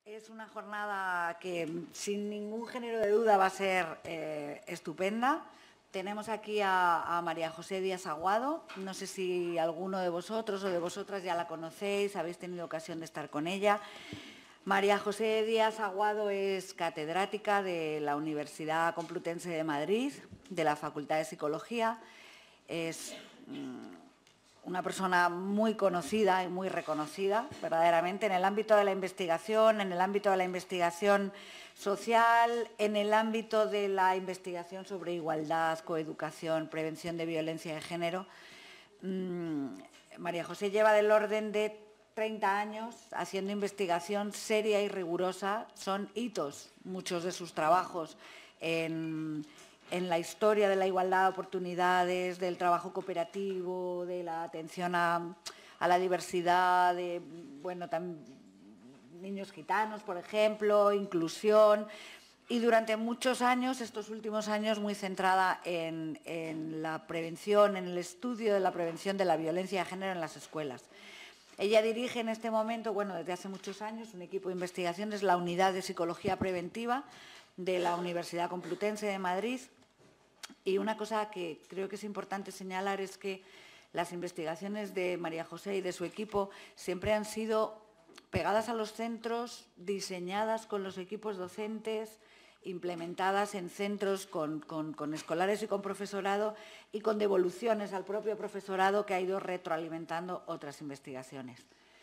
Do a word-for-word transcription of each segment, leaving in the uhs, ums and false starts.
Es una jornada que sin ningún género de duda va a ser eh, estupenda. Tenemos aquí a, a María José Díaz Aguado. No sé si alguno de vosotros o de vosotras ya la conocéis, habéis tenido ocasión de estar con ella. María José Díaz Aguado es catedrática de la Universidad Complutense de Madrid, de la Facultad de Psicología. Es mmm, una persona muy conocida y muy reconocida, verdaderamente, en el ámbito de la investigación, en el ámbito de la investigación social, en el ámbito de la investigación sobre igualdad, coeducación, prevención de violencia de género. Mmm, María José lleva del orden de treinta años haciendo investigación seria y rigurosa. Son hitos muchos de sus trabajos en, en la historia de la igualdad de oportunidades, del trabajo cooperativo, de la atención a, a la diversidad, de bueno, también niños gitanos, por ejemplo, inclusión. Y durante muchos años, estos últimos años, muy centrada en, en la prevención, en el estudio de la prevención de la violencia de género en las escuelas. Ella dirige en este momento, bueno, desde hace muchos años, un equipo de investigación, es la Unidad de Psicología Preventiva de la Universidad Complutense de Madrid. Y una cosa que creo que es importante señalar es que las investigaciones de María José y de su equipo siempre han sido pegadas a los centros, diseñadas con los equipos docentes, implementadas en centros con, con, con escolares y con profesorado y con devoluciones al propio profesorado que ha ido retroalimentando otras investigaciones.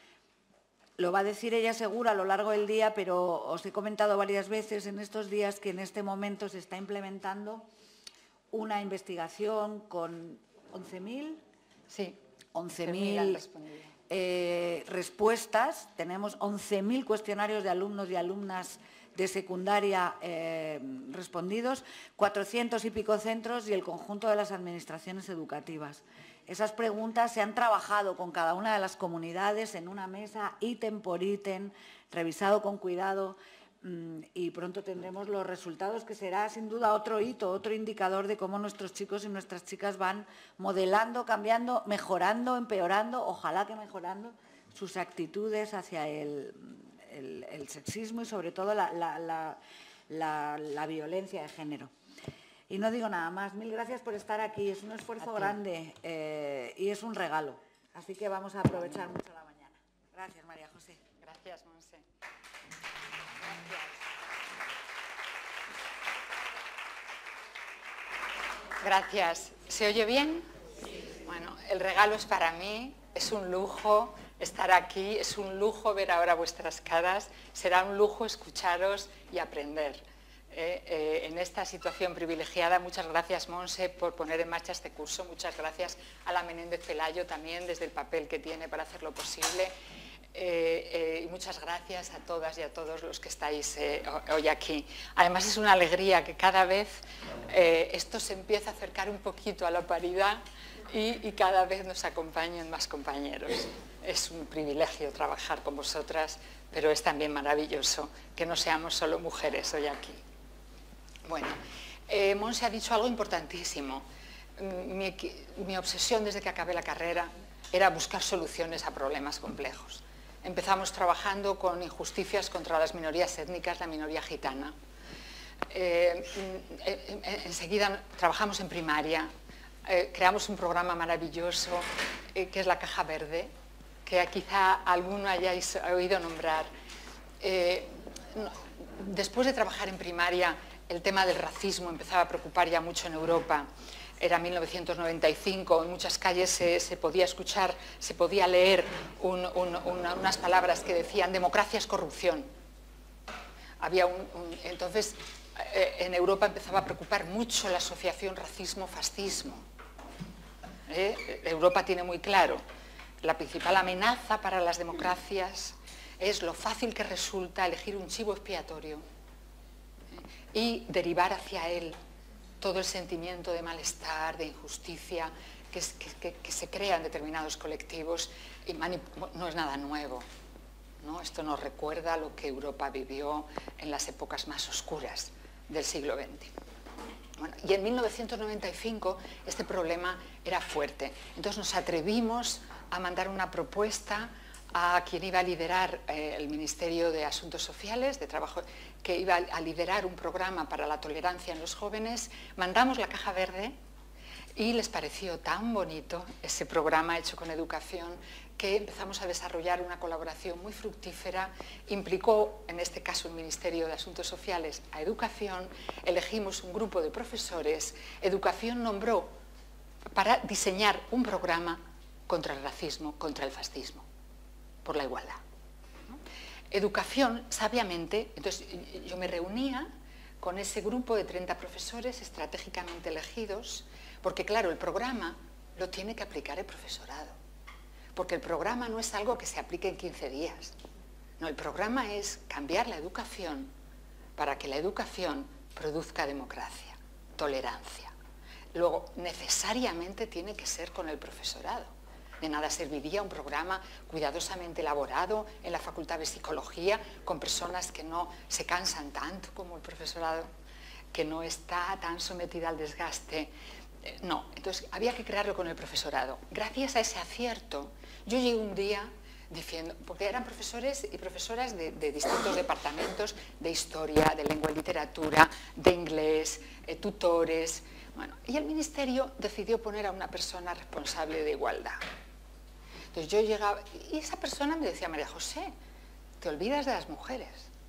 Lo va a decir ella segura a lo largo del día, pero os he comentado varias veces en estos días que en este momento se está implementando una investigación con once mil sí, once mil eh, respuestas. Tenemos once mil cuestionarios de alumnos y alumnas de secundaria eh, respondidos, cuatrocientos y pico centros y el conjunto de las administraciones educativas. Esas preguntas se han trabajado con cada una de las comunidades en una mesa, ítem por ítem, revisado con cuidado mmm, y pronto tendremos los resultados, que será sin duda otro hito, otro indicador de cómo nuestros chicos y nuestras chicas van modelando, cambiando, mejorando, empeorando, ojalá que mejorando sus actitudes hacia el El, el sexismo y, sobre todo, la, la, la, la, la violencia de género. Y no digo nada más. Mil gracias por estar aquí. Es un esfuerzo grande eh, y es un regalo. Así que vamos a aprovechar mucho la mañana. Gracias, María José. Gracias, Monse. Gracias. Gracias. ¿Se oye bien? Bueno, el regalo es para mí. Es un lujo estar aquí, es un lujo ver ahora vuestras caras, será un lujo escucharos y aprender. Eh, eh, en esta situación privilegiada, muchas gracias, Monse, por poner en marcha este curso, muchas gracias a la Menéndez Pelayo también, desde el papel que tiene para hacerlo posible, eh, eh, y muchas gracias a todas y a todos los que estáis eh, hoy aquí. Además, es una alegría que cada vez eh, esto se empieza a acercar un poquito a la paridad y, y cada vez nos acompañen más compañeros. Es un privilegio trabajar con vosotras, pero es también maravilloso que no seamos solo mujeres hoy aquí. Bueno, eh, Monse ha dicho algo importantísimo. Mi, mi obsesión desde que acabé la carrera era buscar soluciones a problemas complejos. Empezamos trabajando con injusticias contra las minorías étnicas, la minoría gitana. Eh, eh, enseguida trabajamos en primaria, eh, creamos un programa maravilloso eh, que es la Caja Verde, que quizá alguno hayáis oído nombrar. Eh, no, después de trabajar en primaria, el tema del racismo empezaba a preocupar ya mucho en Europa. Era mil novecientos noventa y cinco, en muchas calles se, se podía escuchar, se podía leer un, un, una, unas palabras que decían democracia es corrupción. Había un, un, entonces, eh, en Europa empezaba a preocupar mucho la asociación racismo-fascismo. ¿Eh? Europa tiene muy claro. La principal amenaza para las democracias es lo fácil que resulta elegir un chivo expiatorio y derivar hacia él todo el sentimiento de malestar, de injusticia que, es, que, que, que se crea en determinados colectivos y no es nada nuevo, ¿no? Esto nos recuerda lo que Europa vivió en las épocas más oscuras del siglo veinte. Bueno, y en mil novecientos noventa y cinco este problema era fuerte. Entonces nos atrevimos a mandar una propuesta a quien iba a liderar eh, el Ministerio de Asuntos Sociales, de Trabajo, que iba a liderar un programa para la tolerancia en los jóvenes, mandamos la caja verde y les pareció tan bonito ese programa hecho con educación que empezamos a desarrollar una colaboración muy fructífera. Implicó, en este caso, el Ministerio de Asuntos Sociales a Educación, elegimos un grupo de profesores, Educación nombró para diseñar un programa contra el racismo, contra el fascismo, por la igualdad. Educación, sabiamente, entonces yo me reunía con ese grupo de treinta profesores estratégicamente elegidos, porque claro, el programa lo tiene que aplicar el profesorado, porque el programa no es algo que se aplique en quince días, no, el programa es cambiar la educación para que la educación produzca democracia, tolerancia. Luego, necesariamente tiene que ser con el profesorado. De nada serviría un programa cuidadosamente elaborado en la Facultad de Psicología con personas que no se cansan tanto como el profesorado, que no está tan sometida al desgaste. No, entonces había que crearlo con el profesorado. Gracias a ese acierto, yo llegué un día diciendo, porque eran profesores y profesoras de, de distintos departamentos, de historia, de lengua y literatura, de inglés, eh, tutores. Bueno, y el Ministerio decidió poner a una persona responsable de igualdad. Entonces yo llegaba, y esa persona me decía, María José, te olvidas de las mujeres.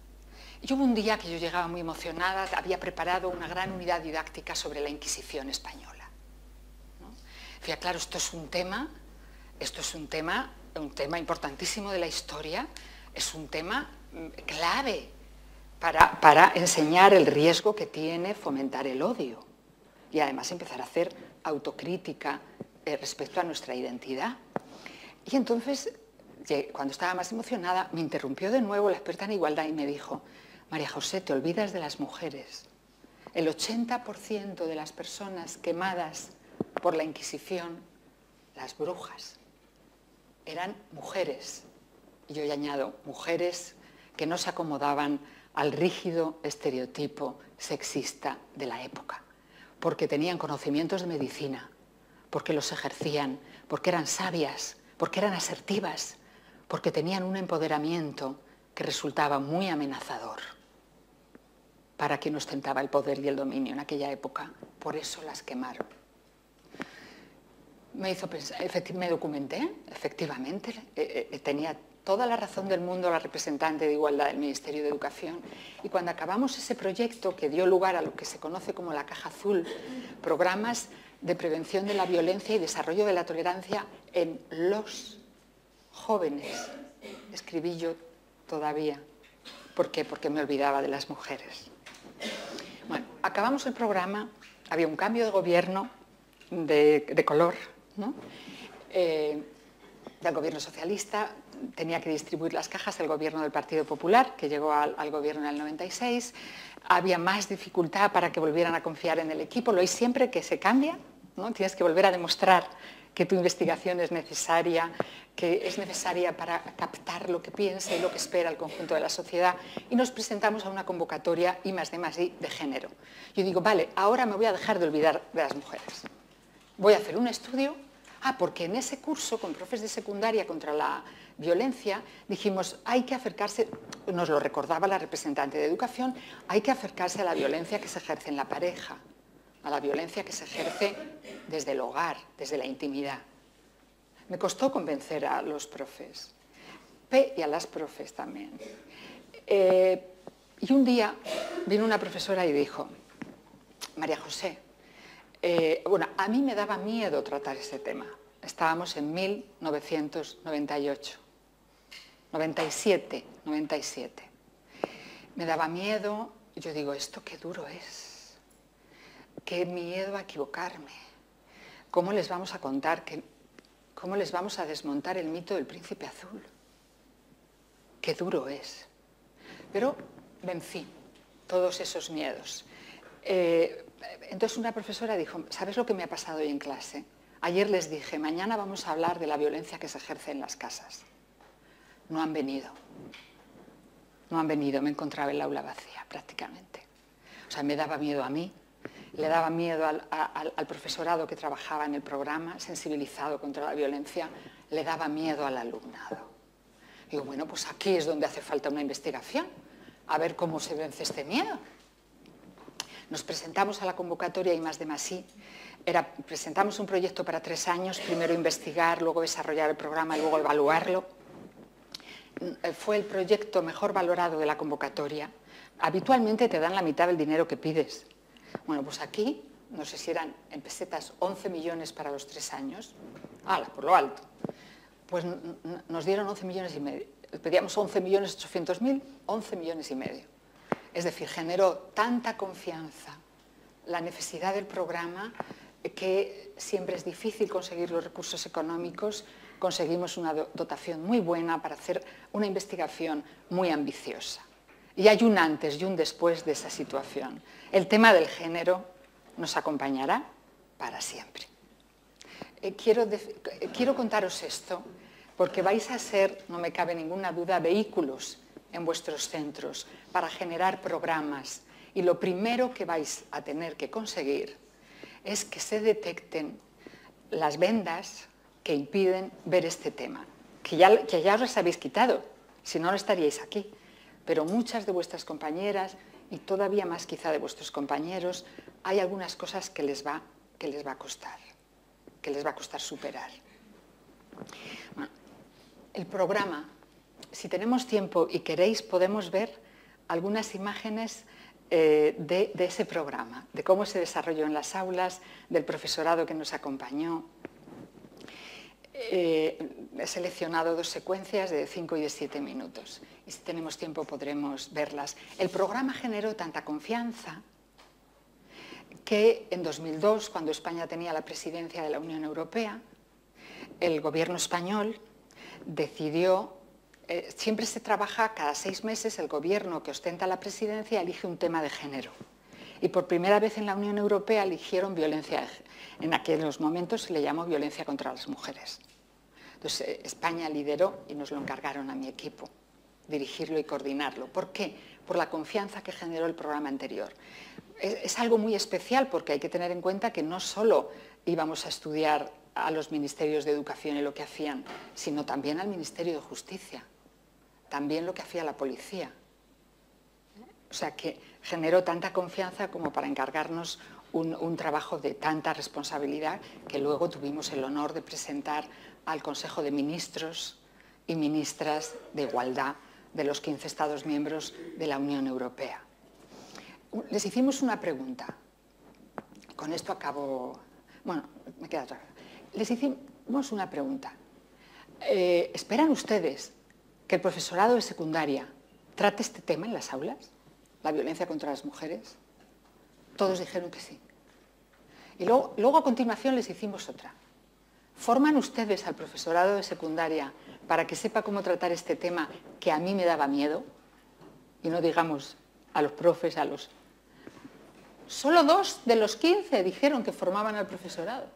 Y hubo un día que yo llegaba muy emocionada, había preparado una gran unidad didáctica sobre la Inquisición española, ¿no? Decía, claro, esto es un tema, esto es un tema, un tema importantísimo de la historia, es un tema clave para, para enseñar el riesgo que tiene fomentar el odio y además empezar a hacer autocrítica eh, respecto a nuestra identidad. Y entonces, cuando estaba más emocionada, me interrumpió de nuevo la experta en igualdad y me dijo, María José, te olvidas de las mujeres. El ochenta por ciento de las personas quemadas por la Inquisición, las brujas, eran mujeres. Y yo ya añado, mujeres que no se acomodaban al rígido estereotipo sexista de la época, porque tenían conocimientos de medicina, porque los ejercían, porque eran sabias, porque eran asertivas, porque tenían un empoderamiento que resultaba muy amenazador para quien ostentaba el poder y el dominio en aquella época. Por eso las quemaron. Me hizo pensar, me documenté, efectivamente, eh, eh, tenía toda la razón del mundo la representante de Igualdad del Ministerio de Educación, y cuando acabamos ese proyecto que dio lugar a lo que se conoce como la Caja Azul, programas de prevención de la violencia y desarrollo de la tolerancia en los jóvenes, escribí yo todavía. ¿Por qué? Porque me olvidaba de las mujeres. Bueno, acabamos el programa, había un cambio de gobierno de, de color, ¿no? Eh, del gobierno socialista, tenía que distribuir las cajas el gobierno del Partido Popular, que llegó al, al gobierno en el noventa y seis, había más dificultad para que volvieran a confiar en el equipo, lo hay siempre que se cambia, ¿no? Tienes que volver a demostrar que tu investigación es necesaria, que es necesaria para captar lo que piensa y lo que espera el conjunto de la sociedad, y nos presentamos a una convocatoria I más D más I de género. Yo digo, vale, ahora me voy a dejar de olvidar de las mujeres. Voy a hacer un estudio, ah, porque en ese curso con profes de secundaria contra la violencia dijimos, hay que acercarse, nos lo recordaba la representante de Educación, hay que acercarse a la violencia que se ejerce en la pareja, a la violencia que se ejerce desde el hogar, desde la intimidad. Me costó convencer a los profes, y a las profes también. Eh, y un día vino una profesora y dijo, María José, eh, bueno, a mí me daba miedo tratar ese tema. Estábamos en mil novecientos noventa y ocho, noventa y siete, noventa y siete. Me daba miedo, y yo digo, esto qué duro es. Qué miedo a equivocarme. ¿Cómo les vamos a contar, que, cómo les vamos a desmontar el mito del príncipe azul? Qué duro es. Pero vencí todos esos miedos. Eh, entonces una profesora dijo, ¿sabes lo que me ha pasado hoy en clase? Ayer les dije, mañana vamos a hablar de la violencia que se ejerce en las casas. No han venido. No han venido, me encontraba en el aula vacía prácticamente. O sea, me daba miedo a mí, le daba miedo al, al, al profesorado que trabajaba en el programa, sensibilizado contra la violencia, le daba miedo al alumnado. Digo, bueno, pues aquí es donde hace falta una investigación, a ver cómo se vence este miedo. Nos presentamos a la convocatoria I más D más I. Era, presentamos un proyecto para tres años, primero investigar, luego desarrollar el programa y luego evaluarlo. Fue el proyecto mejor valorado de la convocatoria. Habitualmente te dan la mitad del dinero que pides. Bueno, pues aquí, no sé si eran en pesetas once millones para los tres años. ¡Hala, por lo alto! Pues nos dieron once millones y medio. Pedíamos once millones ochocientos mil, once millones y medio. Es decir, generó tanta confianza la necesidad del programa que siempre es difícil conseguir los recursos económicos. Conseguimos una dotación muy buena para hacer una investigación muy ambiciosa. Y hay un antes y un después de esa situación. El tema del género nos acompañará para siempre. Eh, quiero, quiero contaros esto porque vais a ser, no me cabe ninguna duda, vehículos en vuestros centros para generar programas. Y lo primero que vais a tener que conseguir es que se detecten las vendas que impiden ver este tema, que ya, que ya os las habéis quitado, si no, no estaríais aquí. Pero muchas de vuestras compañeras, y todavía más quizá de vuestros compañeros, hay algunas cosas que les va, que les va a costar, que les va a costar superar. Bueno, el programa, si tenemos tiempo y queréis, podemos ver algunas imágenes eh, de, de ese programa, de cómo se desarrolló en las aulas, del profesorado que nos acompañó. Eh, he seleccionado dos secuencias de cinco y de siete minutos y si tenemos tiempo podremos verlas. El programa generó tanta confianza que en dos mil dos, cuando España tenía la presidencia de la Unión Europea, el gobierno español decidió, eh, siempre se trabaja cada seis meses, el gobierno que ostenta la presidencia elige un tema de género. Y por primera vez en la Unión Europea eligieron violencia, en aquellos momentos se le llamó violencia contra las mujeres. Entonces España lideró y nos lo encargaron a mi equipo, dirigirlo y coordinarlo. ¿Por qué? Por la confianza que generó el programa anterior. Es, es algo muy especial porque hay que tener en cuenta que no solo íbamos a estudiar a los ministerios de educación y lo que hacían, sino también al Ministerio de Justicia, también lo que hacía la policía. O sea que generó tanta confianza como para encargarnos un, un trabajo de tanta responsabilidad que luego tuvimos el honor de presentar al Consejo de Ministros y Ministras de Igualdad de los quince Estados miembros de la Unión Europea. Les hicimos una pregunta. Con esto acabo... Bueno, me queda otra. Les hicimos una pregunta. Eh, ¿Esperan ustedes que el profesorado de secundaria trate este tema en las aulas? ¿La violencia contra las mujeres? Todos dijeron que sí. Y luego, luego a continuación les hicimos otra. ¿Forman ustedes al profesorado de secundaria para que sepa cómo tratar este tema que a mí me daba miedo? Y no digamos a los profes, a los... Solo dos de los quince dijeron que formaban al profesorado.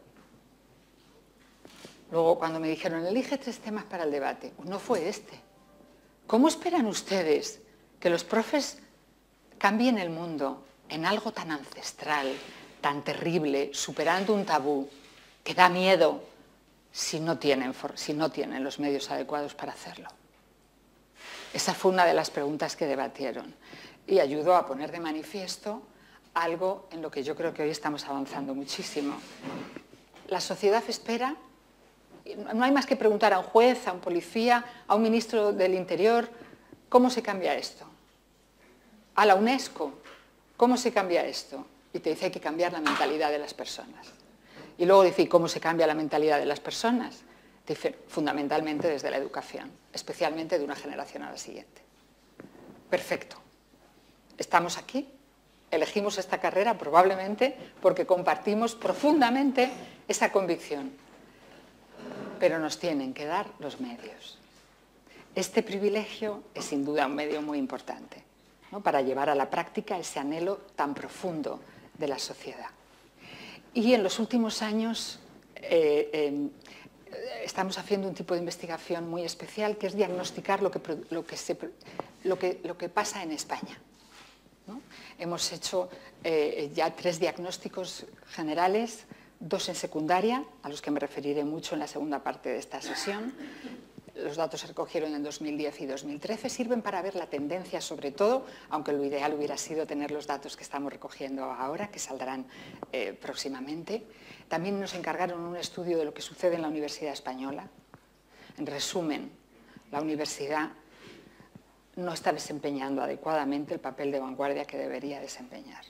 Luego, cuando me dijeron, elige tres temas para el debate, pues no fue este. ¿Cómo esperan ustedes que los profes cambien el mundo en algo tan ancestral, tan terrible, superando un tabú que da miedo si no tienen, si no tienen los medios adecuados para hacerlo? Esa fue una de las preguntas que debatieron y ayudó a poner de manifiesto algo en lo que yo creo que hoy estamos avanzando muchísimo. La sociedad espera, no hay más que preguntar a un juez, a un policía, a un ministro del Interior, ¿cómo se cambia esto? A la UNESCO, ¿cómo se cambia esto? Y te dice, hay que cambiar la mentalidad de las personas. Y luego dice, ¿cómo se cambia la mentalidad de las personas? Te dice, fundamentalmente desde la educación, especialmente de una generación a la siguiente. Perfecto. Estamos aquí, elegimos esta carrera probablemente porque compartimos profundamente esa convicción. Pero nos tienen que dar los medios. Este privilegio es sin duda un medio muy importante, ¿no?, para llevar a la práctica ese anhelo tan profundo de la sociedad. Y en los últimos años eh, eh, estamos haciendo un tipo de investigación muy especial que es diagnosticar lo que, lo que, se, lo que, lo que pasa en España, ¿no? Hemos hecho eh, ya tres diagnósticos generales, dos en secundaria, a los que me referiré mucho en la segunda parte de esta sesión. los datos se recogieron en dos mil diez y dos mil trece, sirven para ver la tendencia sobre todo, aunque lo ideal hubiera sido tener los datos que estamos recogiendo ahora, que saldrán eh, próximamente. También nos encargaron un estudio de lo que sucede en la Universidad Española. En resumen, la universidad no está desempeñando adecuadamente el papel de vanguardia que debería desempeñar.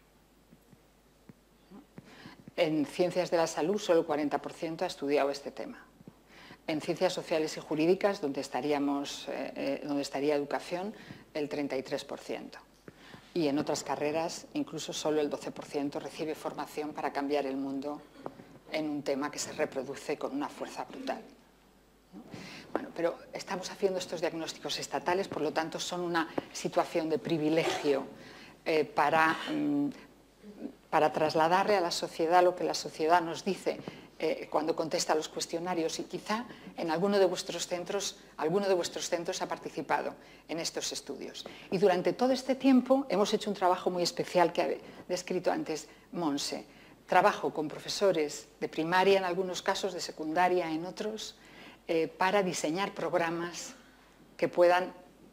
En ciencias de la salud, solo el cuarenta por ciento ha estudiado este tema. En ciencias sociales y jurídicas, donde, estaríamos, eh, eh, donde estaría educación, el treinta y tres por ciento. Y en otras carreras, incluso solo el doce por ciento recibe formación para cambiar el mundo en un tema que se reproduce con una fuerza brutal. Bueno, pero estamos haciendo estos diagnósticos estatales, por lo tanto son una situación de privilegio eh, para, mm, para trasladarle a la sociedad lo que la sociedad nos dice eh, cuando contesta a los cuestionarios, y quizá en alguno de vuestros centros, alguno de vuestros centros ha participado en estos estudios. Y durante todo este tiempo hemos hecho un trabajo muy especial que ha descrito antes Monse. Trabajo con profesores de primaria en algunos casos, de secundaria en otros, Eh, para diseñar programas que puedan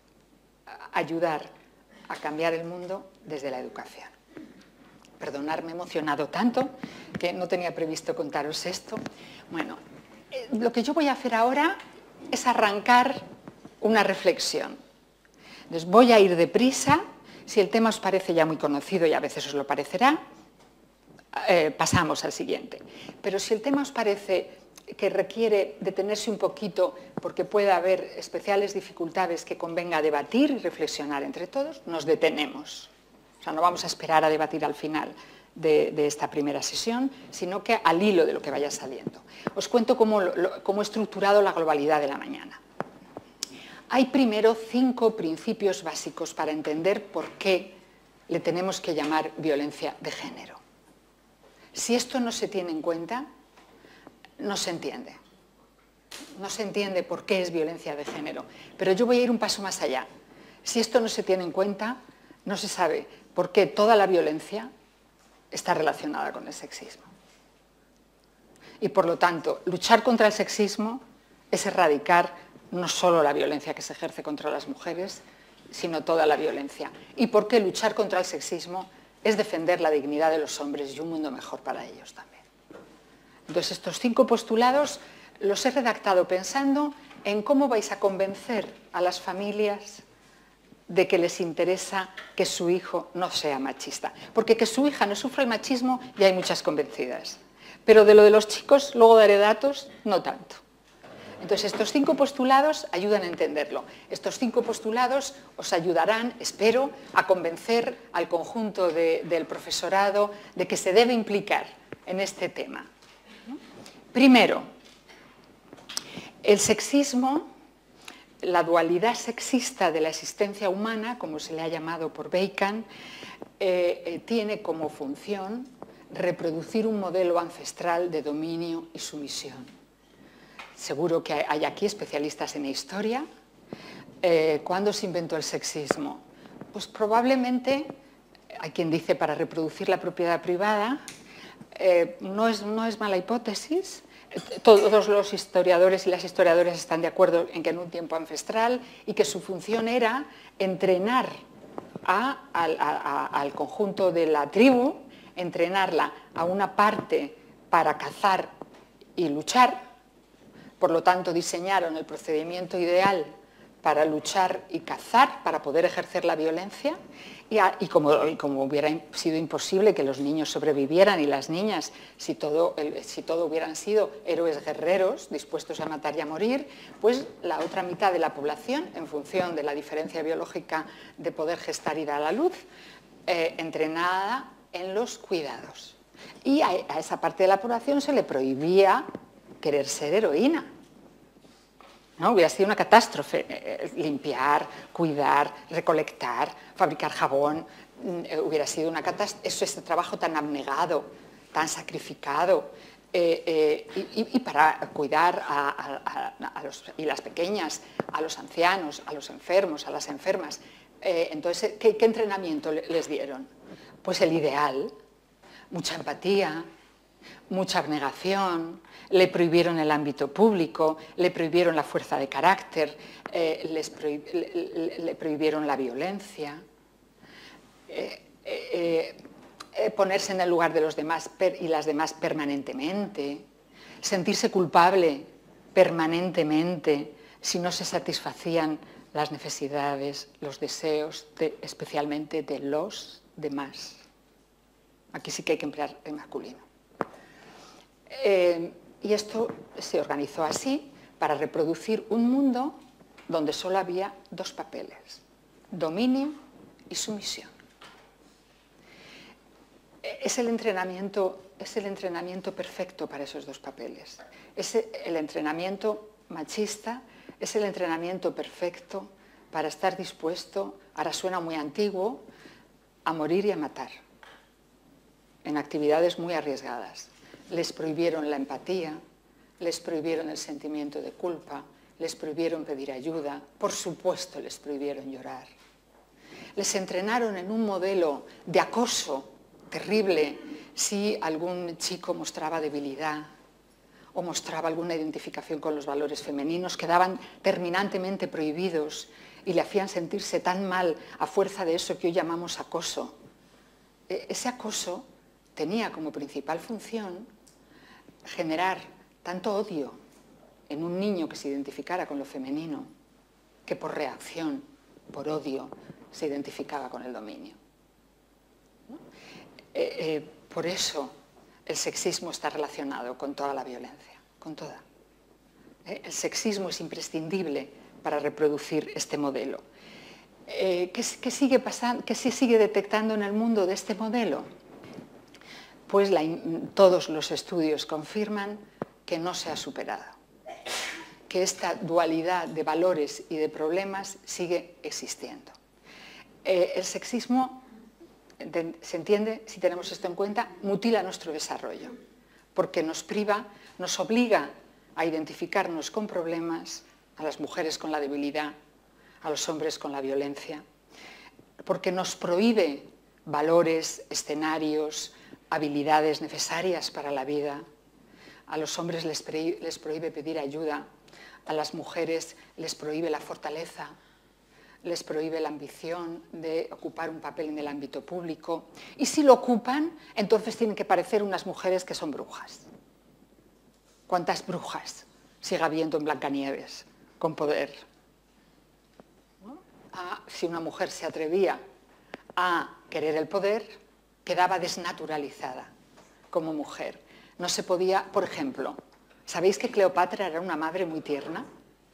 ayudar a cambiar el mundo desde la educación. Perdonad, me he emocionado tanto que no tenía previsto contaros esto. Bueno, eh, lo que yo voy a hacer ahora es arrancar una reflexión. Entonces voy a ir deprisa. Si el tema os parece ya muy conocido, y a veces os lo parecerá, eh, pasamos al siguiente. Pero si el tema os parece que requiere detenerse un poquito porque puede haber especiales dificultades que convenga debatir y reflexionar entre todos, nos detenemos. O sea, no vamos a esperar a debatir al final de, de esta primera sesión, sino que al hilo de lo que vaya saliendo. Os cuento cómo, lo, cómo he estructurado la globalidad de la mañana. Hay primero cinco principios básicos para entender por qué le tenemos que llamar violencia de género. Si esto no se tiene en cuenta, no se entiende. No se entiende por qué es violencia de género. Pero yo voy a ir un paso más allá. Si esto no se tiene en cuenta, no se sabe por qué toda la violencia está relacionada con el sexismo. Y por lo tanto, luchar contra el sexismo es erradicar no solo la violencia que se ejerce contra las mujeres, sino toda la violencia. Y por qué luchar contra el sexismo es defender la dignidad de los hombres y un mundo mejor para ellos también. Entonces, estos cinco postulados los he redactado pensando en cómo vais a convencer a las familias de que les interesa que su hijo no sea machista. Porque que su hija no sufra el machismo ya hay muchas convencidas. Pero de lo de los chicos, luego daré datos, no tanto. Entonces, estos cinco postulados ayudan a entenderlo. Estos cinco postulados os ayudarán, espero, a convencer al conjunto de, del profesorado de que se debe implicar en este tema. Primero, el sexismo, la dualidad sexista de la existencia humana, como se le ha llamado por Bacon, eh, eh, tiene como función reproducir un modelo ancestral de dominio y sumisión. Seguro que hay aquí especialistas en historia. Eh, ¿Cuándo se inventó el sexismo? Pues probablemente, hay quien dice para reproducir la propiedad privada. Eh, no, es, no es mala hipótesis. Todos los historiadores y las historiadoras están de acuerdo en que en un tiempo ancestral, y que su función era entrenar a, a, a, al conjunto de la tribu, entrenarla a una parte para cazar y luchar. Por lo tanto, diseñaron el procedimiento ideal para luchar y cazar, para poder ejercer la violencia, y, a, y, como, y como hubiera sido imposible que los niños sobrevivieran y las niñas, si todo, el, si todo hubieran sido héroes guerreros dispuestos a matar y a morir, pues la otra mitad de la población, en función de la diferencia biológica de poder gestar y dar a la luz, eh, entrenada en los cuidados. Y a, a esa parte de la población se le prohibía querer ser heroína. ¿No? Hubiera sido una catástrofe eh, limpiar, cuidar, recolectar, fabricar jabón. Eh, hubiera sido una catástrofe. Eso, este trabajo tan abnegado, tan sacrificado. Eh, eh, y, y para cuidar a, a, a los, y las pequeñas, a los ancianos, a los enfermos, a las enfermas. Eh, entonces, ¿qué, ¿qué entrenamiento les dieron? Pues el ideal, mucha empatía, mucha abnegación, le prohibieron el ámbito público, le prohibieron la fuerza de carácter, eh, les prohib le, le prohibieron la violencia, eh, eh, eh, ponerse en el lugar de los demás y las demás permanentemente, sentirse culpable permanentemente si no se satisfacían las necesidades, los deseos, de, especialmente de los demás. Aquí sí que hay que emplear el masculino. Eh, y esto se organizó así para reproducir un mundo donde solo había dos papeles, dominio y sumisión. Es el entrenamiento, es el entrenamiento perfecto para esos dos papeles. Es el entrenamiento machista, es el entrenamiento perfecto para estar dispuesto, ahora suena muy antiguo, a morir y a matar, en actividades muy arriesgadas. Les prohibieron la empatía, les prohibieron el sentimiento de culpa, les prohibieron pedir ayuda, por supuesto les prohibieron llorar. Les entrenaron en un modelo de acoso terrible si algún chico mostraba debilidad o mostraba alguna identificación con los valores femeninos, quedaban terminantemente prohibidos y le hacían sentirse tan mal a fuerza de eso que hoy llamamos acoso. Ese acoso tenía como principal función generar tanto odio en un niño que se identificara con lo femenino, que por reacción, por odio, se identificaba con el dominio. ¿No? Eh, eh, por eso el sexismo está relacionado con toda la violencia, con toda. Eh, el sexismo es imprescindible para reproducir este modelo. Eh, ¿qué, qué, sigue pasando, ¿Qué se sigue detectando en el mundo de este modelo? Pues la, todos los estudios confirman que no se ha superado, que esta dualidad de valores y de problemas sigue existiendo. Eh, el sexismo, se entiende, si tenemos esto en cuenta, mutila nuestro desarrollo, porque nos priva, nos obliga a identificarnos con problemas, a las mujeres con la debilidad, a los hombres con la violencia, porque nos prohíbe valores, escenarios, habilidades necesarias para la vida. A los hombres les, les prohíbe pedir ayuda, a las mujeres les prohíbe la fortaleza, les prohíbe la ambición de ocupar un papel en el ámbito público, y si lo ocupan, entonces tienen que parecer unas mujeres que son brujas. ¿Cuántas brujas sigue habiendo en Blancanieves con poder? ¿No? Ah, si una mujer se atrevía a querer el poder, quedaba desnaturalizada como mujer. No se podía, por ejemplo, ¿sabéis que Cleopatra era una madre muy tierna?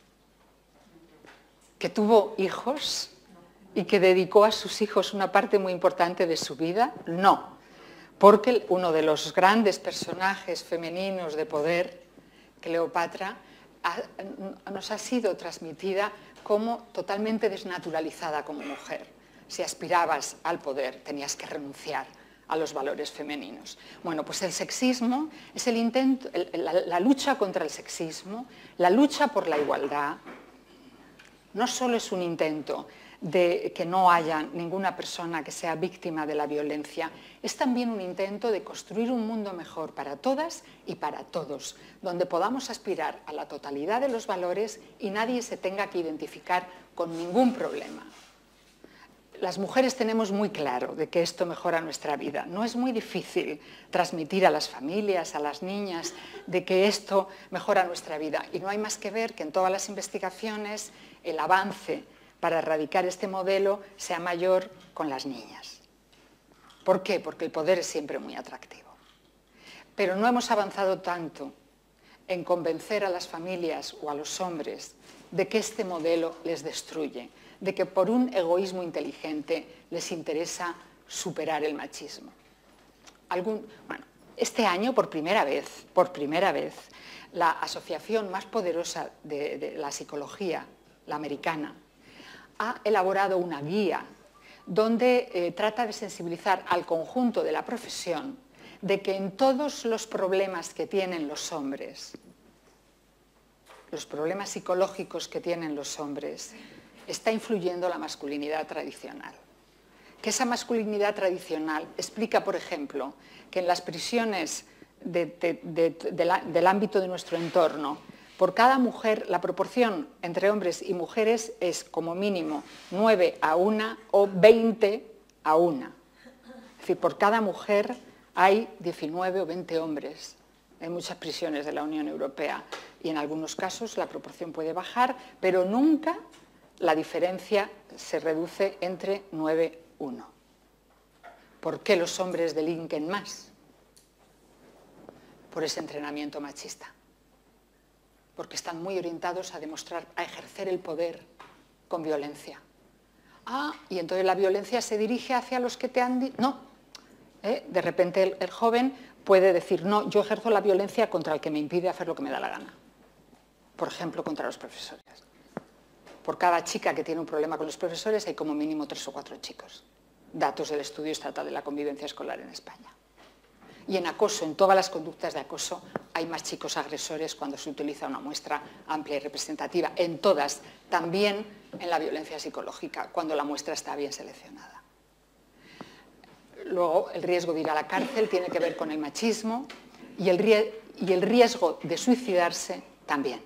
Que tuvo hijos y que dedicó a sus hijos una parte muy importante de su vida. No, porque uno de los grandes personajes femeninos de poder, Cleopatra, ha, nos ha sido transmitida como totalmente desnaturalizada como mujer. Si aspirabas al poder, tenías que renunciar a los valores femeninos. Bueno, pues el sexismo es el intento, el, la, la lucha contra el sexismo, la lucha por la igualdad. No solo es un intento de que no haya ninguna persona que sea víctima de la violencia, es también un intento de construir un mundo mejor para todas y para todos, donde podamos aspirar a la totalidad de los valores y nadie se tenga que identificar con ningún problema. Las mujeres tenemos muy claro de que esto mejora nuestra vida. No es muy difícil transmitir a las familias, a las niñas, de que esto mejora nuestra vida. Y no hay más que ver que en todas las investigaciones el avance para erradicar este modelo sea mayor con las niñas. ¿Por qué? Porque el poder es siempre muy atractivo. Pero no hemos avanzado tanto en convencer a las familias o a los hombres de que este modelo les destruye, de que por un egoísmo inteligente les interesa superar el machismo. Algún, bueno, este año, por primera vez, por primera vez, la asociación más poderosa de, de la psicología, la americana, ha elaborado una guía donde eh, trata de sensibilizar al conjunto de la profesión de que en todos los problemas que tienen los hombres, los problemas psicológicos que tienen los hombres, está influyendo la masculinidad tradicional. Que esa masculinidad tradicional explica, por ejemplo, que en las prisiones de, de, de, de la, del ámbito de nuestro entorno. Por cada mujer, la proporción entre hombres y mujeres es como mínimo nueve a una o veinte a una. Es decir, por cada mujer hay diecinueve o veinte hombres. Hay muchas prisiones de la Unión Europea y en algunos casos la proporción puede bajar, pero nunca la diferencia se reduce entre nueve a uno. ¿Por qué los hombres delinquen más? Por ese entrenamiento machista. Porque están muy orientados a demostrar, a ejercer el poder con violencia. Ah, y entonces la violencia se dirige hacia los que te han dicho... No, ¿Eh? de repente el, el joven puede decir, no, yo ejerzo la violencia contra el que me impide hacer lo que me da la gana. Por ejemplo, contra los profesores. Por cada chica que tiene un problema con los profesores hay como mínimo tres o cuatro chicos. Datos del Estudio Estatal de la Convivencia Escolar en España. Y en acoso, en todas las conductas de acoso, hay más chicos agresores cuando se utiliza una muestra amplia y representativa. En todas, también en la violencia psicológica, cuando la muestra está bien seleccionada. Luego, el riesgo de ir a la cárcel tiene que ver con el machismo y el, y el riesgo de suicidarse también.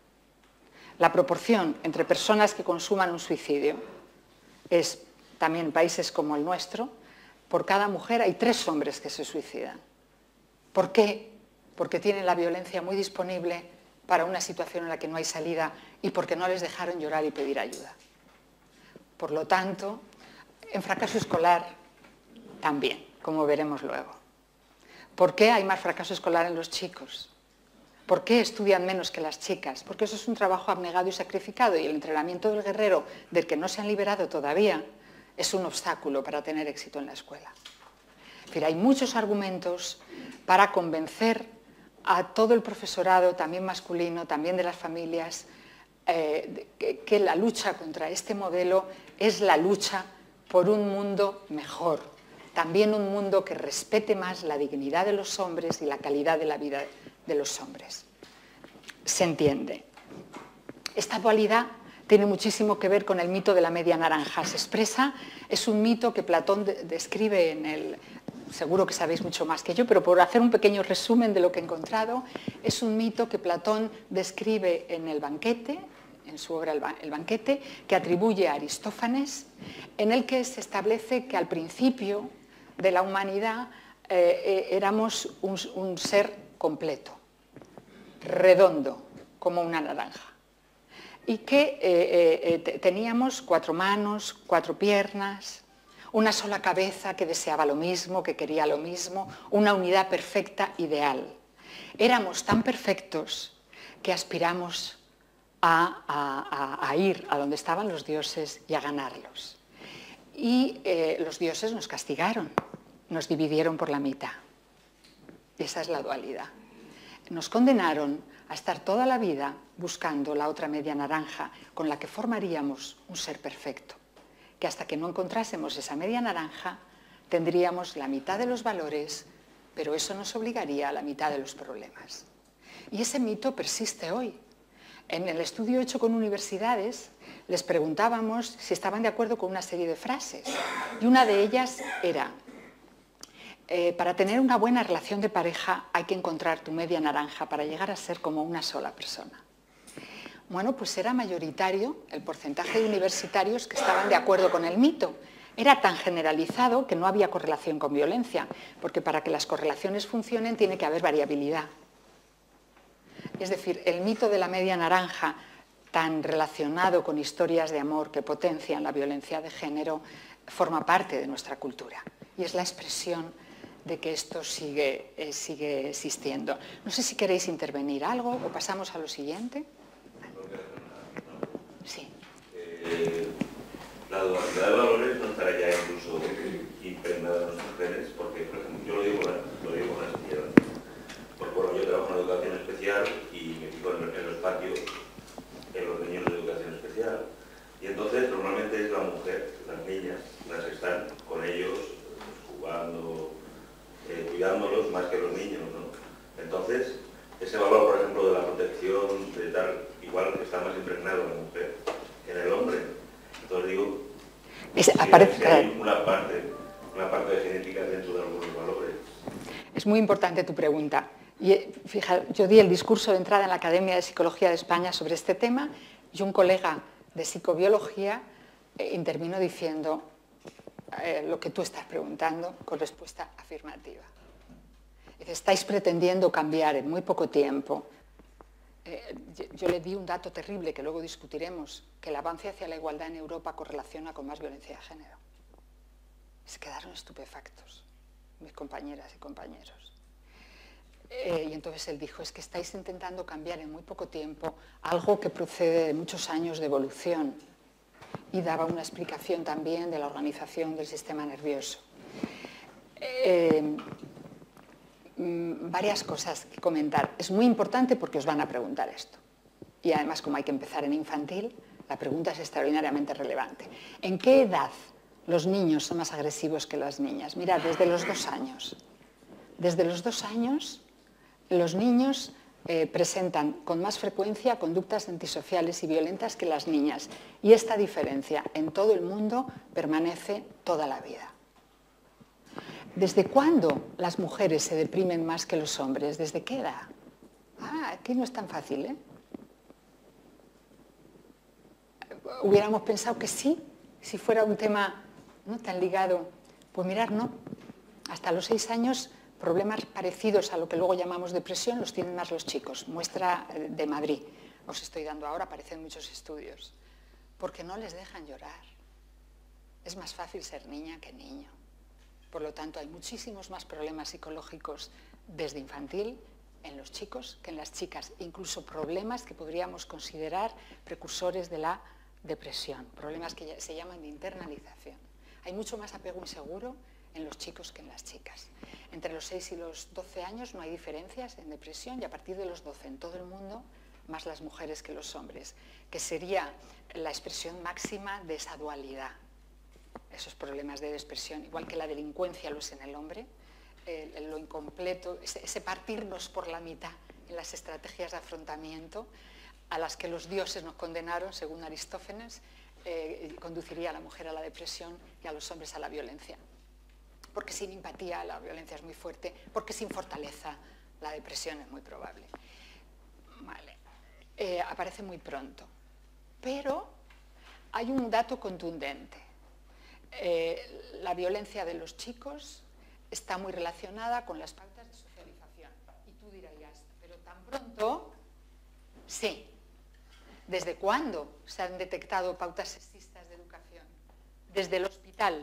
La proporción entre personas que consuman un suicidio es, también en países como el nuestro, por cada mujer hay tres hombres que se suicidan. ¿Por qué? Porque tienen la violencia muy disponible para una situación en la que no hay salida y porque no les dejaron llorar y pedir ayuda. Por lo tanto, en fracaso escolar también, como veremos luego. ¿Por qué hay más fracaso escolar en los chicos? ¿Por qué estudian menos que las chicas? Porque eso es un trabajo abnegado y sacrificado y el entrenamiento del guerrero, del que no se han liberado todavía, es un obstáculo para tener éxito en la escuela. Es decir, hay muchos argumentos para convencer a todo el profesorado, también masculino, también de las familias, eh, que, que la lucha contra este modelo es la lucha por un mundo mejor, también un mundo que respete más la dignidad de los hombres y la calidad de la vida de los hombres. Se entiende. Esta dualidad tiene muchísimo que ver con el mito de la media naranja. Se expresa, es un mito que Platón de, describe en el... Seguro que sabéis mucho más que yo, pero por hacer un pequeño resumen de lo que he encontrado, es un mito que Platón describe en El banquete, en su obra El banquete, que atribuye a Aristófanes, en el que se establece que al principio de la humanidad eh, eh, éramos un, un ser completo, redondo, como una naranja, y que eh, eh, teníamos cuatro manos, cuatro piernas, una sola cabeza que deseaba lo mismo, que quería lo mismo, una unidad perfecta, ideal. Éramos tan perfectos que aspiramos a, a, a ir a donde estaban los dioses y a ganarlos. Y eh, los dioses nos castigaron, nos dividieron por la mitad. Esa es la dualidad. Nos condenaron a estar toda la vida buscando la otra media naranja con la que formaríamos un ser perfecto, que hasta que no encontrásemos esa media naranja tendríamos la mitad de los valores, pero eso nos obligaría a la mitad de los problemas. Y ese mito persiste hoy. En el estudio hecho con universidades les preguntábamos si estaban de acuerdo con una serie de frases y una de ellas era: eh, para tener una buena relación de pareja hay que encontrar tu media naranja para llegar a ser como una sola persona. Bueno, pues era mayoritario el porcentaje de universitarios que estaban de acuerdo con el mito. Era tan generalizado que no había correlación con violencia, porque para que las correlaciones funcionen tiene que haber variabilidad. Es decir, el mito de la media naranja, tan relacionado con historias de amor que potencian la violencia de género, forma parte de nuestra cultura y es la expresión de que esto sigue, eh, sigue existiendo. No sé si queréis intervenir algo o pasamos a lo siguiente. Sí. Eh, la dualidad de valores no estará ya incluso impregnada en nuestros genes, porque, por ejemplo, yo lo digo con la, lo digo con la sencillez. Porque bueno, yo trabajo en educación especial y me fijo en, en los patios, en los niños de educación especial. Y entonces normalmente es la mujer, las niñas, las que están con ellos, jugando, eh, cuidándolos más que los niños, ¿no? Entonces, ese valor, por ejemplo, de la protección, de tal, igual está más impregnado en la mujer que en el hombre. Entonces digo, es, si aparece, hay una parte, una parte de genética dentro de algunos valores. Es es muy importante tu pregunta. Y, fija, yo di el discurso de entrada en la Academia de Psicología de España sobre este tema y un colega de psicobiología eh, intervino diciendo eh, lo que tú estás preguntando con respuesta afirmativa. Dice, estáis pretendiendo cambiar en muy poco tiempo. Eh, yo le di un dato terrible que luego discutiremos, que el avance hacia la igualdad en Europa correlaciona con más violencia de género. Se quedaron estupefactos mis compañeras y compañeros. Eh, y entonces él dijo, es que estáis intentando cambiar en muy poco tiempo algo que procede de muchos años de evolución. Y daba una explicación también de la organización del sistema nervioso. Eh, varias cosas que comentar. Es muy importante porque os van a preguntar esto. Y además, como hay que empezar en infantil, la pregunta es extraordinariamente relevante. ¿En qué edad los niños son más agresivos que las niñas? Mirad, desde los dos años. Desde los dos años, los niños eh, presentan con más frecuencia conductas antisociales y violentas que las niñas. Y esta diferencia en todo el mundo permanece toda la vida. ¿Desde cuándo las mujeres se deprimen más que los hombres? ¿Desde qué edad? Ah, aquí no es tan fácil, ¿eh? Hubiéramos pensado que sí, si fuera un tema no tan ligado. Pues mirar, no. Hasta los seis años, problemas parecidos a lo que luego llamamos depresión los tienen más los chicos. Muestra de Madrid. Os estoy dando ahora, aparecen muchos estudios. Porque no les dejan llorar. Es más fácil ser niña que niño. Por lo tanto, hay muchísimos más problemas psicológicos desde infantil en los chicos que en las chicas. Incluso problemas que podríamos considerar precursores de la depresión. Problemas que se llaman de internalización. Hay mucho más apego inseguro en los chicos que en las chicas. Entre los seis y los doce años no hay diferencias en depresión y a partir de los doce en todo el mundo más las mujeres que los hombres, que sería la expresión máxima de esa dualidad. Esos problemas de dispersión, igual que la delincuencia lo es en el hombre, eh, lo incompleto, ese, ese partirnos por la mitad en las estrategias de afrontamiento a las que los dioses nos condenaron, según Aristófanes, eh, conduciría a la mujer a la depresión y a los hombres a la violencia. Porque sin empatía la violencia es muy fuerte, porque sin fortaleza la depresión es muy probable. Vale. Eh, aparece muy pronto. Pero hay un dato contundente. Eh, la violencia de los chicos está muy relacionada con las pautas de socialización. Y tú dirás, pero tan pronto, sí. ¿Desde cuándo se han detectado pautas sexistas de educación? Desde el hospital,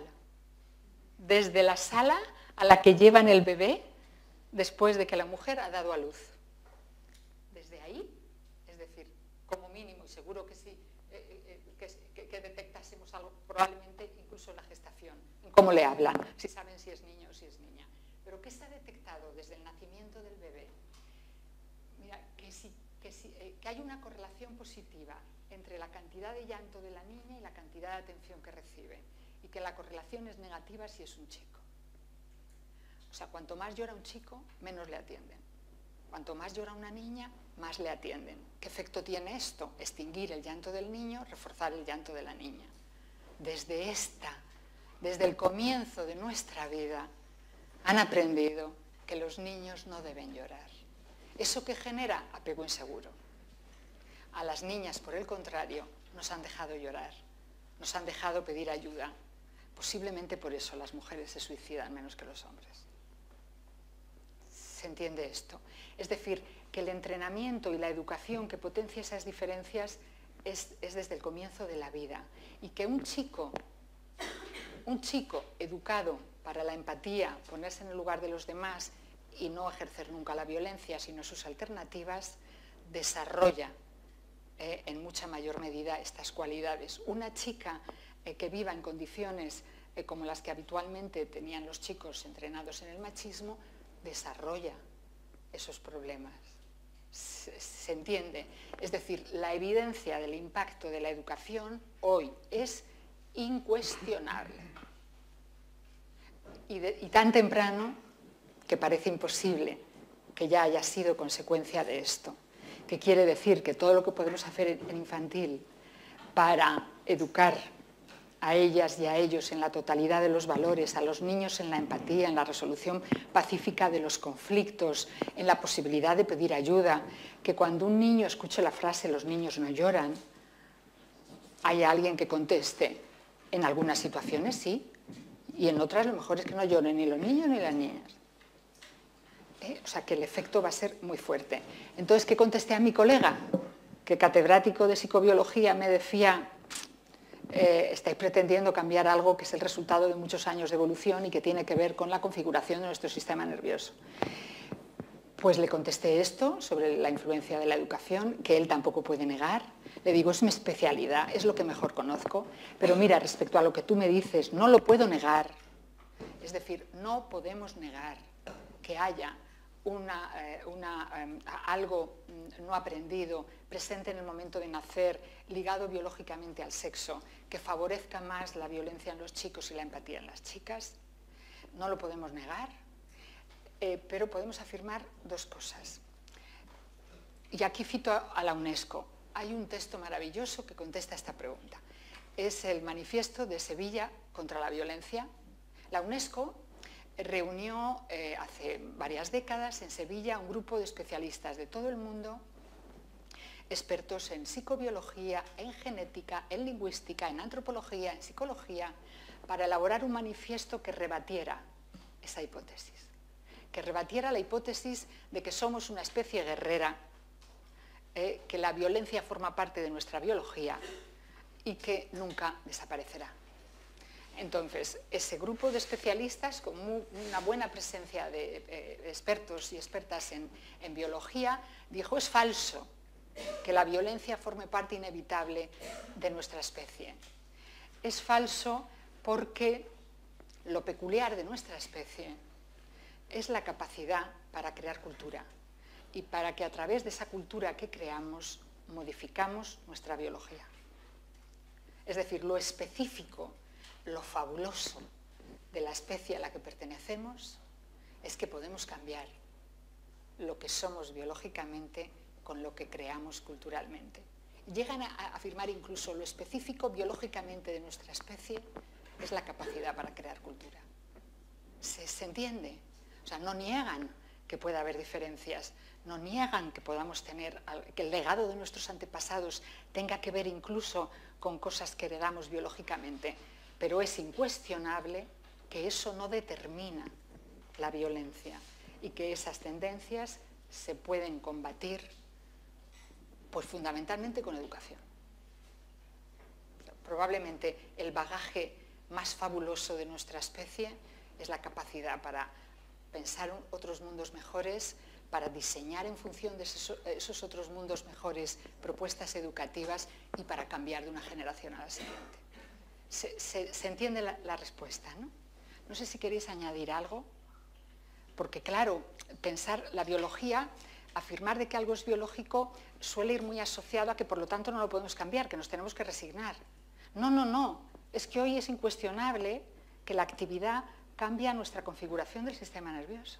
desde la sala a la que llevan el bebé después de que la mujer ha dado a luz. Desde ahí, es decir, como mínimo, y seguro que sí, eh, eh, que, que, que detectásemos algo, probablemente incluso en la gestación, en cómo le hablan, si saben si es niño o si es niña. Pero ¿qué se ha detectado desde el nacimiento del bebé? Mira, que, si, que, si, eh, que hay una correlación positiva entre la cantidad de llanto de la niña y la cantidad de atención que recibe, y que la correlación es negativa si es un chico. O sea, cuanto más llora un chico, menos le atienden. Cuanto más llora una niña, más le atienden. ¿Qué efecto tiene esto? Extinguir el llanto del niño, reforzar el llanto de la niña. Desde esta, desde el comienzo de nuestra vida, han aprendido que los niños no deben llorar. ¿Eso qué genera? Apego inseguro. A las niñas, por el contrario, nos han dejado llorar, nos han dejado pedir ayuda. Posiblemente por eso las mujeres se suicidan menos que los hombres. ¿Se entiende esto? Es decir, que el entrenamiento y la educación que potencia esas diferencias es, es desde el comienzo de la vida. Y que un chico, un chico educado para la empatía, ponerse en el lugar de los demás y no ejercer nunca la violencia, sino sus alternativas, desarrolla eh, en mucha mayor medida estas cualidades. Una chica eh, que viva en condiciones eh, como las que habitualmente tenían los chicos entrenados en el machismo, desarrolla esos problemas. Se, se entiende. Es decir, la evidencia del impacto de la educación hoy es incuestionable. Y, de, y tan temprano que parece imposible que ya haya sido consecuencia de esto. Que quiere decir que todo lo que podemos hacer en infantil para educar a ellas y a ellos en la totalidad de los valores, a los niños en la empatía, en la resolución pacífica de los conflictos, en la posibilidad de pedir ayuda, que cuando un niño escuche la frase "los niños no lloran", haya alguien que conteste. En algunas situaciones sí, y en otras lo mejor es que no lloren ni los niños ni las niñas. ¿Eh? O sea que el efecto va a ser muy fuerte. Entonces, ¿qué contesté a mi colega? Que catedrático de psicobiología me decía, eh, estáis pretendiendo cambiar algo que es el resultado de muchos años de evolución y que tiene que ver con la configuración de nuestro sistema nervioso. Pues le contesté esto sobre la influencia de la educación, que él tampoco puede negar. Le digo, es mi especialidad, es lo que mejor conozco, pero mira, respecto a lo que tú me dices, no lo puedo negar. Es decir, no podemos negar que haya una, eh, una, eh, algo no aprendido, presente en el momento de nacer, ligado biológicamente al sexo, que favorezca más la violencia en los chicos y la empatía en las chicas. No lo podemos negar. Eh, pero podemos afirmar dos cosas. Y aquí cito a la UNESCO. Hay un texto maravilloso que contesta esta pregunta. Es el Manifiesto de Sevilla contra la Violencia. La UNESCO reunió eh, hace varias décadas en Sevilla un grupo de especialistas de todo el mundo, expertos en psicobiología, en genética, en lingüística, en antropología, en psicología, para elaborar un manifiesto que rebatiera esa hipótesis. que rebatiera la hipótesis de que somos una especie guerrera, eh, que la violencia forma parte de nuestra biología y que nunca desaparecerá. Entonces, ese grupo de especialistas, con muy, una buena presencia de eh, expertos y expertas en, en biología, dijo, es falso que la violencia forme parte inevitable de nuestra especie. Es falso porque lo peculiar de nuestra especie es la capacidad para crear cultura y para que a través de esa cultura que creamos modificamos nuestra biología. Es decir, lo específico, lo fabuloso de la especie a la que pertenecemos es que podemos cambiar lo que somos biológicamente con lo que creamos culturalmente. Llegan a afirmar incluso lo específico biológicamente de nuestra especie es la capacidad para crear cultura. ¿Se, se entiende? O sea, no niegan que pueda haber diferencias, no niegan que podamos tener, que el legado de nuestros antepasados tenga que ver incluso con cosas que heredamos biológicamente, pero es incuestionable que eso no determina la violencia y que esas tendencias se pueden combatir, pues fundamentalmente con educación. Probablemente el bagaje más fabuloso de nuestra especie es la capacidad para pensar otros mundos mejores, para diseñar en función de esos, esos otros mundos mejores propuestas educativas y para cambiar de una generación a la siguiente. Se, se, se entiende la, la respuesta, ¿no? No sé si queréis añadir algo, porque claro, pensar la biología, afirmar de que algo es biológico suele ir muy asociado a que por lo tanto no lo podemos cambiar, que nos tenemos que resignar. No, no, no, es que hoy es incuestionable que la actividad cambia nuestra configuración del sistema nervioso.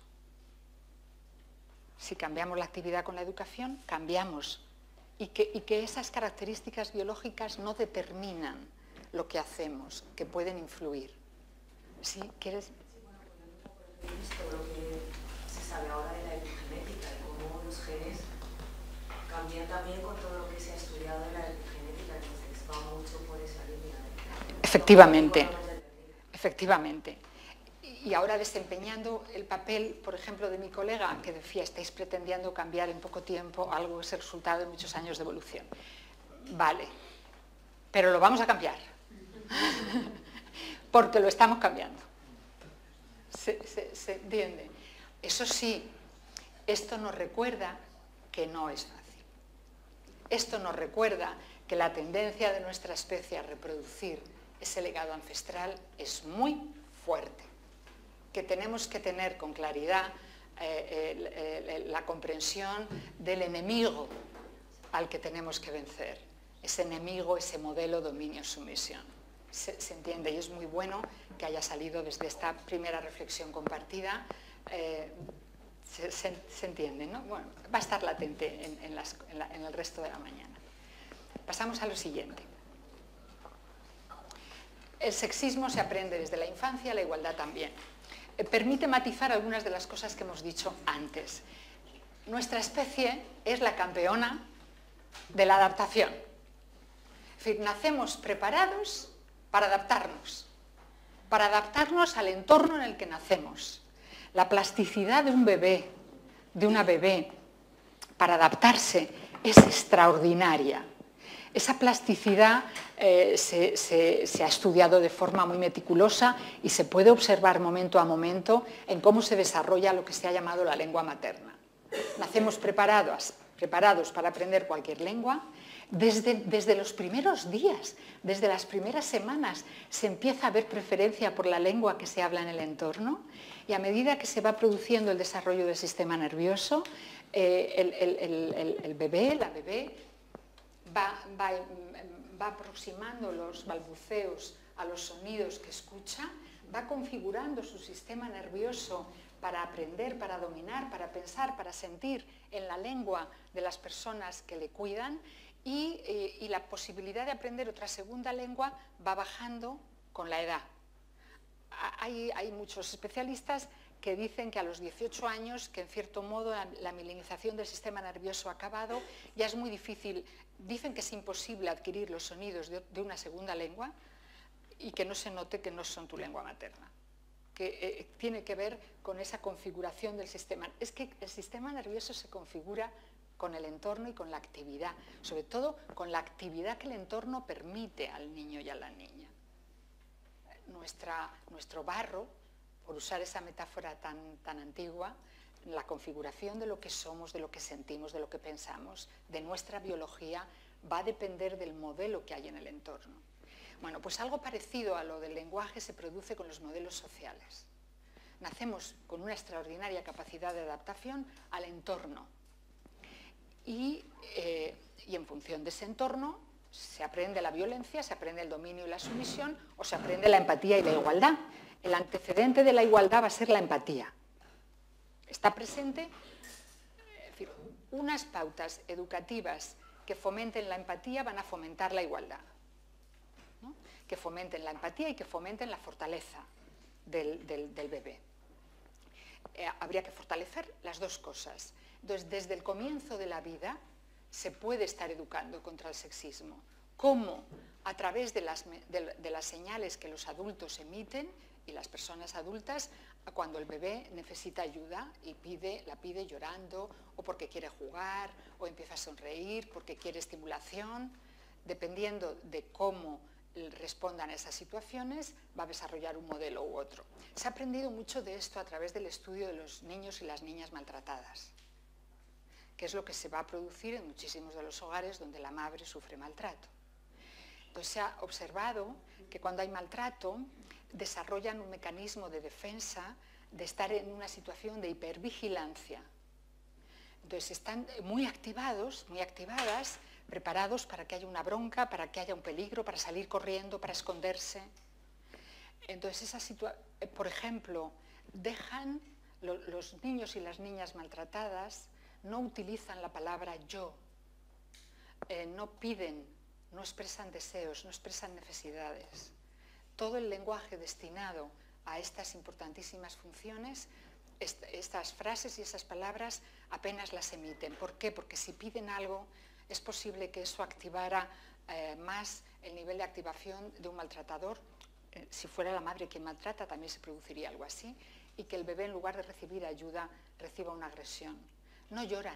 Si cambiamos la actividad con la educación, cambiamos. Y que, y que esas características biológicas no determinan lo que hacemos, que pueden influir. ¿Sí? ¿Quieres? Sí, bueno, poniendo un poco de vista lo que se sabe ahora de la epigenética, de cómo los genes cambian también con todo lo que se ha estudiado de la epigenética, entonces va mucho por esa línea. De... Efectivamente, efectivamente. Y ahora desempeñando el papel, por ejemplo, de mi colega, que decía, estáis pretendiendo cambiar en poco tiempo algo que es el resultado de muchos años de evolución. Vale, pero lo vamos a cambiar, porque lo estamos cambiando. ¿Se, se, se entiende? Eso sí, esto nos recuerda que no es fácil. Esto nos recuerda que la tendencia de nuestra especie a reproducir ese legado ancestral es muy fuerte, que tenemos que tener con claridad eh, eh, la comprensión del enemigo al que tenemos que vencer. Ese enemigo, ese modelo dominio-sumisión. Se, se entiende y es muy bueno que haya salido desde esta primera reflexión compartida. Eh, se, se, se entiende, ¿no? Bueno, va a estar latente en, en, las, en, la, en el resto de la mañana. Pasamos a lo siguiente. El sexismo se aprende desde la infancia, la igualdad también. Eh, permite matizar algunas de las cosas que hemos dicho antes. Nuestra especie es la campeona de la adaptación. Es decir, nacemos preparados para adaptarnos, para adaptarnos al entorno en el que nacemos. La plasticidad de un bebé, de una bebé, para adaptarse es extraordinaria. Esa plasticidad eh, se, se, se ha estudiado de forma muy meticulosa y se puede observar momento a momento en cómo se desarrolla lo que se ha llamado la lengua materna. Nacemos preparados, preparados para aprender cualquier lengua. Desde, desde los primeros días, desde las primeras semanas, se empieza a ver preferencia por la lengua que se habla en el entorno, y a medida que se va produciendo el desarrollo del sistema nervioso, eh, el, el, el, el bebé, la bebé, va, va, va aproximando los balbuceos a los sonidos que escucha, va configurando su sistema nervioso para aprender, para dominar, para pensar, para sentir en la lengua de las personas que le cuidan. Y, eh, y la posibilidad de aprender otra segunda lengua va bajando con la edad. Hay, hay muchos especialistas que dicen que a los dieciocho años, que en cierto modo la, la milenización del sistema nervioso ha acabado, ya es muy difícil, dicen que es imposible adquirir los sonidos de, de una segunda lengua y que no se note que no son tu lengua materna, que eh, tiene que ver con esa configuración del sistema. Es que el sistema nervioso se configura con el entorno y con la actividad, sobre todo con la actividad que el entorno permite al niño y a la niña. Nuestra, nuestro barro, por usar esa metáfora tan, tan antigua, la configuración de lo que somos, de lo que sentimos, de lo que pensamos, de nuestra biología, va a depender del modelo que hay en el entorno. Bueno, pues algo parecido a lo del lenguaje se produce con los modelos sociales. Nacemos con una extraordinaria capacidad de adaptación al entorno. Y, eh, y en función de ese entorno se aprende la violencia, se aprende el dominio y la sumisión, o se aprende la empatía y la igualdad. El antecedente de la igualdad va a ser la empatía. Está presente, es decir, unas pautas educativas que fomenten la empatía van a fomentar la igualdad, ¿no? Que fomenten la empatía y que fomenten la fortaleza del, del, del bebé. Eh, habría que fortalecer las dos cosas. Entonces, desde el comienzo de la vida se puede estar educando contra el sexismo. ¿Cómo? A través de las, de, de las señales que los adultos emiten y las personas adultas cuando el bebé necesita ayuda y pide, la pide llorando, o porque quiere jugar, o empieza a sonreír, porque quiere estimulación. Dependiendo de cómo respondan a esas situaciones, va a desarrollar un modelo u otro. Se ha aprendido mucho de esto a través del estudio de los niños y las niñas maltratadas, que es lo que se va a producir en muchísimos de los hogares donde la madre sufre maltrato. Entonces se ha observado que cuando hay maltrato desarrollan un mecanismo de defensa, de estar en una situación de hipervigilancia. Entonces están muy activados, muy activadas, preparados para que haya una bronca, para que haya un peligro, para salir corriendo, para esconderse. Entonces, esa situa- por ejemplo, dejan, lo, los niños y las niñas maltratadas no utilizan la palabra yo, eh, no piden, no expresan deseos, no expresan necesidades. Todo el lenguaje destinado a estas importantísimas funciones, est- estas frases y esas palabras apenas las emiten. ¿Por qué? Porque si piden algo, es posible que eso activara eh, más el nivel de activación de un maltratador. Eh, si fuera la madre quien maltrata, también se produciría algo así, y que el bebé, en lugar de recibir ayuda, reciba una agresión. No lloran,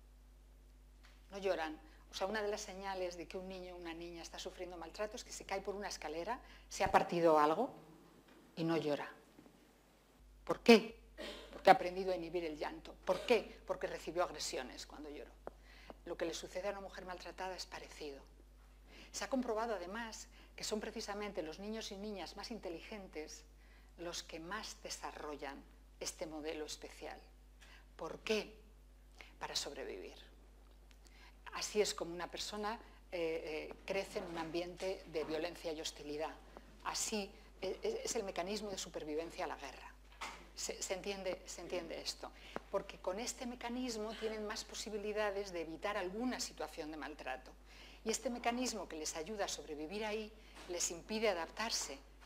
no lloran. O sea, una de las señales de que un niño o una niña está sufriendo maltrato es que se cae por una escalera, se ha partido algo y no llora. ¿Por qué? Porque ha aprendido a inhibir el llanto. ¿Por qué? Porque recibió agresiones cuando lloró. Lo que le sucede a una mujer maltratada es parecido. Se ha comprobado además que son precisamente los niños y niñas más inteligentes los que más desarrollan este modelo especial. ¿Por qué? Para sobrevivir. Así es como una persona eh, eh, crece en un ambiente de violencia y hostilidad. Así es, es el mecanismo de supervivencia a la guerra. Se, se, entiende, se entiende esto, porque con este mecanismo tienen más posibilidades de evitar alguna situación de maltrato. Y este mecanismo que les ayuda a sobrevivir ahí, les impide adaptarse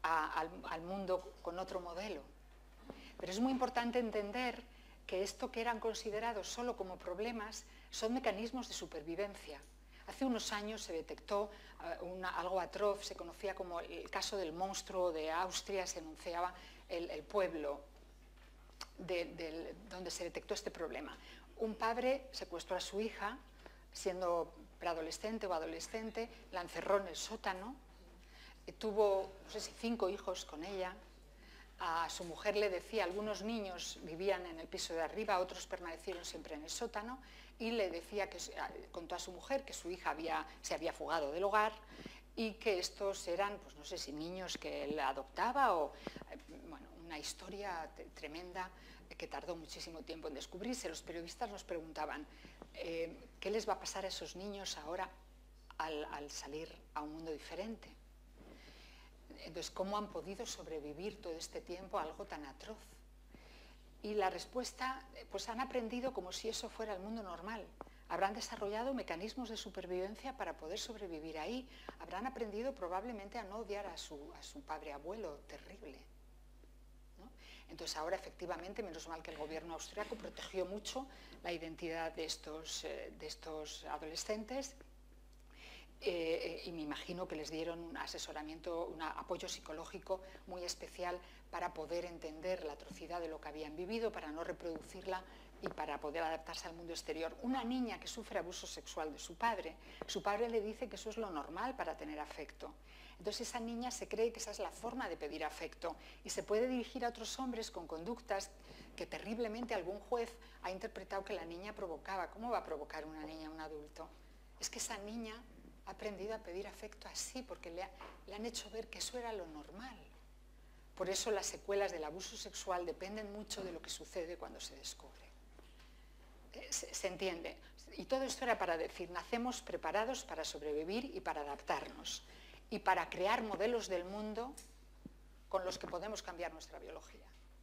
a, al, al mundo con otro modelo. Pero es muy importante entender que esto que eran considerados solo como problemas son mecanismos de supervivencia. Hace unos años se detectó uh, una, algo atroz, se conocía como el caso del monstruo de Austria, se enunciaba el, el pueblo de, de, donde se detectó este problema. Un padre secuestró a su hija, siendo preadolescente o adolescente, la encerró en el sótano, tuvo, no sé si cinco hijos con ella. A su mujer le decía, algunos niños vivían en el piso de arriba, otros permanecieron siempre en el sótano, y le decía, que contó a su mujer que su hija había, se había fugado del hogar y que estos eran, pues no sé si niños que él adoptaba o, bueno, una historia tremenda que tardó muchísimo tiempo en descubrirse. Los periodistas nos preguntaban, eh, ¿qué les va a pasar a esos niños ahora al, al salir a un mundo diferente? Entonces, ¿cómo han podido sobrevivir todo este tiempo a algo tan atroz? Y la respuesta, pues han aprendido como si eso fuera el mundo normal. Habrán desarrollado mecanismos de supervivencia para poder sobrevivir ahí. Habrán aprendido probablemente a no odiar a su, a su padre abuelo terrible, ¿no? Entonces ahora efectivamente, menos mal que el gobierno austriaco protegió mucho la identidad de estos, eh, de estos adolescentes. Eh, y me imagino que les dieron un asesoramiento, un apoyo psicológico muy especial para poder entender la atrocidad de lo que habían vivido, para no reproducirla y para poder adaptarse al mundo exterior. Una niña que sufre abuso sexual de su padre, su padre le dice que eso es lo normal para tener afecto. Entonces esa niña se cree que esa es la forma de pedir afecto y se puede dirigir a otros hombres con conductas que terriblemente algún juez ha interpretado que la niña provocaba. ¿Cómo va a provocar una niña a un adulto? Es que esa niña ha aprendido a pedir afecto así, porque le, ha, le han hecho ver que eso era lo normal. Por eso las secuelas del abuso sexual dependen mucho de lo que sucede cuando se descubre. Eh, se, se entiende. Y todo esto era para decir, nacemos preparados para sobrevivir y para adaptarnos, y para crear modelos del mundo con los que podemos cambiar nuestra biología.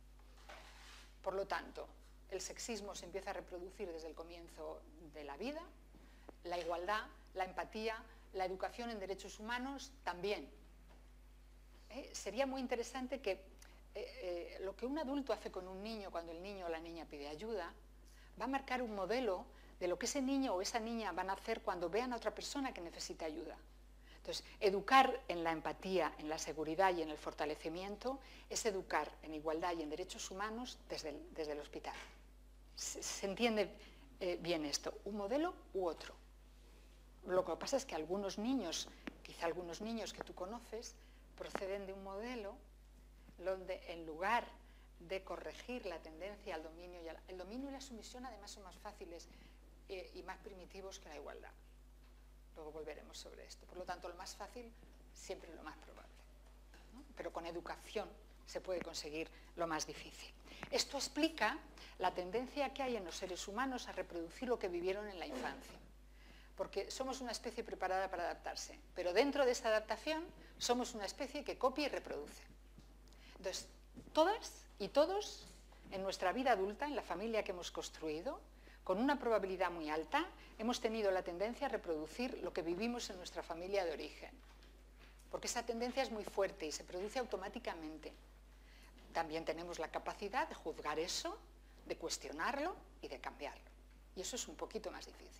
Por lo tanto, el sexismo se empieza a reproducir desde el comienzo de la vida, la igualdad, la empatía, la educación en derechos humanos también. ¿Eh? Sería muy interesante que eh, eh, lo que un adulto hace con un niño cuando el niño o la niña pide ayuda va a marcar un modelo de lo que ese niño o esa niña van a hacer cuando vean a otra persona que necesita ayuda. Entonces, educar en la empatía, en la seguridad y en el fortalecimiento es educar en igualdad y en derechos humanos desde el, desde el hospital. Se, se entiende eh, bien esto, un modelo u otro. Lo que pasa es que algunos niños, quizá algunos niños que tú conoces, proceden de un modelo donde en lugar de corregir la tendencia al dominio y al, el dominio y la sumisión además son más fáciles eh, y más primitivos que la igualdad. Luego volveremos sobre esto. Por lo tanto, lo más fácil siempre es lo más probable, ¿no? Pero con educación se puede conseguir lo más difícil. Esto explica la tendencia que hay en los seres humanos a reproducir lo que vivieron en la infancia. Porque somos una especie preparada para adaptarse, pero dentro de esa adaptación somos una especie que copia y reproduce. Entonces, todas y todos en nuestra vida adulta, en la familia que hemos construido, con una probabilidad muy alta, hemos tenido la tendencia a reproducir lo que vivimos en nuestra familia de origen. Porque esa tendencia es muy fuerte y se produce automáticamente. También tenemos la capacidad de juzgar eso, de cuestionarlo y de cambiarlo. Y eso es un poquito más difícil.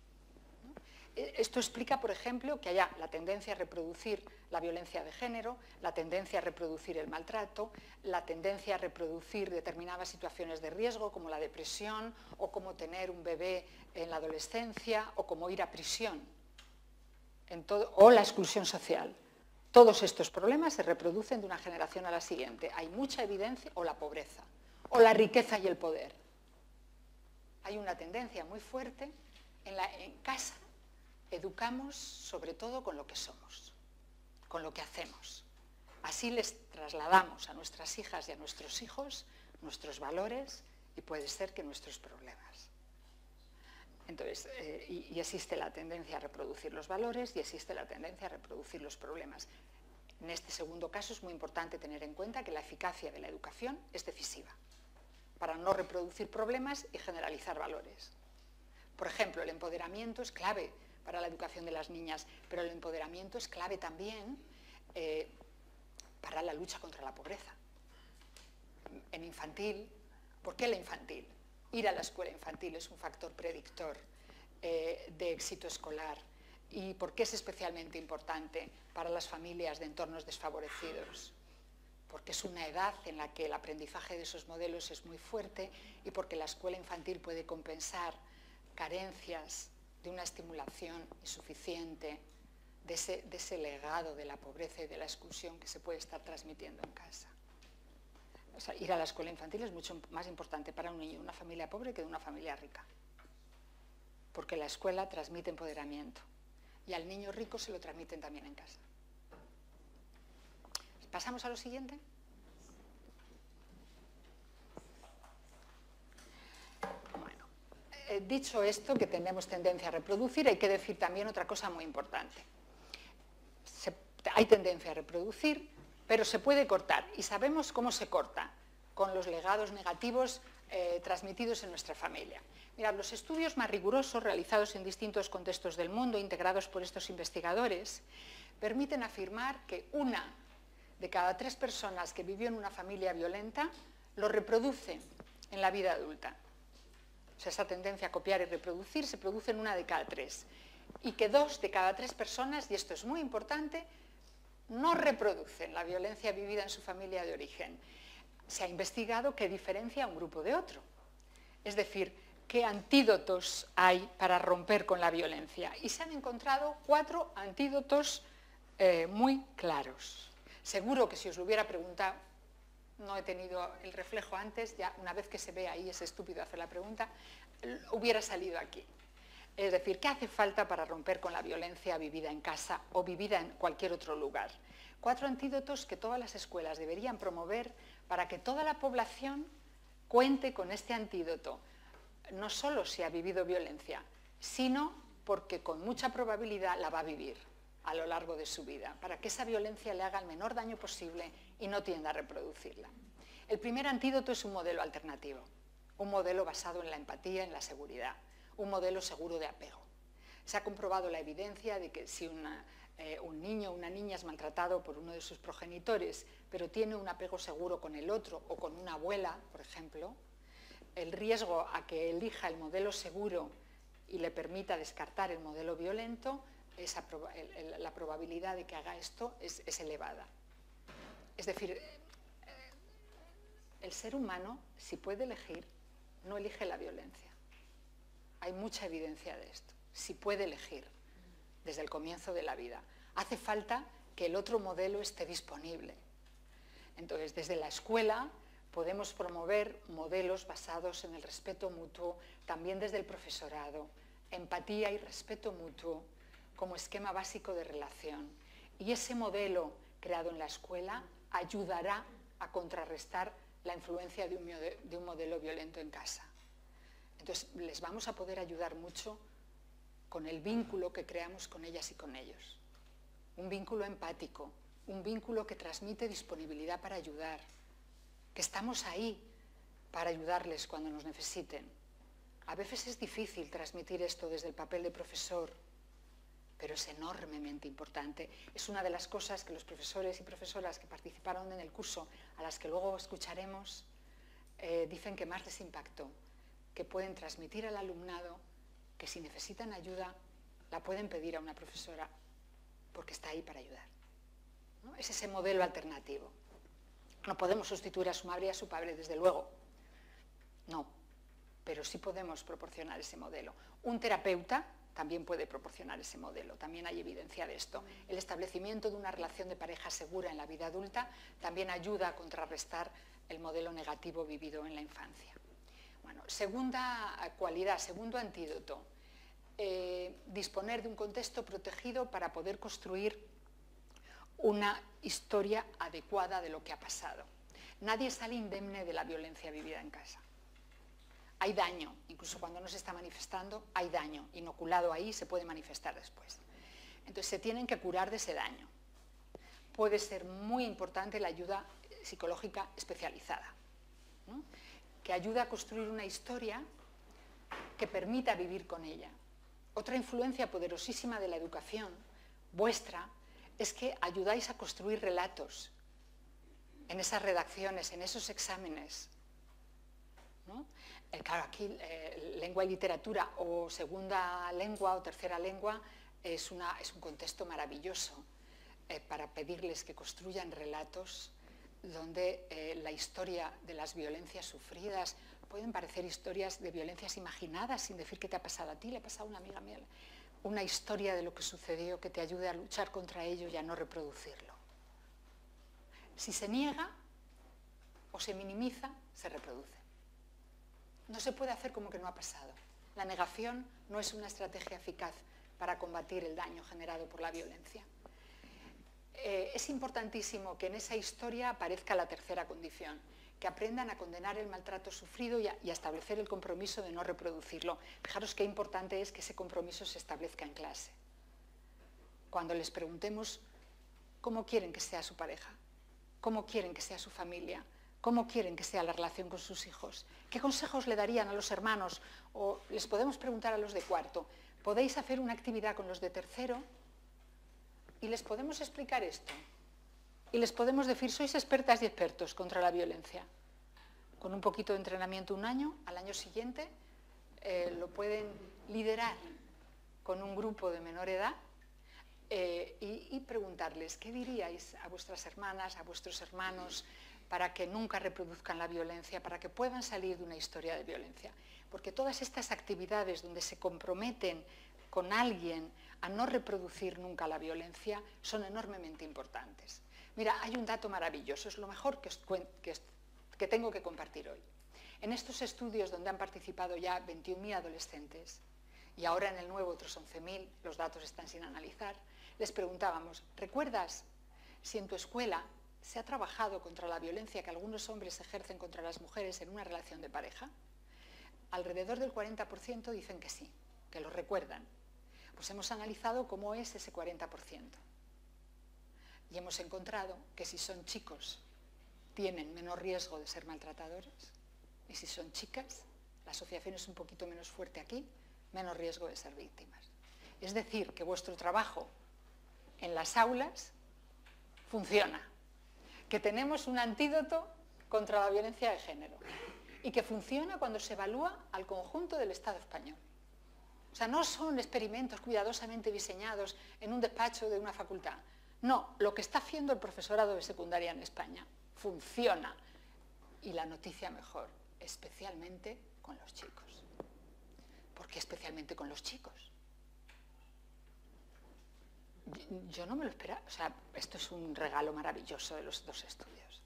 Esto explica, por ejemplo, que haya la tendencia a reproducir la violencia de género, la tendencia a reproducir el maltrato, la tendencia a reproducir determinadas situaciones de riesgo, como la depresión, o como tener un bebé en la adolescencia, o como ir a prisión, en todo, o la exclusión social. Todos estos problemas se reproducen de una generación a la siguiente. Hay mucha evidencia, o la pobreza, o la riqueza y el poder. Hay una tendencia muy fuerte en, la, en casa. Educamos sobre todo con lo que somos, con lo que hacemos. Así les trasladamos a nuestras hijas y a nuestros hijos nuestros valores y puede ser que nuestros problemas. Entonces, eh, y, y existe la tendencia a reproducir los valores y existe la tendencia a reproducir los problemas. En este segundo caso es muy importante tener en cuenta que la eficacia de la educación es decisiva para no reproducir problemas y generalizar valores. Por ejemplo, el empoderamiento es clave para la educación de las niñas, pero el empoderamiento es clave también eh, para la lucha contra la pobreza. En infantil, ¿por qué la infantil? Ir a la escuela infantil es un factor predictor eh, de éxito escolar. ¿Y por qué es especialmente importante para las familias de entornos desfavorecidos? Porque es una edad en la que el aprendizaje de esos modelos es muy fuerte y porque la escuela infantil puede compensar carencias de una estimulación insuficiente, de ese, de ese legado de la pobreza y de la exclusión que se puede estar transmitiendo en casa. O sea, ir a la escuela infantil es mucho más importante para un niño de una familia pobre que de una familia rica, porque la escuela transmite empoderamiento y al niño rico se lo transmiten también en casa. ¿Pasamos a lo siguiente? Bueno, eh, dicho esto, que tenemos tendencia a reproducir, hay que decir también otra cosa muy importante. Se, hay tendencia a reproducir, pero se puede cortar, y sabemos cómo se corta, con los legados negativos eh, transmitidos en nuestra familia. Mirad, los estudios más rigurosos realizados en distintos contextos del mundo, integrados por estos investigadores, permiten afirmar que una de cada tres personas que vivió en una familia violenta lo reproduce en la vida adulta. O sea, esa tendencia a copiar y reproducir se produce en una de cada tres. Y que dos de cada tres personas, y esto es muy importante, no reproducen la violencia vivida en su familia de origen. Se ha investigado qué diferencia un grupo de otro. Es decir, qué antídotos hay para romper con la violencia. Y se han encontrado cuatro antídotos eh, muy claros. Seguro que si os lo hubiera preguntado, no he tenido el reflejo antes, ya una vez que se ve ahí es estúpido hacer la pregunta, hubiera salido aquí. Es decir, ¿qué hace falta para romper con la violencia vivida en casa o vivida en cualquier otro lugar? Cuatro antídotos que todas las escuelas deberían promover para que toda la población cuente con este antídoto, no solo si ha vivido violencia, sino porque con mucha probabilidad la va a vivir a lo largo de su vida, para que esa violencia le haga el menor daño posible y no tienda a reproducirla. El primer antídoto es un modelo alternativo, un modelo basado en la empatía, en la seguridad, un modelo seguro de apego. Se ha comprobado la evidencia de que si una, eh, un niño o una niña es maltratado por uno de sus progenitores, pero tiene un apego seguro con el otro o con una abuela, por ejemplo, el riesgo a que elija el modelo seguro y le permita descartar el modelo violento, esa proba, el, el, la probabilidad de que haga esto es, es elevada. Es decir, el ser humano, si puede elegir, no elige la violencia. Hay mucha evidencia de esto. Si puede elegir desde el comienzo de la vida, hace falta que el otro modelo esté disponible. Entonces, desde la escuela podemos promover modelos basados en el respeto mutuo, también desde el profesorado, empatía y respeto mutuo como esquema básico de relación. Y ese modelo creado en la escuela ayudará a contrarrestar la influencia de un, de un modelo violento en casa. Entonces, les vamos a poder ayudar mucho con el vínculo que creamos con ellas y con ellos. Un vínculo empático, un vínculo que transmite disponibilidad para ayudar, que estamos ahí para ayudarles cuando nos necesiten. A veces es difícil transmitir esto desde el papel de profesor, pero es enormemente importante. Es una de las cosas que los profesores y profesoras que participaron en el curso, a las que luego escucharemos, eh, dicen que más les impactó, que pueden transmitir al alumnado que si necesitan ayuda, la pueden pedir a una profesora porque está ahí para ayudar, ¿no? Es ese modelo alternativo. No podemos sustituir a su madre y a su padre, desde luego, no, pero sí podemos proporcionar ese modelo. Un terapeuta también puede proporcionar ese modelo, también hay evidencia de esto. El establecimiento de una relación de pareja segura en la vida adulta también ayuda a contrarrestar el modelo negativo vivido en la infancia. Bueno, segunda cualidad, segundo antídoto, eh, disponer de un contexto protegido para poder construir una historia adecuada de lo que ha pasado. Nadie sale indemne de la violencia vivida en casa. Hay daño, incluso cuando no se está manifestando, hay daño. Inoculado ahí se puede manifestar después. Entonces se tienen que curar de ese daño. Puede ser muy importante la ayuda psicológica especializada, ¿no? Que ayuda a construir una historia que permita vivir con ella. Otra influencia poderosísima de la educación vuestra es que ayudáis a construir relatos en esas redacciones, en esos exámenes, ¿no? Eh, claro, aquí eh, lengua y literatura o segunda lengua o tercera lengua es, una, es un contexto maravilloso eh, para pedirles que construyan relatos donde eh, la historia de las violencias sufridas pueden parecer historias de violencias imaginadas, sin decir qué te ha pasado a ti, le ha pasado a una amiga mía, una historia de lo que sucedió que te ayude a luchar contra ello y a no reproducirlo. Si se niega o se minimiza, se reproduce. No se puede hacer como que no ha pasado. La negación no es una estrategia eficaz para combatir el daño generado por la violencia. Eh, es importantísimo que en esa historia aparezca la tercera condición, que aprendan a condenar el maltrato sufrido y a, y a establecer el compromiso de no reproducirlo. Fijaros qué importante es que ese compromiso se establezca en clase. Cuando les preguntemos cómo quieren que sea su pareja, cómo quieren que sea su familia, cómo quieren que sea la relación con sus hijos, qué consejos le darían a los hermanos, o les podemos preguntar a los de cuarto, ¿podéis hacer una actividad con los de tercero? Y les podemos explicar esto. Y les podemos decir, sois expertas y expertos contra la violencia. Con un poquito de entrenamiento un año, al año siguiente eh, lo pueden liderar con un grupo de menor edad eh, y, y preguntarles, ¿qué diríais a vuestras hermanas, a vuestros hermanos, para que nunca reproduzcan la violencia, para que puedan salir de una historia de violencia? Porque todas estas actividades donde se comprometen con alguien a no reproducir nunca la violencia son enormemente importantes. Mira, hay un dato maravilloso, es lo mejor que, os que, que tengo que compartir hoy. En estos estudios donde han participado ya veintiún mil adolescentes, y ahora en el nuevo otros once mil, los datos están sin analizar, les preguntábamos, ¿recuerdas si en tu escuela se ha trabajado contra la violencia que algunos hombres ejercen contra las mujeres en una relación de pareja? Alrededor del cuarenta por ciento dicen que sí, que lo recuerdan. Pues hemos analizado cómo es ese cuarenta por ciento. Y hemos encontrado que si son chicos tienen menor riesgo de ser maltratadores y si son chicas, la asociación es un poquito menos fuerte aquí, menos riesgo de ser víctimas. Es decir, que vuestro trabajo en las aulas funciona, que tenemos un antídoto contra la violencia de género y que funciona cuando se evalúa al conjunto del Estado español. O sea, no son experimentos cuidadosamente diseñados en un despacho de una facultad. No, lo que está haciendo el profesorado de secundaria en España funciona. Y la noticia mejor, especialmente con los chicos. ¿Por qué especialmente con los chicos? Yo no me lo esperaba. O sea, esto es un regalo maravilloso de los dos estudios.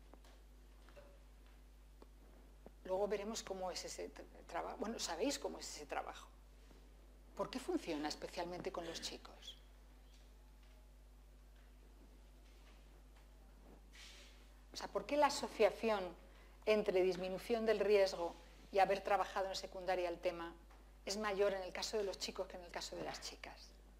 Luego veremos cómo es ese trabajo. Bueno, sabéis cómo es ese trabajo. ¿Por qué funciona especialmente con los chicos? O sea, ¿por qué la asociación entre disminución del riesgo y haber trabajado en secundaria el tema es mayor en el caso de los chicos que en el caso de las chicas?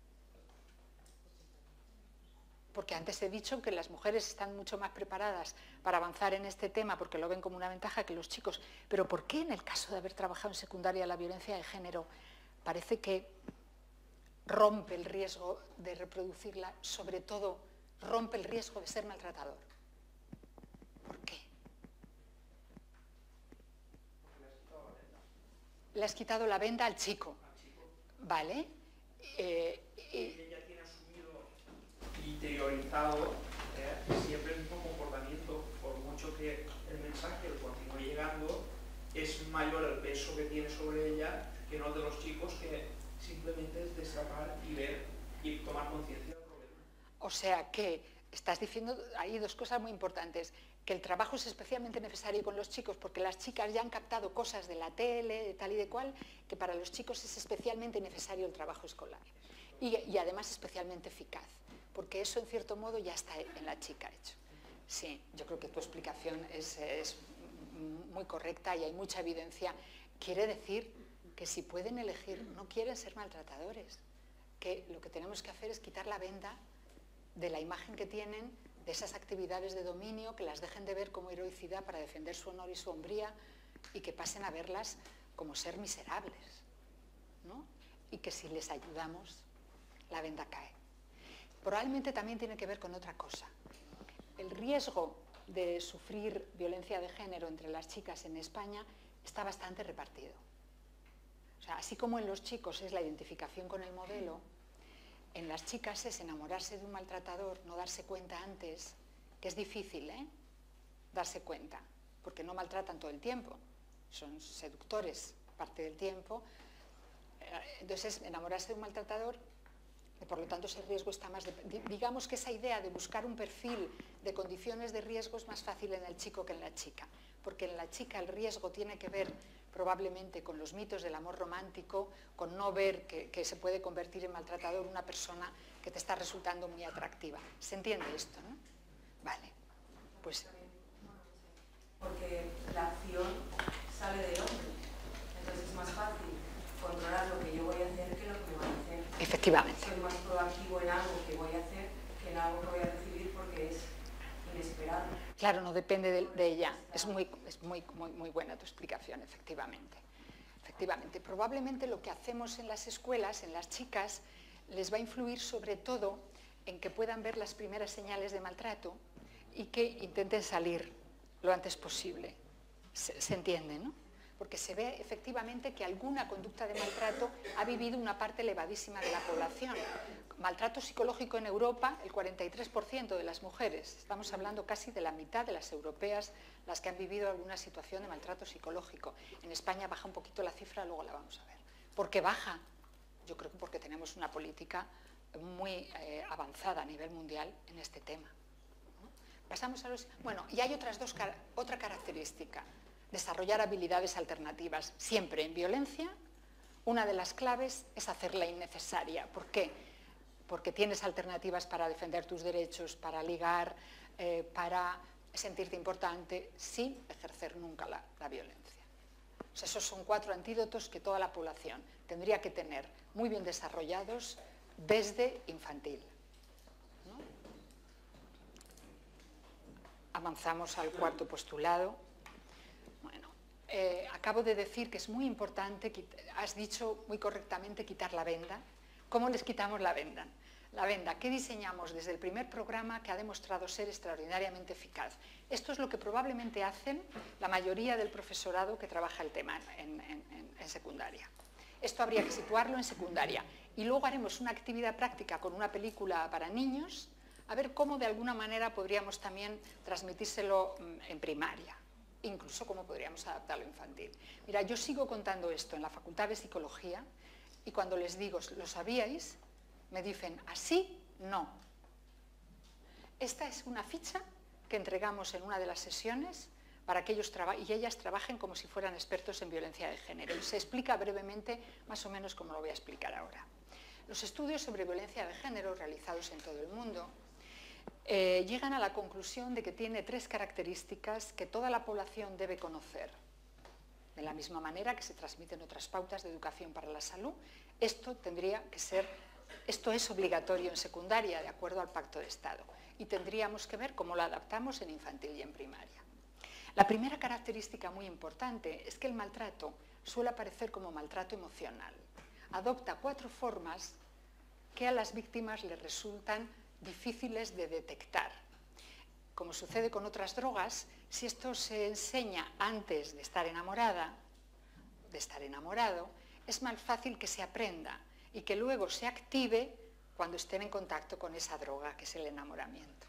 Porque antes he dicho que las mujeres están mucho más preparadas para avanzar en este tema porque lo ven como una ventaja que los chicos. Pero ¿por qué en el caso de haber trabajado en secundaria la violencia de género parece que rompe el riesgo de reproducirla, sobre todo rompe el riesgo de ser maltratador? ¿Por qué? Le has quitado la venda al chico, ¿vale? Eh, eh, ella tiene asumido, interiorizado eh, siempre el mismo comportamiento, por mucho que el mensaje continúe llegando, es mayor el peso que tiene sobre ella que no el de los chicos, que simplemente es destapar y ver y tomar conciencia del problema. O sea que estás diciendo ahí dos cosas muy importantes, que el trabajo es especialmente necesario con los chicos porque las chicas ya han captado cosas de la tele, de tal y de cual, que para los chicos es especialmente necesario el trabajo escolar y, y además especialmente eficaz, porque eso en cierto modo ya está en la chica hecho. Sí, yo creo que tu explicación es, es muy correcta y hay mucha evidencia. Quiere decir que si pueden elegir, no quieren ser maltratadores, que lo que tenemos que hacer es quitar la venda de la imagen que tienen de esas actividades de dominio, que las dejen de ver como heroicidad para defender su honor y su hombría y que pasen a verlas como ser miserables, ¿no? Y que si les ayudamos, la venda cae. Probablemente también tiene que ver con otra cosa. El riesgo de sufrir violencia de género entre las chicas en España está bastante repartido. O sea, así como en los chicos es la identificación con el modelo, en las chicas es enamorarse de un maltratador, no darse cuenta antes, que es difícil, ¿eh? Darse cuenta, porque no maltratan todo el tiempo, son seductores parte del tiempo. Entonces, enamorarse de un maltratador, y por lo tanto ese riesgo está más... De, digamos que esa idea de buscar un perfil de condiciones de riesgo es más fácil en el chico que en la chica, porque en la chica el riesgo tiene que ver probablemente con los mitos del amor romántico, con no ver que, que se puede convertir en maltratador una persona que te está resultando muy atractiva. ¿Se entiende esto, no? Vale, pues... Porque la acción sale del hombre, entonces es más fácil controlar lo que yo voy a hacer que lo que me van a hacer. Efectivamente. Soy más proactivo en algo que voy a hacer que en algo que voy a recibir porque es inesperado. Claro, no depende de, de ella. Es, muy, es muy, muy, muy buena tu explicación, efectivamente. Efectivamente. Probablemente lo que hacemos en las escuelas, en las chicas, les va a influir sobre todo en que puedan ver las primeras señales de maltrato y que intenten salir lo antes posible. Se, se entiende, ¿no? Porque se ve efectivamente que alguna conducta de maltrato ha vivido una parte elevadísima de la población. Maltrato psicológico en Europa, el cuarenta y tres por ciento de las mujeres. Estamos hablando casi de la mitad de las europeas las que han vivido alguna situación de maltrato psicológico. En España baja un poquito la cifra, luego la vamos a ver. ¿Por qué baja? Yo creo que porque tenemos una política muy eh, avanzada a nivel mundial en este tema. ¿No? Pasamos a los... Bueno, y hay otras dos, otra característica. Desarrollar habilidades alternativas. Siempre en violencia, una de las claves es hacerla innecesaria. ¿Por qué? Porque tienes alternativas para defender tus derechos, para ligar, eh, para sentirte importante, sin ejercer nunca la, la violencia. O sea, esos son cuatro antídotos que toda la población tendría que tener muy bien desarrollados desde infantil, ¿no? Avanzamos al cuarto postulado. Bueno, eh, acabo de decir que es muy importante, has dicho muy correctamente, quitar la venda. ¿Cómo les quitamos la venda? La venda que diseñamos desde el primer programa que ha demostrado ser extraordinariamente eficaz. Esto es lo que probablemente hacen la mayoría del profesorado que trabaja el tema en, en, en, en secundaria. Esto habría que situarlo en secundaria. Y luego haremos una actividad práctica con una película para niños, a ver cómo de alguna manera podríamos también transmitírselo en primaria. Incluso cómo podríamos adaptarlo a infantil. Mira, yo sigo contando esto en la Facultad de Psicología y cuando les digo, ¿lo sabíais? Me dicen, ¿así? No. Esta es una ficha que entregamos en una de las sesiones para que ellos y ellas trabajen como si fueran expertos en violencia de género. Y se explica brevemente, más o menos como lo voy a explicar ahora. Los estudios sobre violencia de género realizados en todo el mundo Eh, llegan a la conclusión de que tiene tres características que toda la población debe conocer. De la misma manera que se transmiten otras pautas de educación para la salud, esto tendría que ser, esto es obligatorio en secundaria, de acuerdo al Pacto de Estado, y tendríamos que ver cómo lo adaptamos en infantil y en primaria. La primera característica muy importante es que el maltrato suele aparecer como maltrato emocional. Adopta cuatro formas que a las víctimas les resultan difíciles de detectar. Como sucede con otras drogas, si esto se enseña antes de estar enamorada, de estar enamorado, es más fácil que se aprenda y que luego se active cuando estén en contacto con esa droga, que es el enamoramiento.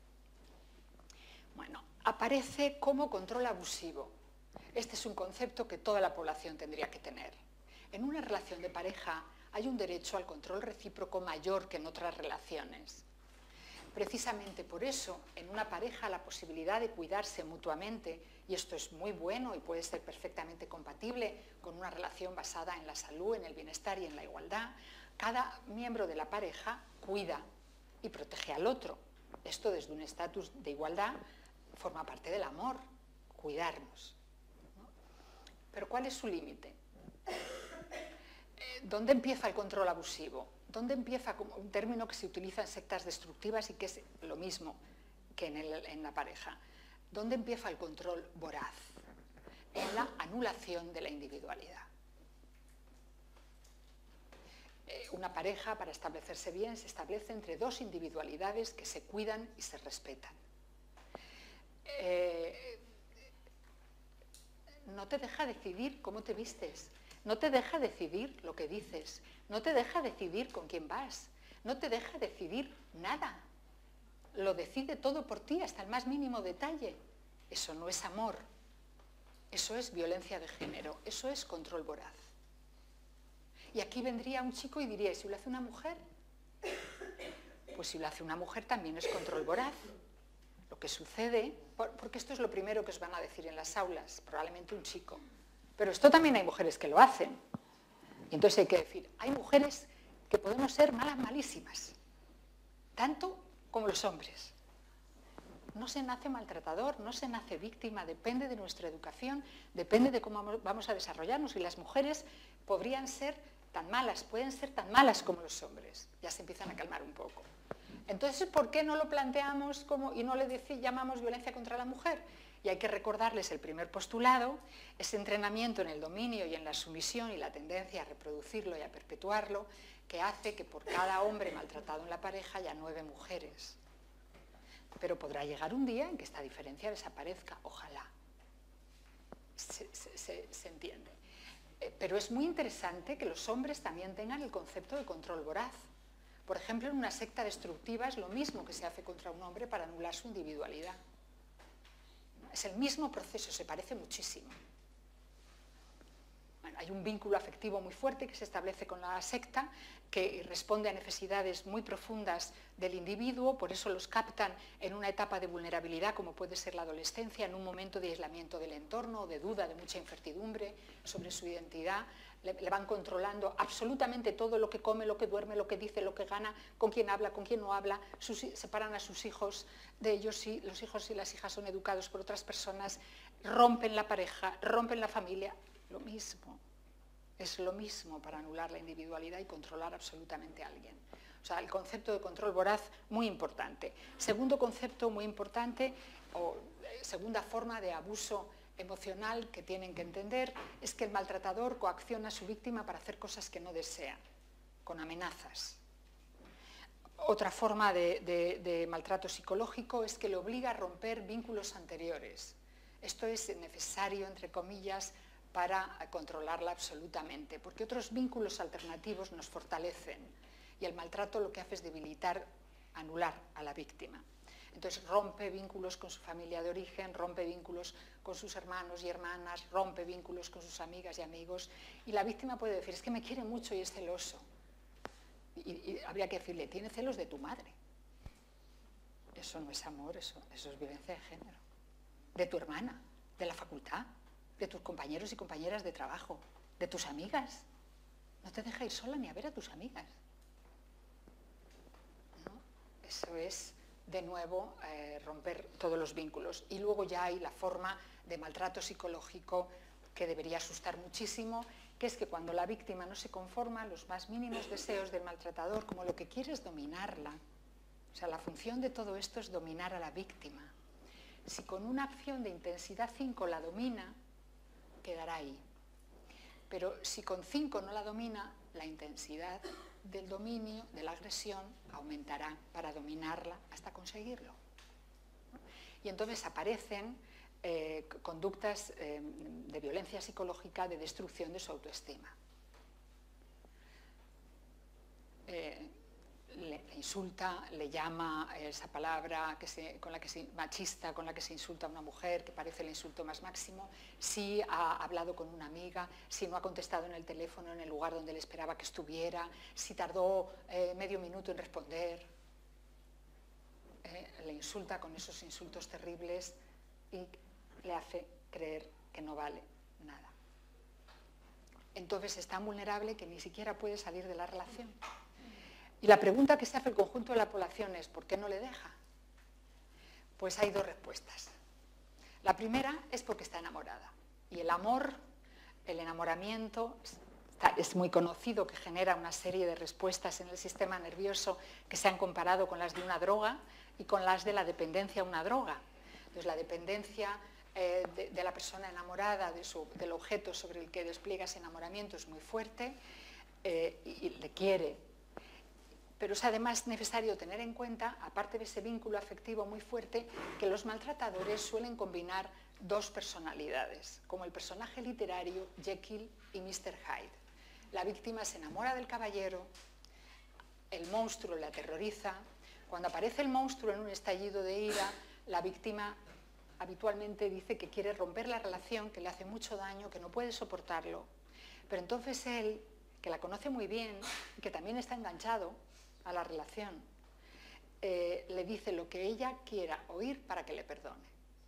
Bueno, aparece como control abusivo. Este es un concepto que toda la población tendría que tener. En una relación de pareja hay un derecho al control recíproco mayor que en otras relaciones. Precisamente por eso, en una pareja la posibilidad de cuidarse mutuamente, y esto es muy bueno y puede ser perfectamente compatible con una relación basada en la salud, en el bienestar y en la igualdad, cada miembro de la pareja cuida y protege al otro. Esto desde un estatus de igualdad forma parte del amor, cuidarnos, ¿no? Pero ¿cuál es su límite? ¿Dónde empieza el control abusivo? ¿Dónde empieza un término que se utiliza en sectas destructivas y que es lo mismo que en, el, en la pareja? ¿Dónde empieza el control voraz? En la anulación de la individualidad. Eh, una pareja, para establecerse bien, se establece entre dos individualidades que se cuidan y se respetan. te deja decidir cómo te vistes, no te deja decidir lo que dices, no te deja decidir con quién vas, no te deja decidir nada. Lo decide todo por ti, hasta el más mínimo detalle. Eso no es amor, eso es violencia de género, eso es control voraz. Y aquí vendría un chico y diría, ¿y si lo hace una mujer? Pues si lo hace una mujer también es control voraz. Lo que sucede, porque esto es lo primero que os van a decir en las aulas, probablemente un chico, pero esto también hay mujeres que lo hacen. Y entonces hay que decir, hay mujeres que podemos ser malas, malísimas, tanto como los hombres. No se nace maltratador, no se nace víctima, depende de nuestra educación, depende de cómo vamos a desarrollarnos, y las mujeres podrían ser tan malas, pueden ser tan malas como los hombres. Ya se empiezan a calmar un poco. Entonces, ¿por qué no lo planteamos como, y no le decimos, llamamos violencia contra la mujer? Y hay que recordarles el primer postulado, ese entrenamiento en el dominio y en la sumisión y la tendencia a reproducirlo y a perpetuarlo, que hace que por cada hombre maltratado en la pareja haya nueve mujeres. Pero podrá llegar un día en que esta diferencia desaparezca, ojalá. Se, se, se, se entiende. Eh, pero es muy interesante que los hombres también tengan el concepto de control voraz. Por ejemplo, en una secta destructiva es lo mismo que se hace contra un hombre para anular su individualidad. Es el mismo proceso, se parece muchísimo. Bueno, hay un vínculo afectivo muy fuerte que se establece con la secta, que responde a necesidades muy profundas del individuo, por eso los captan en una etapa de vulnerabilidad como puede ser la adolescencia, en un momento de aislamiento del entorno, de duda, de mucha incertidumbre sobre su identidad. Le, le van controlando absolutamente todo, lo que come, lo que duerme, lo que dice, lo que gana, con quién habla, con quién no habla, sus, separan a sus hijos de ellos, si los hijos y las hijas son educados por otras personas, rompen la pareja, rompen la familia, lo mismo. Es lo mismo para anular la individualidad y controlar absolutamente a alguien. O sea, el concepto de control voraz, muy importante. Segundo concepto muy importante, o segunda forma de abuso emocional que tienen que entender, es que el maltratador coacciona a su víctima para hacer cosas que no desea, con amenazas. Otra forma de, de, de maltrato psicológico es que le obliga a romper vínculos anteriores. Esto es necesario, entre comillas, para controlarla absolutamente, porque otros vínculos alternativos nos fortalecen y el maltrato lo que hace es debilitar, anular a la víctima. Entonces rompe vínculos con su familia de origen, rompe vínculos con sus hermanos y hermanas, rompe vínculos con sus amigas y amigos, y la víctima puede decir, es que me quiere mucho y es celoso. Y, y habría que decirle, tiene celos de tu madre. Eso no es amor, eso, eso es violencia de género. De tu hermana, de la facultad, de tus compañeros y compañeras de trabajo, de tus amigas. No te deja ir sola ni a ver a tus amigas. ¿No? Eso es, de nuevo, eh, romper todos los vínculos. Y luego ya hay la forma de maltrato psicológico que debería asustar muchísimo, que es que cuando la víctima no se conforma, los más mínimos deseos del maltratador, como lo que quiere es dominarla. O sea, la función de todo esto es dominar a la víctima. Si con una acción de intensidad cinco la domina, quedará ahí. Pero si con cinco no la domina, la intensidad del dominio, de la agresión, aumentará para dominarla hasta conseguirlo. Y entonces aparecen eh, conductas eh, de violencia psicológica, de destrucción de su autoestima. Eh, Le, le insulta, le llama esa palabra que se, con la que se, machista, con la que se insulta a una mujer, que parece el insulto más máximo, si ha hablado con una amiga, si no ha contestado en el teléfono en el lugar donde le esperaba que estuviera, si tardó eh, medio minuto en responder. Eh, le insulta con esos insultos terribles y le hace creer que no vale nada. Entonces es tan vulnerable que ni siquiera puede salir de la relación. Y la pregunta que se hace el conjunto de la población es ¿por qué no le deja? Pues hay dos respuestas. La primera es porque está enamorada. Y el amor, el enamoramiento, es muy conocido que genera una serie de respuestas en el sistema nervioso que se han comparado con las de una droga y con las de la dependencia a una droga. Entonces la dependencia eh, de, de la persona enamorada, de su, del objeto sobre el que despliega ese enamoramiento es muy fuerte eh, y, y le quiere. pero es además necesario tener en cuenta, aparte de ese vínculo afectivo muy fuerte, que los maltratadores suelen combinar dos personalidades, como el personaje literario Jekyll y mister Hyde. La víctima se enamora del caballero, el monstruo le aterroriza. Cuando aparece el monstruo en un estallido de ira, la víctima habitualmente dice que quiere romper la relación, que le hace mucho daño, que no puede soportarlo. Pero entonces él, que la conoce muy bien y que también está enganchado a la relación, eh, le dice lo que ella quiera oír para que le perdone.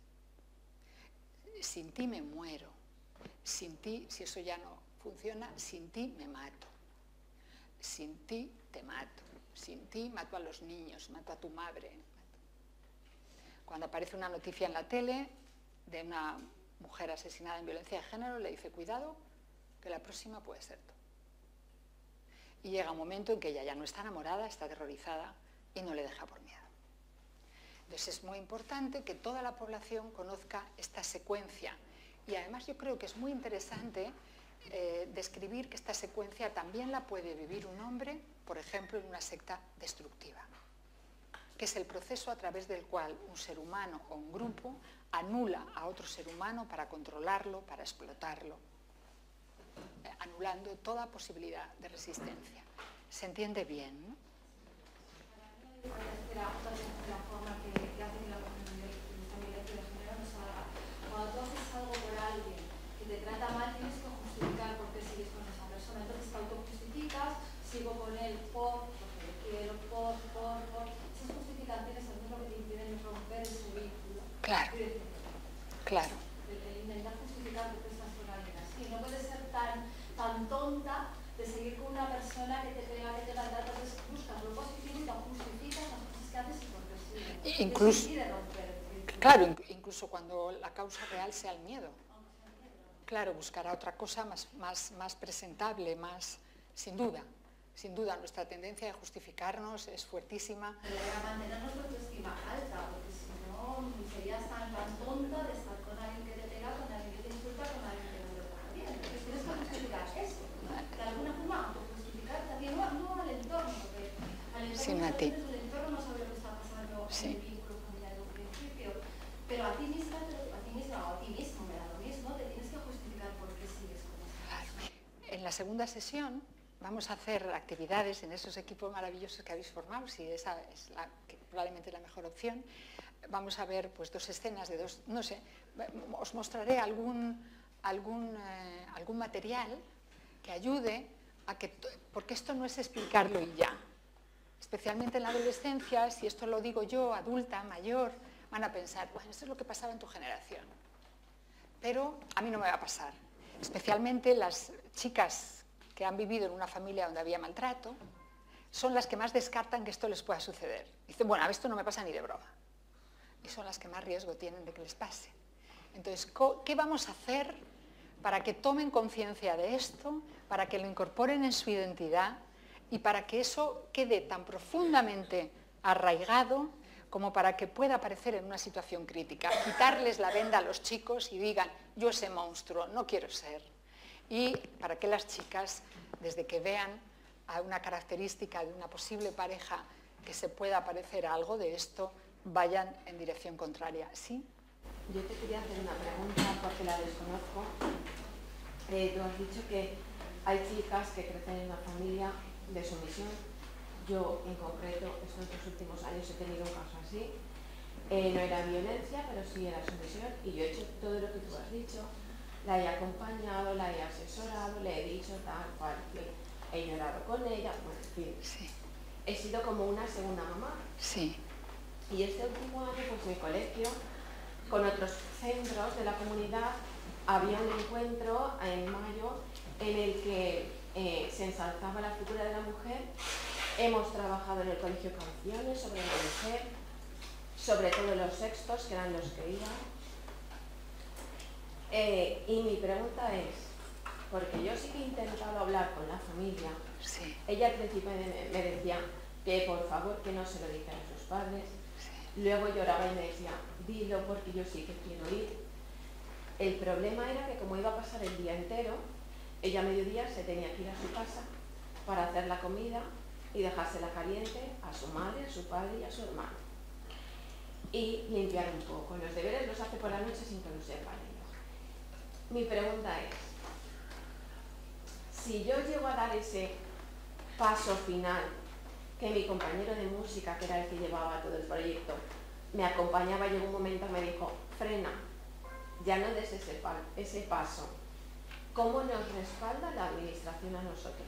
Sin ti me muero, sin ti, si eso ya no funciona, sin ti me mato, sin ti te mato, sin ti mato a los niños, mato a tu madre. Cuando aparece una noticia en la tele de una mujer asesinada en violencia de género, le dice, cuidado, que la próxima puede ser tú. Y llega un momento en que ella ya no está enamorada, está aterrorizada y no le deja por miedo. Entonces es muy importante que toda la población conozca esta secuencia. Y además yo creo que es muy interesante eh, describir que esta secuencia también la puede vivir un hombre, por ejemplo, en una secta destructiva, que es el proceso a través del cual un ser humano o un grupo anula a otro ser humano para controlarlo, para explotarlo, eh, anulando toda posibilidad de resistencia. ¿Se entiende bien, no? La, la forma que, que hacen la violencia de género nos haga. Cuando tú haces algo por alguien que te trata mal, tienes que justificar por qué sigues con esa persona. Entonces te autojustificas, sigo con él por, porque le quiero, por, por, por. Esas justificaciones son lo que te impiden romper ese vínculo. Claro, claro. El, el intentar justificar por qué estás con alguien así. No puedes ser tan, tan tonta de seguir con una persona que te pega, que te maltrata, entonces buscas lo positivo y te justificas las cosas que haces y por qué sigues. Incluso, claro, incluso cuando la causa real sea el miedo. Claro, buscará otra cosa más, más, más presentable, más, sin duda. Sin duda, nuestra tendencia de justificarnos es fuertísima. Para mantener nuestra autoestima alta, porque si no, serías tan, tan tonta de estar con alguien que te pega, con alguien que te insulta, con alguien que no te trata bien. Entonces tienes que justificar eso. De alguna forma, justificar también, no, no al entorno, porque al entorno, sí, a ti. El entorno no sabe lo que está pasando sí. en el vínculo familiar en principio, pero a ti misma, a ti misma o a ti mismo, me da lo mismo, te tienes que justificar por qué sigues con eso. Claro. En la segunda sesión vamos a hacer actividades en esos equipos maravillosos que habéis formado, si esa es la, que probablemente la mejor opción. Vamos a ver pues dos escenas de dos, no sé, os mostraré algún, algún, eh, algún material que ayude a que, porque esto no es explicarlo y ya. Especialmente en la adolescencia, si esto lo digo yo, adulta, mayor, van a pensar, bueno, esto es lo que pasaba en tu generación. Pero a mí no me va a pasar. Especialmente las chicas que han vivido en una familia donde había maltrato, son las que más descartan que esto les pueda suceder. Dicen, bueno, a esto no me pasa ni de broma. Y son las que más riesgo tienen de que les pase. Entonces, ¿qué vamos a hacer para que tomen conciencia de esto, para que lo incorporen en su identidad y para que eso quede tan profundamente arraigado como para que pueda aparecer en una situación crítica? Quitarles la venda a los chicos y digan, yo ese monstruo no quiero ser. Y para que las chicas, desde que vean a una característica de una posible pareja que se pueda parecer a algo de esto, vayan en dirección contraria. ¿Sí? Yo te quería hacer una pregunta porque la desconozco. Eh, tú has dicho que hay chicas que crecen en una familia de sumisión. Yo, en concreto, estos dos últimos años he tenido un caso así. Eh, no era violencia, pero sí era sumisión. Y yo he hecho todo lo que tú has dicho. La he acompañado, la he asesorado, le he dicho tal cual, he llorado con ella, bueno, en fin. Sí. He sido como una segunda mamá. Sí. Y este último año, pues mi colegio, con otros centros de la comunidad, había un encuentro en mayo en el que eh, se ensalzaba la figura de la mujer. Hemos trabajado en el colegio canciones sobre la mujer, sobre todo los sextos, que eran los que iban. Eh, y mi pregunta es, porque yo sí que he intentado hablar con la familia, sí. Ella al principio me, me decía que por favor que no se lo dijera a sus padres, sí. Luego lloraba y me decía, dilo porque yo sí que quiero ir. El problema era que como iba a pasar el día entero, ella a mediodía se tenía que ir a su casa para hacer la comida y dejársela caliente a su madre, a su padre y a su hermano. Y limpiar un poco. Los deberes los hace por la noche sin que lo sepan ellos. Mi pregunta es, si yo llego a dar ese paso final, que mi compañero de música, que era el que llevaba todo el proyecto, me acompañaba y llegó un momento que me dijo, frena, ya no des ese, pa ese paso. ¿Cómo nos respalda la administración a nosotros?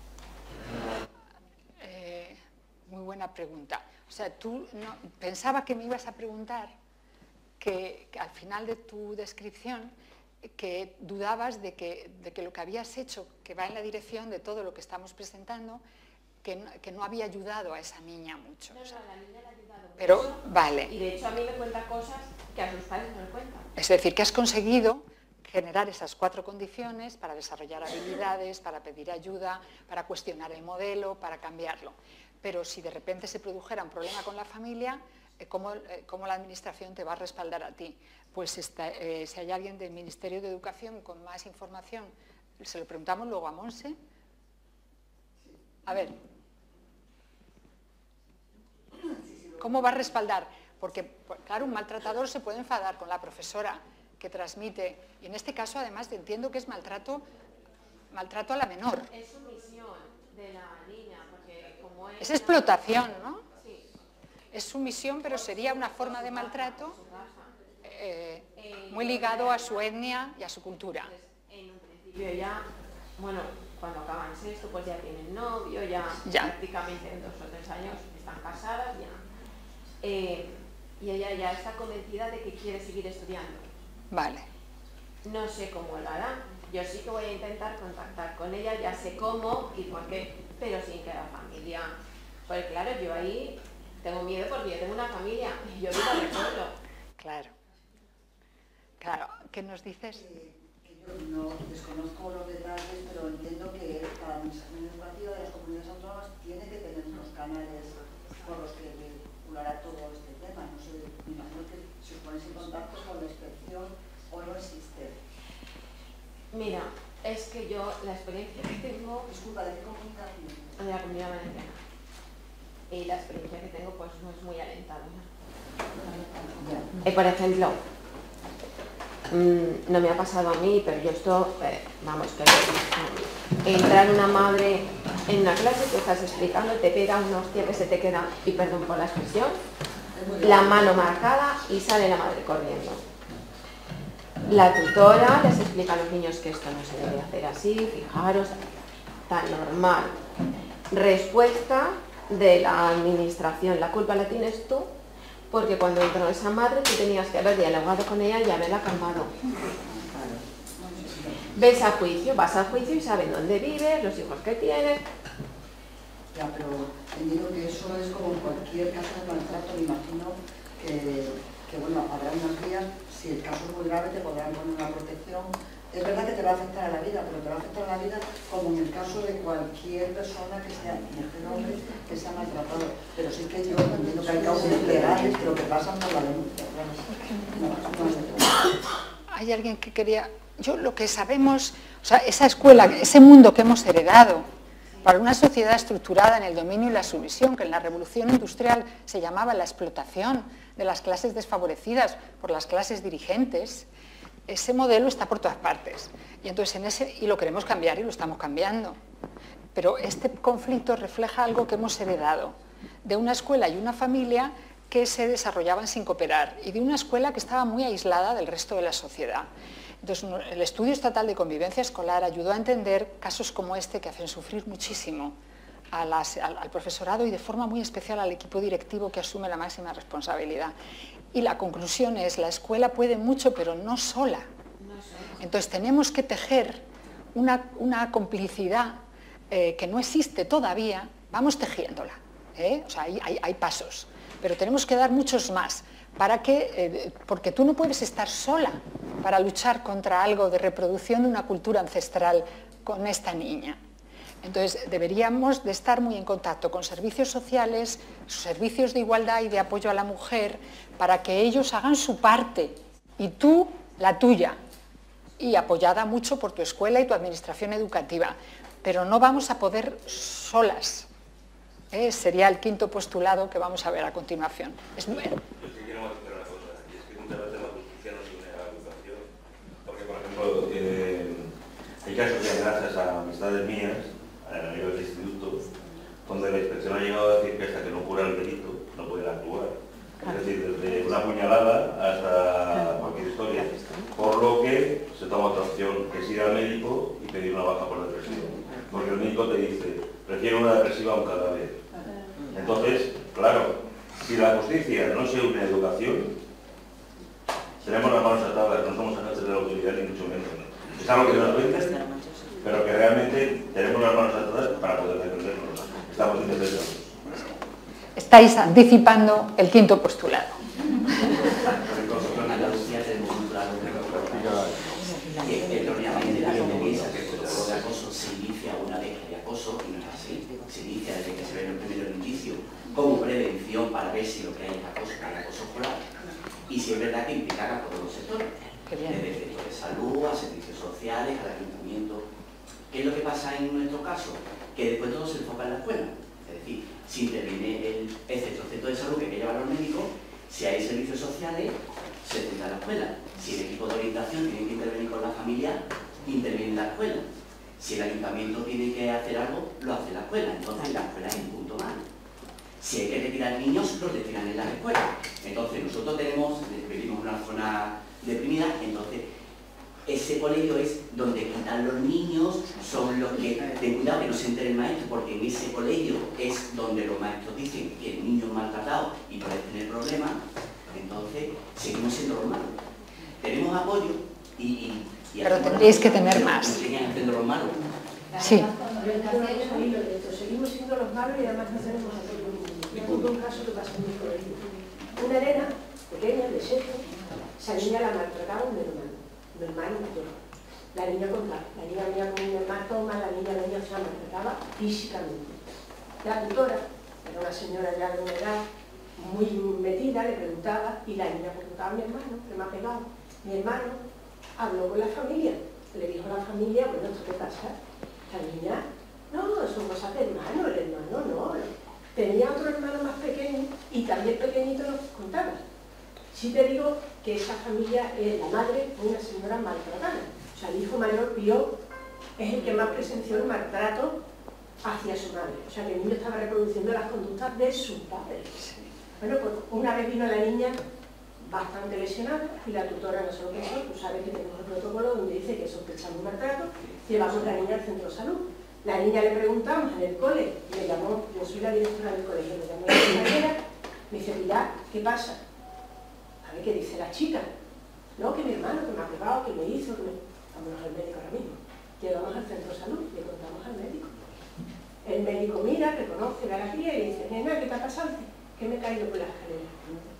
Eh, muy buena pregunta. O sea, tú no, pensaba que me ibas a preguntar que, que al final de tu descripción que dudabas de que, de que lo que habías hecho, que va en la dirección de todo lo que estamos presentando, que no, que no había ayudado a esa niña mucho. No, no, o sea, la niña le ha ayudado mucho. Pero, vale. Y de hecho a mí me cuenta cosas que a sus padres no le cuentan. Es decir, que has conseguido generar esas cuatro condiciones para desarrollar habilidades, para pedir ayuda, para cuestionar el modelo, para cambiarlo. Pero si de repente se produjera un problema con la familia, ¿cómo, cómo la administración te va a respaldar a ti? Pues está, eh, si hay alguien del Ministerio de Educación con más información, se lo preguntamos luego a Monse. A ver, ¿cómo va a respaldar? Porque, claro, un maltratador se puede enfadar con la profesora que transmite, y en este caso además entiendo que es maltrato, maltrato a la menor. Es sumisión de la niña, porque como es... Es explotación, ¿no? Sí. Es sumisión, pero sería una forma de maltrato eh, muy ligado a su etnia y a su cultura. En un principio ya, bueno, cuando acaban sexto, pues ya tienen novio, ya, ya. prácticamente en dos o tres años están casadas, ya. Eh, y ella ya está convencida de que quiere seguir estudiando. Vale. No sé cómo lo hará. Yo sí que voy a intentar contactar con ella, ya sé cómo y por qué, pero sin que la familia... Porque claro, yo ahí tengo miedo porque yo tengo una familia y yo vivo de pueblo. Claro. Claro, ¿qué nos dices? Eh, que yo no desconozco los detalles, pero entiendo que cada administración educativa de las comunidades autónomas tiene que tener unos canales por los que vinculará todo este tema. No sé, me imagino que si os ponéis en contacto con la inspección o no existe. Mira, es que yo la experiencia que tengo... Disculpa, ¿de qué comunicación? De la Comunidad Valenciana. Y la experiencia que tengo pues no es muy alentadora. Eh, por ejemplo, mmm, no me ha pasado a mí, pero yo esto, eh, vamos, que eh, entrar una madre en una clase, tú estás explicando, te pega una hostia que se te queda, y perdón por la expresión, la mano marcada y sale la madre corriendo. La tutora les explica a los niños que esto no se debe hacer así, fijaros, tan normal. Respuesta de la administración, la culpa la tienes tú, porque cuando entró esa madre tú tenías que haber dialogado con ella y haberla calmado. Ves a juicio, vas a juicio y saben dónde vives, los hijos que tienes. Ya, pero entiendo que eso es como en cualquier caso de maltrato, me imagino que, que bueno, habrá unas vías, si el caso es muy grave te podrán poner una protección. Es verdad que te va a afectar a la vida, pero te va a afectar a la vida como en el caso de cualquier persona que sea mujer o hombre que sea maltratado. Pero sí que yo entiendo que hay causas legales, pero que pasan por la denuncia. No, no es Hay alguien que quería... Yo lo que sabemos, o sea, esa escuela, ese mundo que hemos heredado para una sociedad estructurada en el dominio y la sumisión, que en la revolución industrial se llamaba la explotación de las clases desfavorecidas por las clases dirigentes, ese modelo está por todas partes. Y entonces en ese, y lo queremos cambiar y lo estamos cambiando. Pero este conflicto refleja algo que hemos heredado de una escuela y una familia que se desarrollaban sin cooperar y de una escuela que estaba muy aislada del resto de la sociedad. Entonces, el Estudio Estatal de Convivencia Escolar ayudó a entender casos como este que hacen sufrir muchísimo a las, al, al profesorado y de forma muy especial al equipo directivo que asume la máxima responsabilidad. Y la conclusión es, la escuela puede mucho, pero no sola. Entonces, tenemos que tejer una, una complicidad eh, que no existe todavía, vamos tejiéndola. ¿eh? O sea, hay, hay, hay pasos, pero tenemos que dar muchos más. Para que, eh, porque tú no puedes estar sola para luchar contra algo de reproducción de una cultura ancestral con esta niña. Entonces, deberíamos de estar muy en contacto con servicios sociales, servicios de igualdad y de apoyo a la mujer, para que ellos hagan su parte y tú la tuya, y apoyada mucho por tu escuela y tu administración educativa. Pero no vamos a poder solas. ¿eh? Sería el quinto postulado que vamos a ver a continuación. Es muy... Yo sí quiero matizar una cosa, y es que muchas veces la justicia no se une a la educación. Porque, por ejemplo, eh, hay casos de amenazas a amistades mías, a nivel del instituto, donde la inspección ha llegado a decir que hasta que no cura el delito no pueden actuar. Es decir, desde una puñalada hasta cualquier historia. Por lo que se toma otra opción, que es ir al médico y pedir una baja por depresión. Porque el médico te dice, prefiero una depresiva a un cadáver. Entonces, claro, si la justicia no se une a educación, tenemos las manos atadas, no somos agentes de la autoridad ni mucho menos. Es algo que nos cuenta, pero que realmente tenemos las manos atadas para poder defendernos. Estamos indefensos. Estáis anticipando el quinto postulado. Erróneamente la gente piensa que el protocolo de acoso se inicia una vez de acoso y no es así. Se inicia desde que se ve el primer indicio como prevención para ver si lo que hay es acoso, hay acoso escolar. Y si es verdad que implica a todos los sectores, desde el sector de salud, a servicios sociales, al ayuntamiento. ¿Qué es lo que pasa en nuestro caso? Que después todo se enfoca en la escuela. Es decir, si interviene el, el centro de salud que hay que llevar a los médicos, si hay servicios sociales, se centra en la escuela. Si el equipo de orientación tiene que intervenir con la familia, interviene en la escuela. Si el ayuntamiento tiene que hacer algo, lo hace la escuela. Entonces la escuela es un punto más. Si hay que retirar niños, los retiran en las escuelas. Entonces nosotros tenemos, vivimos en una zona deprimida, entonces ese colegio es donde quitan los niños, son los que, ten cuidado que no se entere el maestro, porque en ese colegio es donde los maestros dicen que el niño es maltratado y puede tener problemas. Entonces seguimos siendo los malos. Tenemos apoyo y... y, y pero tendréis que tener pero más. siguen siendo los malos. Sí. Seguimos siendo los malos y además no tenemos apoyo. Yo tuve un caso que pasó en mi colegio. Una nena pequeña, de sexto, esa niña la maltrataba un hermano, un hermano mayor. La niña contaba, la niña venía con un hematoma, la niña venía, se la maltrataba físicamente. La tutora, era una señora ya de una edad muy metida, le preguntaba, y la niña preguntaba a mi hermano, que me ha pegado. Mi hermano habló con la familia, le dijo a la familia, bueno, ¿esto qué pasa? La niña, no, son cosas de hermano, el hermano no. Tenía otro hermano más pequeño y también pequeñito nos contaba. Sí te digo que esa familia, eh, la madre fue una señora maltratada. O sea, el hijo mayor vio, es el que más presenció el maltrato hacia su madre. O sea, que el niño estaba reproduciendo las conductas de su padre. Bueno, pues una vez vino la niña bastante lesionada y la tutora no se lo pensó. Tú sabes que tenemos el protocolo donde dice que sospechamos maltrato, llevamos a la niña al centro de salud. La niña le preguntamos en el cole, me llamó, yo soy la directora del colegio, me llamó la compañera, me dice, Pilar, ¿qué pasa? A ver qué dice la chica. No, que mi hermano, que me ha pegado, que me hizo, que me... Vámonos al médico ahora mismo. Llegamos al centro de salud, le contamos al médico. El médico mira, reconoce la guía y le dice, nena, ¿qué te ha pasado? Que me he caído por la escalera.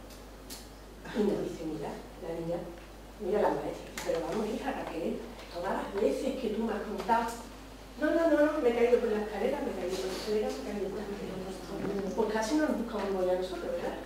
Y nos dice, mira, la niña, mira la maestra, pero vamos, hija, Raquel, todas las veces que tú me has contado, no, no, no, no, me he caído por la escalera, me he caído por la escalera, me he caído por la escalera. Pues casi no nos buscamos ya nosotros, ¿verdad?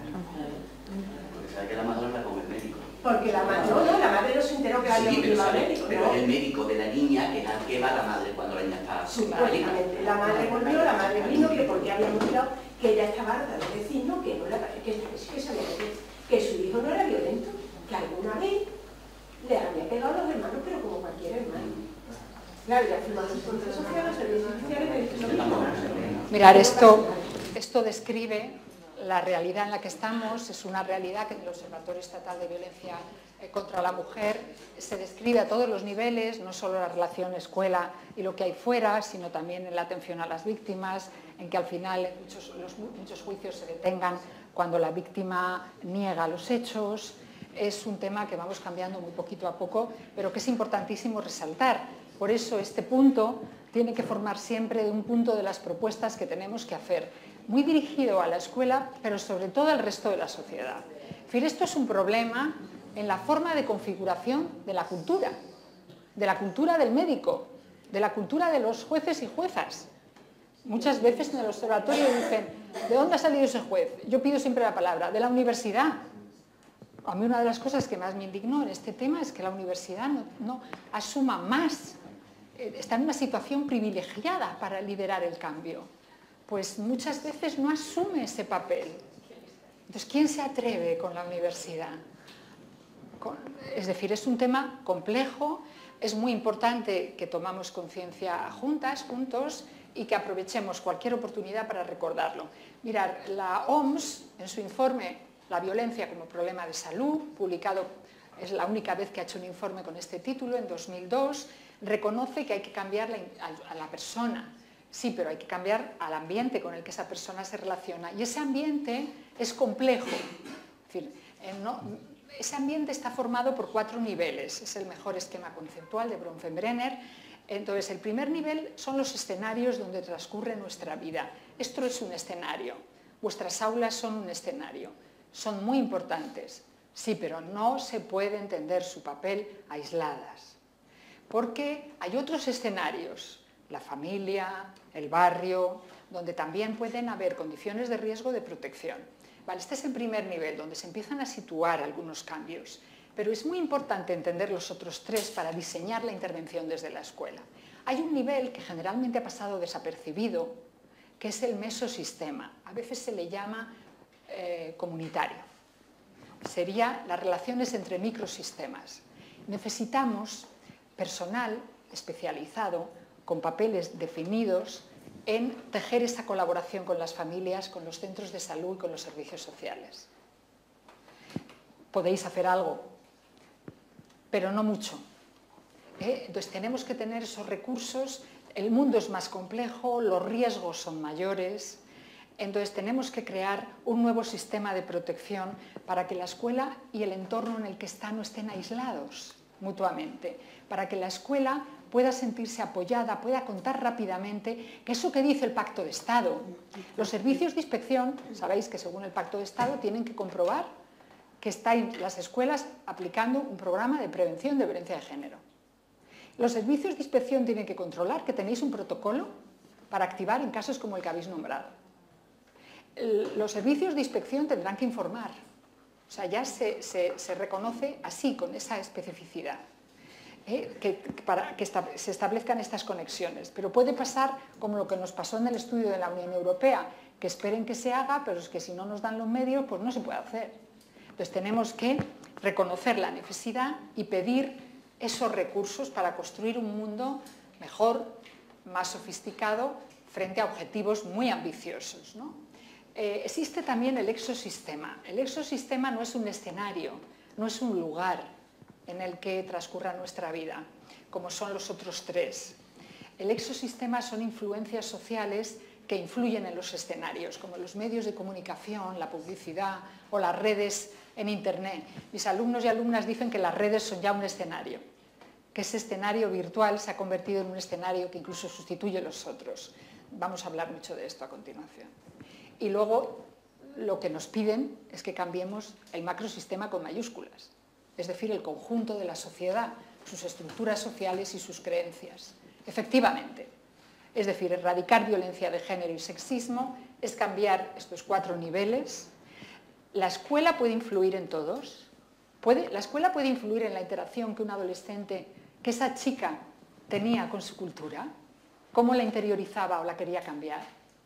Porque sabe que la madre habla con el médico. Porque la madre, no, no, la madre no se enteró que la había sí, pero, llevado al sabe, médico, pero ¿no? es el médico de la niña que es al que va la madre cuando la niña está Supuestamente, la madre volvió, la madre vino, que porque habíamos mirado que ella estaba harta de decir, no, que no era, que, que, que sabía que, que su hijo no era violento, que alguna vez le había pegado a los hermanos, pero como cualquier hermano. Claro, ya fuimos a los centros sociales, los servicios sociales, me dicen lo mismo. Mirar, esto, esto describe la realidad en la que estamos, es una realidad que en el Observatorio Estatal de Violencia contra la Mujer se describe a todos los niveles, no solo la relación escuela y lo que hay fuera, sino también en la atención a las víctimas, en que al final muchos, los, muchos juicios se detengan cuando la víctima niega los hechos. Es un tema que vamos cambiando muy poquito a poco, pero que es importantísimo resaltar. Por eso este punto tiene que formar siempre de un punto de las propuestas que tenemos que hacer, muy dirigido a la escuela, pero sobre todo al resto de la sociedad. En fin, esto es un problema en la forma de configuración de la cultura, de la cultura del médico, de la cultura de los jueces y juezas. Muchas veces en el observatorio dicen, ¿de dónde ha salido ese juez? Yo pido siempre la palabra, de la universidad. A mí una de las cosas que más me indignó en este tema es que la universidad no, no asuma más, está en una situación privilegiada para liderar el cambio. pues muchas veces no asume ese papel. Entonces, ¿quién se atreve con la universidad? Con, es decir, es un tema complejo, es muy importante que tomamos conciencia juntas, juntos, y que aprovechemos cualquier oportunidad para recordarlo. Mirad, la O M S, en su informe La violencia como problema de salud, publicado, es la única vez que ha hecho un informe con este título, en dos mil dos, reconoce que hay que cambiar la, a, a la persona. Sí, pero hay que cambiar al ambiente con el que esa persona se relaciona. Y ese ambiente es complejo. Es decir, eh, no, ese ambiente está formado por cuatro niveles. Es el mejor esquema conceptual de Bronfenbrenner. Entonces, el primer nivel son los escenarios donde transcurre nuestra vida. Esto es un escenario. Vuestras aulas son un escenario. Son muy importantes. Sí, pero no se puede entender su papel aisladas. Porque hay otros escenarios. La familia, el barrio, donde también pueden haber condiciones de riesgo de protección. Vale, este es el primer nivel, donde se empiezan a situar algunos cambios. Pero es muy importante entender los otros tres para diseñar la intervención desde la escuela. Hay un nivel que generalmente ha pasado desapercibido, que es el mesosistema. A veces se le llama eh, comunitario. Sería las relaciones entre microsistemas. Necesitamos personal especializado, con papeles definidos, en tejer esa colaboración con las familias, con los centros de salud y con los servicios sociales. Podéis hacer algo, pero no mucho. ¿Eh? Entonces tenemos que tener esos recursos. El mundo es más complejo, los riesgos son mayores. Entonces tenemos que crear un nuevo sistema de protección para que la escuela y el entorno en el que está no estén aislados mutuamente, para que la escuela pueda sentirse apoyada, pueda contar rápidamente, que eso que dice el Pacto de Estado. Los servicios de inspección, sabéis que según el Pacto de Estado tienen que comprobar que están las escuelas aplicando un programa de prevención de violencia de género. Los servicios de inspección tienen que controlar que tenéis un protocolo para activar en casos como el que habéis nombrado. Los servicios de inspección tendrán que informar. O sea, ya se, se, se reconoce así, con esa especificidad. ¿Eh? Que, para que esta, se establezcan estas conexiones. Pero puede pasar como lo que nos pasó en el estudio de la Unión Europea, que esperen que se haga, pero es que si no nos dan los medios, pues no se puede hacer. Entonces tenemos que reconocer la necesidad y pedir esos recursos para construir un mundo mejor, más sofisticado, frente a objetivos muy ambiciosos, ¿no? Eh, existe también el exosistema. El exosistema no es un escenario, no es un lugar en el que transcurra nuestra vida, como son los otros tres. El exosistema son influencias sociales que influyen en los escenarios, como los medios de comunicación, la publicidad o las redes en Internet. Mis alumnos y alumnas dicen que las redes son ya un escenario, que ese escenario virtual se ha convertido en un escenario que incluso sustituye los otros. Vamos a hablar mucho de esto a continuación. Y luego lo que nos piden es que cambiemos el macrosistema con mayúsculas, es decir, el conjunto de la sociedad, sus estructuras sociales y sus creencias. Efectivamente, es decir, erradicar violencia de género y sexismo es cambiar estos cuatro niveles. La escuela puede influir en todos. Puede, la escuela puede influir en la interacción que un adolescente, que esa chica tenía con su cultura, cómo la interiorizaba o la quería cambiar.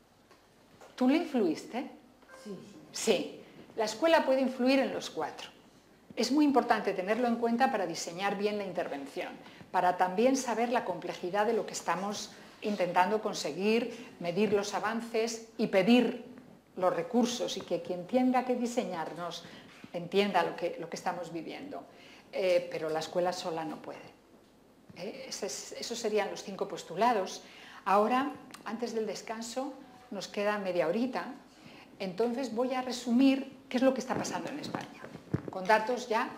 ¿Tú le influiste? Sí. Sí. La escuela puede influir en los cuatro. Es muy importante tenerlo en cuenta para diseñar bien la intervención, para también saber la complejidad de lo que estamos intentando conseguir, medir los avances y pedir los recursos, y que quien tenga que diseñarnos entienda lo que, lo que estamos viviendo. Eh, pero la escuela sola no puede. Eh, esos, esos serían los cinco postulados. Ahora, antes del descanso, nos queda media horita, entonces voy a resumir qué es lo que está pasando en España, con datos ya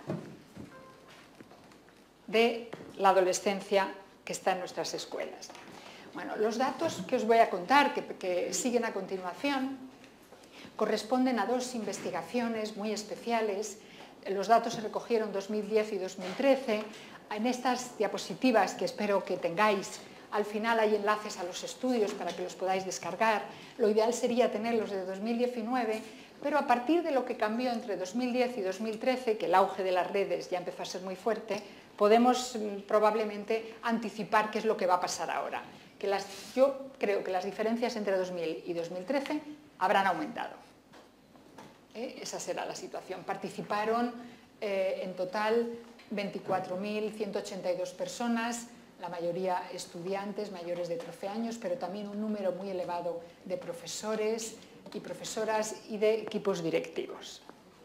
de la adolescencia que está en nuestras escuelas. Bueno, los datos que os voy a contar, que, que siguen a continuación, corresponden a dos investigaciones muy especiales. Los datos se recogieron en dos mil diez y dos mil trece. En estas diapositivas, que espero que tengáis, al final hay enlaces a los estudios para que los podáis descargar. Lo ideal sería tenerlos de dos mil diecinueve, pero a partir de lo que cambió entre dos mil diez y dos mil trece, que el auge de las redes ya empezó a ser muy fuerte, podemos probablemente anticipar qué es lo que va a pasar ahora. que las, yo creo que las diferencias entre dos mil y dos mil trece habrán aumentado. ¿Eh? Esa será la situación. Participaron eh, en total veinticuatro mil ciento ochenta y dos personas, la mayoría estudiantes mayores de trece años, pero también un número muy elevado de profesores y profesoras y de equipos directivos.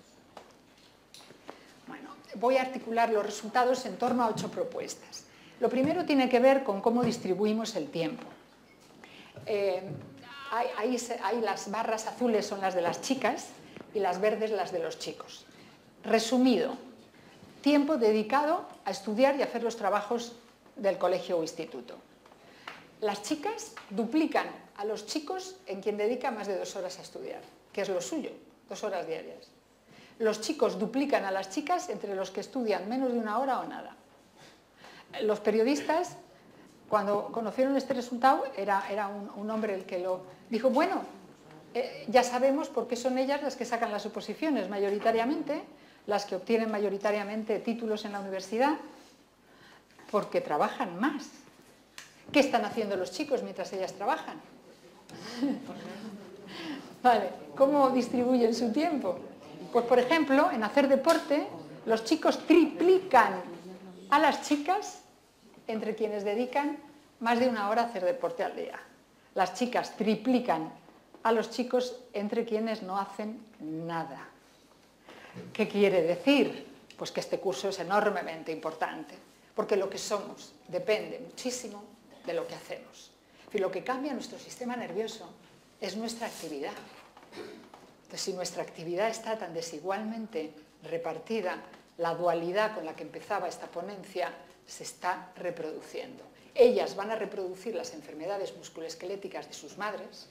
Bueno, voy a articular los resultados en torno a ocho propuestas. Lo primero tiene que ver con cómo distribuimos el tiempo. Eh, hay, hay, hay las barras azules son las de las chicas y las verdes las de los chicos. Resumido, tiempo dedicado a estudiar y hacer los trabajos del colegio o instituto. Las chicas duplican a los chicos en quien dedica más de dos horas a estudiar, que es lo suyo, dos horas diarias. Los chicos duplican a las chicas entre los que estudian menos de una hora o nada. Los periodistas, cuando conocieron este resultado, era, era un, un hombre el que lo dijo, bueno, eh, ya sabemos por qué son ellas las que sacan las oposiciones mayoritariamente, las que obtienen mayoritariamente títulos en la universidad, porque trabajan más. ¿Qué están haciendo los chicos mientras ellas trabajan? Vale, ¿cómo distribuyen su tiempo? Pues, por ejemplo, en hacer deporte, los chicos triplican a las chicas entre quienes dedican más de una hora a hacer deporte al día. Las chicas triplican a los chicos entre quienes no hacen nada. ¿Qué quiere decir? Pues que este curso es enormemente importante, porque lo que somos depende muchísimo de lo que hacemos. Y lo que cambia nuestro sistema nervioso es nuestra actividad. Entonces, si nuestra actividad está tan desigualmente repartida, la dualidad con la que empezaba esta ponencia se está reproduciendo. Ellas van a reproducir las enfermedades musculoesqueléticas de sus madres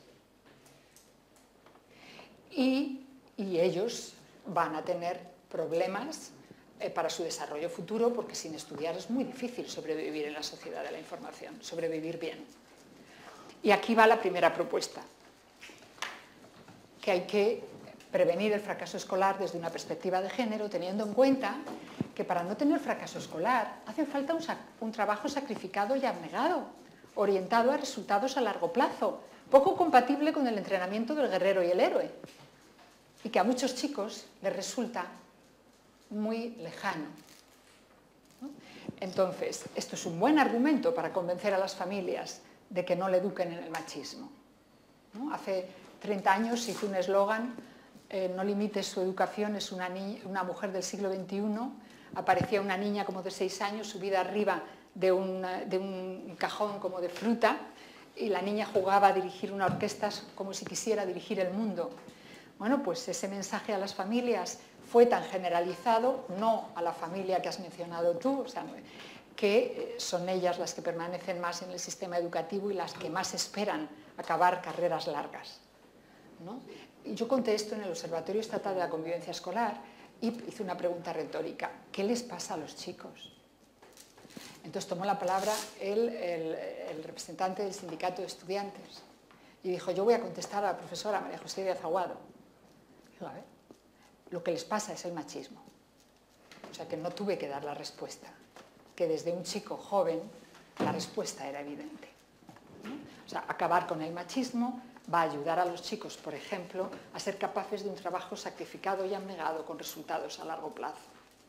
y, y ellos van a tener problemas eh, para su desarrollo futuro, porque sin estudiar es muy difícil sobrevivir en la sociedad de la información, sobrevivir bien. Y aquí va la primera propuesta, que hay que prevenir el fracaso escolar desde una perspectiva de género, teniendo en cuenta que para no tener fracaso escolar hace falta un, un trabajo sacrificado y abnegado, orientado a resultados a largo plazo, poco compatible con el entrenamiento del guerrero y el héroe, y que a muchos chicos les resulta muy lejano. ¿No? Entonces, esto es un buen argumento para convencer a las familias de que no le eduquen en el machismo. ¿No? Hace treinta años hizo un eslogan, eh, no limites su educación, es una, una mujer del siglo veintiuno, aparecía una niña como de seis años subida arriba de un, de un cajón como de fruta y la niña jugaba a dirigir una orquesta como si quisiera dirigir el mundo. Bueno, pues ese mensaje a las familias fue tan generalizado, no a la familia que has mencionado tú, o sea, que son ellas las que permanecen más en el sistema educativo y las que más esperan acabar carreras largas, ¿no? Y yo conté esto en el Observatorio Estatal de la Convivencia Escolar y hice una pregunta retórica: ¿qué les pasa a los chicos? Entonces tomó la palabra el, el, el representante del sindicato de estudiantes y dijo: yo voy a contestar a la profesora María José Díaz Aguado. Digo, a ver, lo que les pasa es el machismo. O sea que no tuve que dar la respuesta, que desde un chico joven la respuesta era evidente, ¿no? O sea, acabar con el machismo va a ayudar a los chicos, por ejemplo, a ser capaces de un trabajo sacrificado y abnegado con resultados a largo plazo.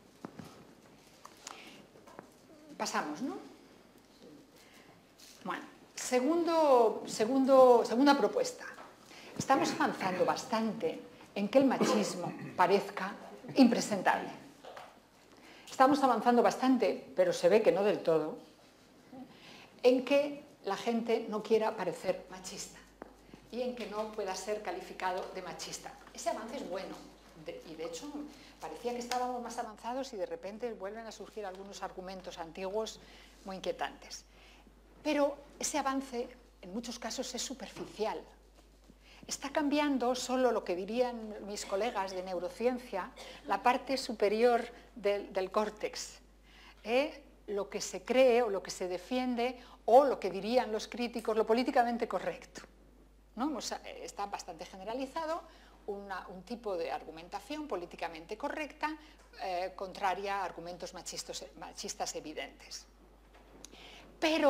Pasamos, ¿no? Bueno, segundo, segundo, segunda propuesta. Estamos avanzando bastante en que el machismo parezca impresentable. Estamos avanzando bastante, pero se ve que no del todo, en que la gente no quiera parecer machista y en que no pueda ser calificado de machista. Ese avance es bueno, de, y de hecho parecía que estábamos más avanzados y de repente vuelven a surgir algunos argumentos antiguos muy inquietantes. Pero ese avance en muchos casos es superficial. Está cambiando solo lo que dirían mis colegas de neurociencia, la parte superior del, del córtex, ¿eh? Lo que se cree o lo que se defiende o lo que dirían los críticos, lo políticamente correcto, ¿no? O sea, está bastante generalizado una, un tipo de argumentación políticamente correcta, eh, contraria a argumentos machistas, machistas evidentes. Pero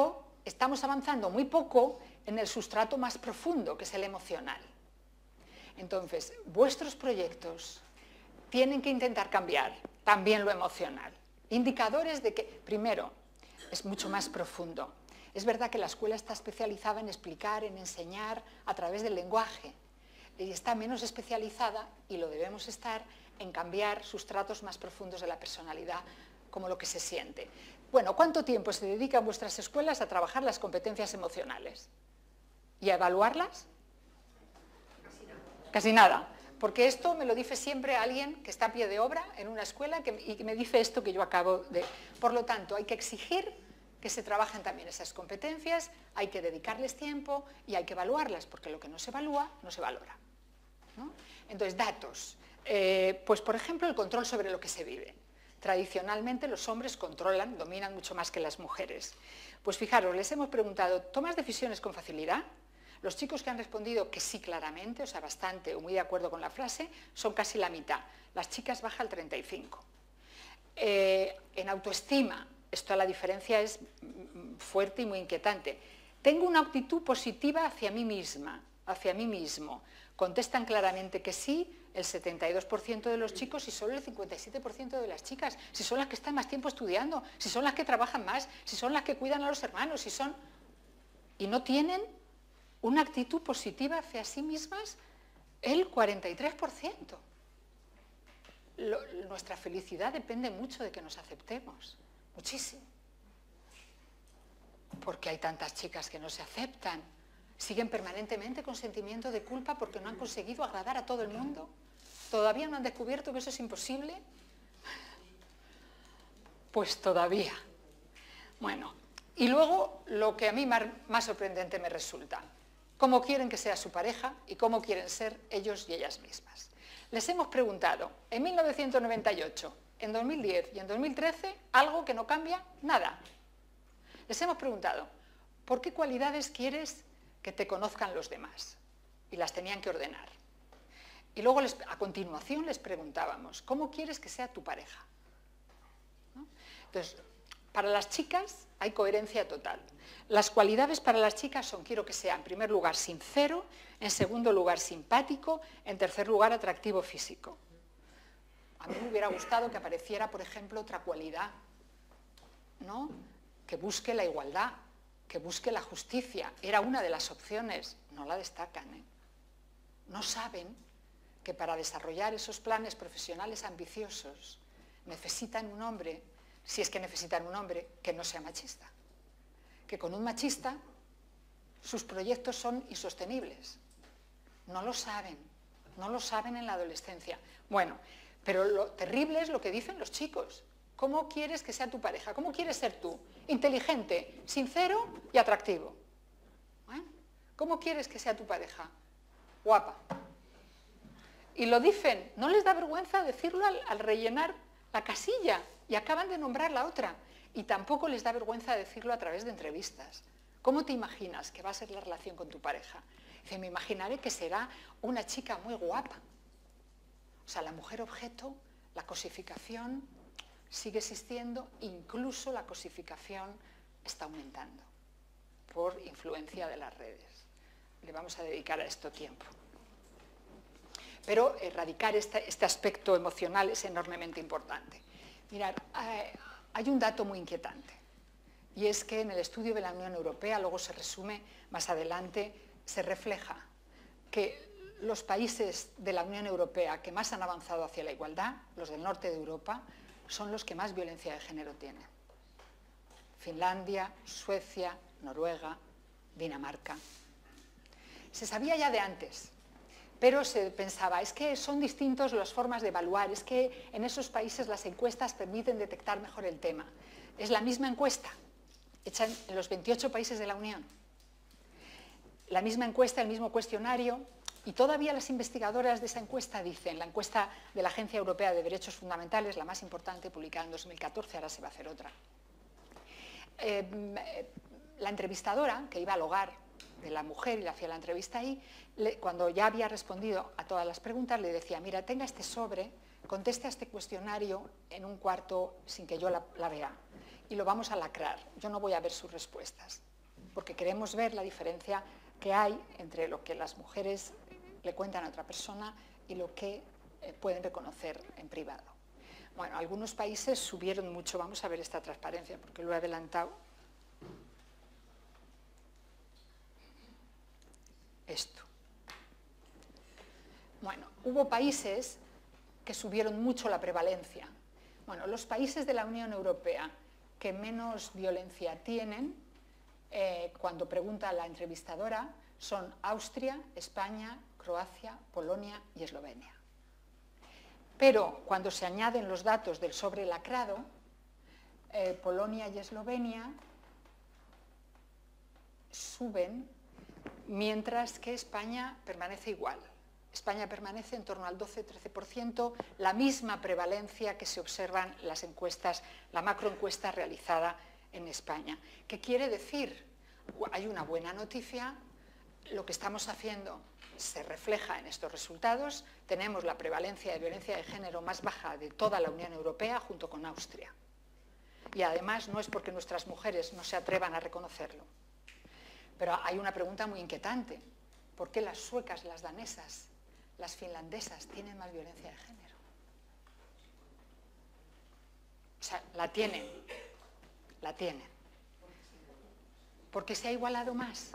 estamos avanzando muy poco en el sustrato más profundo, que es el emocional. Entonces, vuestros proyectos tienen que intentar cambiar también lo emocional. Indicadores de que, primero, es mucho más profundo. Es verdad que la escuela está especializada en explicar, en enseñar a través del lenguaje, y está menos especializada, y lo debemos estar, en cambiar sustratos más profundos de la personalidad, como lo que se siente. Bueno, ¿cuánto tiempo se dedica en vuestras escuelas a trabajar las competencias emocionales? ¿Y a evaluarlas? Casi nada. Casi nada. Porque esto me lo dice siempre alguien que está a pie de obra en una escuela que, y que me dice esto que yo acabo de... Por lo tanto, hay que exigir que se trabajen también esas competencias, hay que dedicarles tiempo y hay que evaluarlas, porque lo que no se evalúa, no se valora, ¿no? Entonces, datos. Eh, pues, por ejemplo, el control sobre lo que se vive. Tradicionalmente los hombres controlan, dominan mucho más que las mujeres. Pues fijaros, les hemos preguntado, ¿tomas decisiones con facilidad? Los chicos que han respondido que sí claramente, o sea, bastante o muy de acuerdo con la frase, son casi la mitad. Las chicas baja al treinta y cinco. Eh, en autoestima, esto la diferencia es fuerte y muy inquietante. Tengo una actitud positiva hacia mí misma, hacia mí mismo. Contestan claramente que sí el setenta y dos por ciento de los chicos y solo el cincuenta y siete por ciento de las chicas, si son las que están más tiempo estudiando, si son las que trabajan más, si son las que cuidan a los hermanos, si son... Y no tienen una actitud positiva hacia sí mismas el cuarenta y tres por ciento. Lo, nuestra felicidad depende mucho de que nos aceptemos, muchísimo. Porque hay tantas chicas que no se aceptan, siguen permanentemente con sentimiento de culpa porque no han conseguido agradar a todo el mundo. ¿Todavía no han descubierto que eso es imposible? Pues todavía. Bueno, y luego lo que a mí más, más sorprendente me resulta, cómo quieren que sea su pareja y cómo quieren ser ellos y ellas mismas. Les hemos preguntado en mil novecientos noventa y ocho, en dos mil diez y en dos mil trece, algo que no cambia nada. Les hemos preguntado, ¿por qué cualidades quieres que te conozcan los demás? Y las tenían que ordenar. Y luego les, a continuación les preguntábamos, ¿cómo quieres que sea tu pareja? ¿No? Entonces, para las chicas hay coherencia total. Las cualidades para las chicas son, quiero que sea, en primer lugar, sincero, en segundo lugar, simpático, en tercer lugar, atractivo físico. A mí me hubiera gustado que apareciera, por ejemplo, otra cualidad, ¿no? Que busque la igualdad, que busque la justicia. Era una de las opciones, no la destacan, ¿eh? No saben que para desarrollar esos planes profesionales ambiciosos necesitan un hombre, si es que necesitan un hombre, que no sea machista. Que con un machista sus proyectos son insostenibles. No lo saben, no lo saben en la adolescencia. Bueno, pero lo terrible es lo que dicen los chicos. ¿Cómo quieres que sea tu pareja? ¿Cómo quieres ser tú? Inteligente, sincero y atractivo. ¿Eh? ¿Cómo quieres que sea tu pareja? Guapa. Y lo dicen, no les da vergüenza decirlo al, al rellenar la casilla y acaban de nombrar la otra. Y tampoco les da vergüenza decirlo a través de entrevistas. ¿Cómo te imaginas que va a ser la relación con tu pareja? Dice, me imaginaré que será una chica muy guapa. O sea, la mujer objeto, la cosificación sigue existiendo, incluso la cosificación está aumentando por influencia de las redes. Le vamos a dedicar a esto tiempo. Pero erradicar este, este aspecto emocional es enormemente importante. Mirad, eh, hay un dato muy inquietante, y es que en el estudio de la Unión Europea, luego se resume más adelante, se refleja que los países de la Unión Europea que más han avanzado hacia la igualdad, los del norte de Europa, son los que más violencia de género tienen. Finlandia, Suecia, Noruega, Dinamarca. Se sabía ya de antes, pero se pensaba, es que son distintos las formas de evaluar, es que en esos países las encuestas permiten detectar mejor el tema. Es la misma encuesta, hecha en los veintiocho países de la Unión. La misma encuesta, el mismo cuestionario, y todavía las investigadoras de esa encuesta dicen, la encuesta de la Agencia Europea de Derechos Fundamentales, la más importante, publicada en dos mil catorce, ahora se va a hacer otra. Eh, la entrevistadora, que iba al hogar de la mujer y le hacía la entrevista ahí, le, cuando ya había respondido a todas las preguntas, le decía, mira, tenga este sobre, conteste a este cuestionario en un cuarto sin que yo la, la vea, y lo vamos a lacrar, yo no voy a ver sus respuestas. porque queremos ver la diferencia que hay entre lo que las mujeres le cuentan a otra persona y lo que eh, pueden reconocer en privado. Bueno, algunos países subieron mucho, vamos a ver esta transparencia porque lo he adelantado. Esto. Bueno, hubo países que subieron mucho la prevalencia. Bueno, los países de la Unión Europea que menos violencia tienen, eh, cuando pregunta la entrevistadora, son Austria, España, Croacia, Polonia y Eslovenia. Pero cuando se añaden los datos del sobre lacrado, eh, Polonia y Eslovenia suben, mientras que España permanece igual. España permanece en torno al doce a trece por ciento, la misma prevalencia que se observan las encuestas, la macroencuesta realizada en España. ¿Qué quiere decir? Hay una buena noticia, lo que estamos haciendo se refleja en estos resultados, tenemos la prevalencia de violencia de género más baja de toda la Unión Europea junto con Austria. Y además no es porque nuestras mujeres no se atrevan a reconocerlo. Pero hay una pregunta muy inquietante. ¿Por qué las suecas, las danesas, las finlandesas tienen más violencia de género? O sea, la tienen, la tienen. ¿Porque se ha igualado más?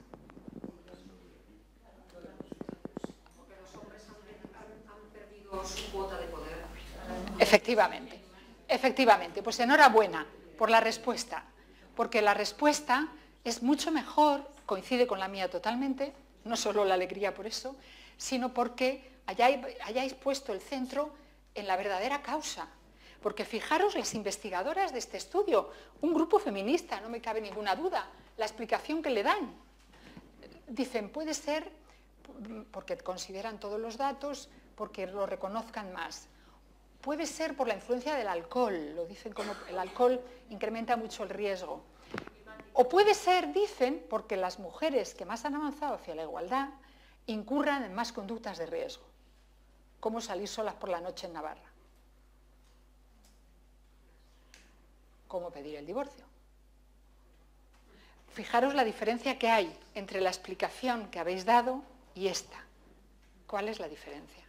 Porque los hombres han, han perdido su cuota de poder. Efectivamente, efectivamente. Pues enhorabuena por la respuesta, porque la respuesta es mucho mejor, coincide con la mía totalmente, no solo la alegría por eso, sino porque hayáis, hayáis puesto el centro en la verdadera causa. Porque fijaros las investigadoras de este estudio, un grupo feminista, no me cabe ninguna duda, la explicación que le dan. Dicen, puede ser porque consideran todos los datos, porque lo reconozcan más. Puede ser por la influencia del alcohol, lo dicen como el alcohol incrementa mucho el riesgo. O puede ser, dicen, porque las mujeres que más han avanzado hacia la igualdad incurran en más conductas de riesgo, como salir solas por la noche en Navarra, como pedir el divorcio. Fijaros la diferencia que hay entre la explicación que habéis dado y esta. ¿Cuál es la diferencia?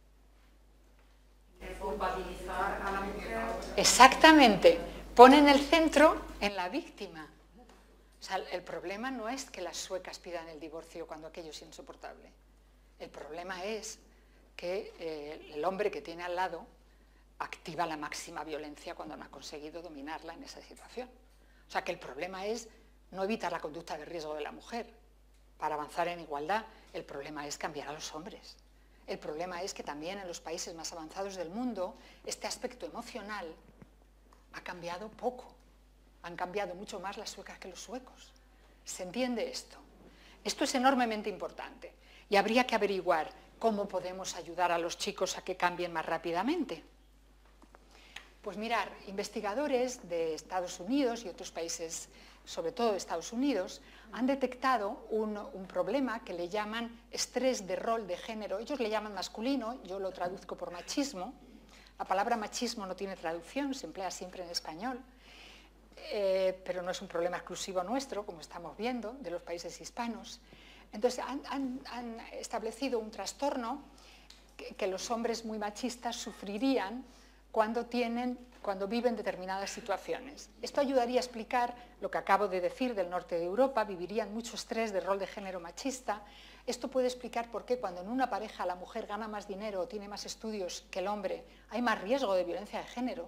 Culpabilizar a la mujer. Exactamente. Ponen el centro en la víctima. O sea, el problema no es que las suecas pidan el divorcio cuando aquello es insoportable. El problema es que eh, el hombre que tiene al lado activa la máxima violencia cuando no ha conseguido dominarla en esa situación. O sea, que el problema es no evitar la conducta de riesgo de la mujer para avanzar en igualdad. El problema es cambiar a los hombres. El problema es que también en los países más avanzados del mundo este aspecto emocional ha cambiado poco. Han cambiado mucho más las suecas que los suecos. ¿Se entiende esto? Esto es enormemente importante y habría que averiguar cómo podemos ayudar a los chicos a que cambien más rápidamente. Pues mirar, investigadores de Estados Unidos y otros países, sobre todo de Estados Unidos, han detectado un, un problema que le llaman estrés de rol de género. Ellos le llaman masculino, yo lo traduzco por machismo. La palabra machismo no tiene traducción, se emplea siempre en español. Eh, pero no es un problema exclusivo nuestro, como estamos viendo, de los países hispanos. Entonces han, han, han establecido un trastorno que, que los hombres muy machistas sufrirían cuando, tienen, cuando viven determinadas situaciones. Esto ayudaría a explicar lo que acabo de decir del norte de Europa, vivirían mucho estrés de rol de género machista. Esto puede explicar por qué cuando en una pareja la mujer gana más dinero o tiene más estudios que el hombre, hay más riesgo de violencia de género.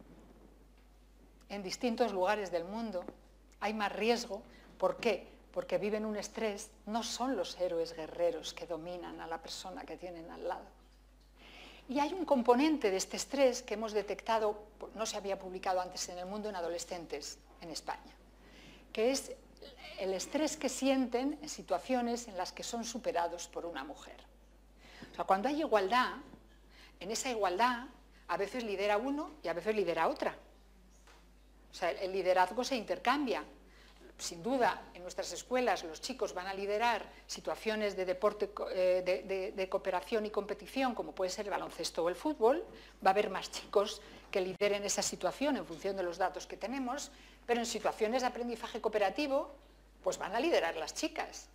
En distintos lugares del mundo hay más riesgo. ¿Por qué? Porque viven un estrés, no son los héroes guerreros que dominan a la persona que tienen al lado. Y hay un componente de este estrés que hemos detectado, no se había publicado antes en el mundo en adolescentes en España, que es el estrés que sienten en situaciones en las que son superados por una mujer. O sea, cuando hay igualdad, en esa igualdad a veces lidera uno y a veces lidera otra. O sea, el liderazgo se intercambia. Sin duda, en nuestras escuelas los chicos van a liderar situaciones de deporte, de, de, de cooperación y competición, como puede ser el baloncesto o el fútbol. Va a haber más chicos que lideren esa situación en función de los datos que tenemos, pero en situaciones de aprendizaje cooperativo pues van a liderar las chicas.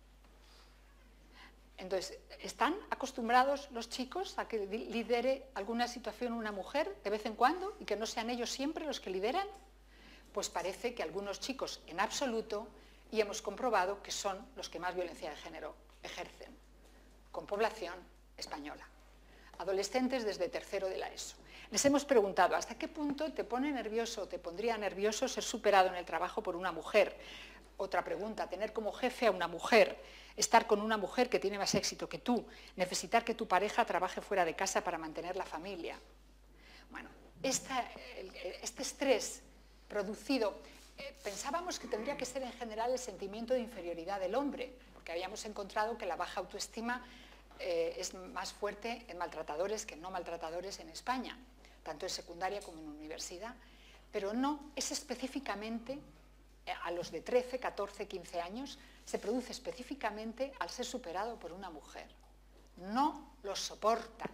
Entonces, ¿están acostumbrados los chicos a que lidere alguna situación una mujer de vez en cuando y que no sean ellos siempre los que lideran? Pues parece que algunos chicos en absoluto, y hemos comprobado que son los que más violencia de género ejercen, con población española. Adolescentes desde tercero de la ESO. Les hemos preguntado, ¿hasta qué punto te pone nervioso, te pondría nervioso ser superado en el trabajo por una mujer? Otra pregunta, tener como jefe a una mujer, estar con una mujer que tiene más éxito que tú, necesitar que tu pareja trabaje fuera de casa para mantener la familia. Bueno, esta, este estrés producido, eh, pensábamos que tendría que ser en general el sentimiento de inferioridad del hombre, porque habíamos encontrado que la baja autoestima eh, es más fuerte en maltratadores que en no maltratadores en España, tanto en secundaria como en universidad, pero no, es específicamente a los de trece, catorce, quince años, se produce específicamente al ser superado por una mujer. No los soportan.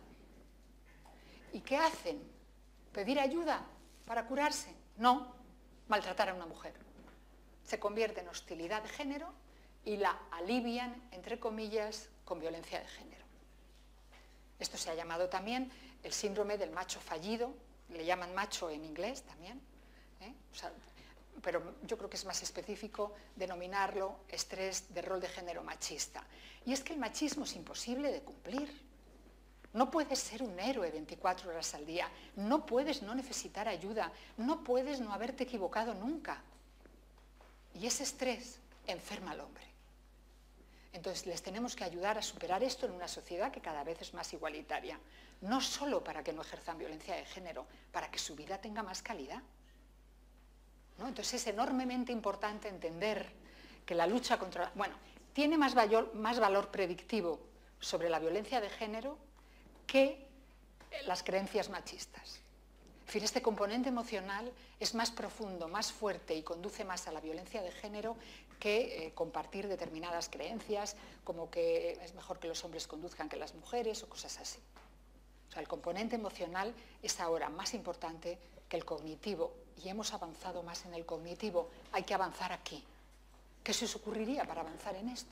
¿Y qué hacen? ¿Pedir ayuda para curarse? No, maltratar a una mujer. Se convierte en hostilidad de género y la alivian, entre comillas, con violencia de género. Esto se ha llamado también el síndrome del macho fallido, le llaman macho en inglés también, ¿eh? O sea, pero yo creo que es más específico denominarlo estrés de rol de género machista. Y es que el machismo es imposible de cumplir. No puedes ser un héroe veinticuatro horas al día, no puedes no necesitar ayuda, no puedes no haberte equivocado nunca. Y ese estrés enferma al hombre. Entonces les tenemos que ayudar a superar esto en una sociedad que cada vez es más igualitaria. No solo para que no ejerzan violencia de género, para que su vida tenga más calidad. ¿No? Entonces es enormemente importante entender que la lucha contra... Bueno, tiene más valor, más valor predictivo sobre la violencia de género que las creencias machistas. En fin, este componente emocional es más profundo, más fuerte y conduce más a la violencia de género que eh, compartir determinadas creencias, como que es mejor que los hombres conduzcan que las mujeres o cosas así. O sea, el componente emocional es ahora más importante que el cognitivo, y hemos avanzado más en el cognitivo. Hay que avanzar aquí. ¿Qué se os ocurriría para avanzar en esto?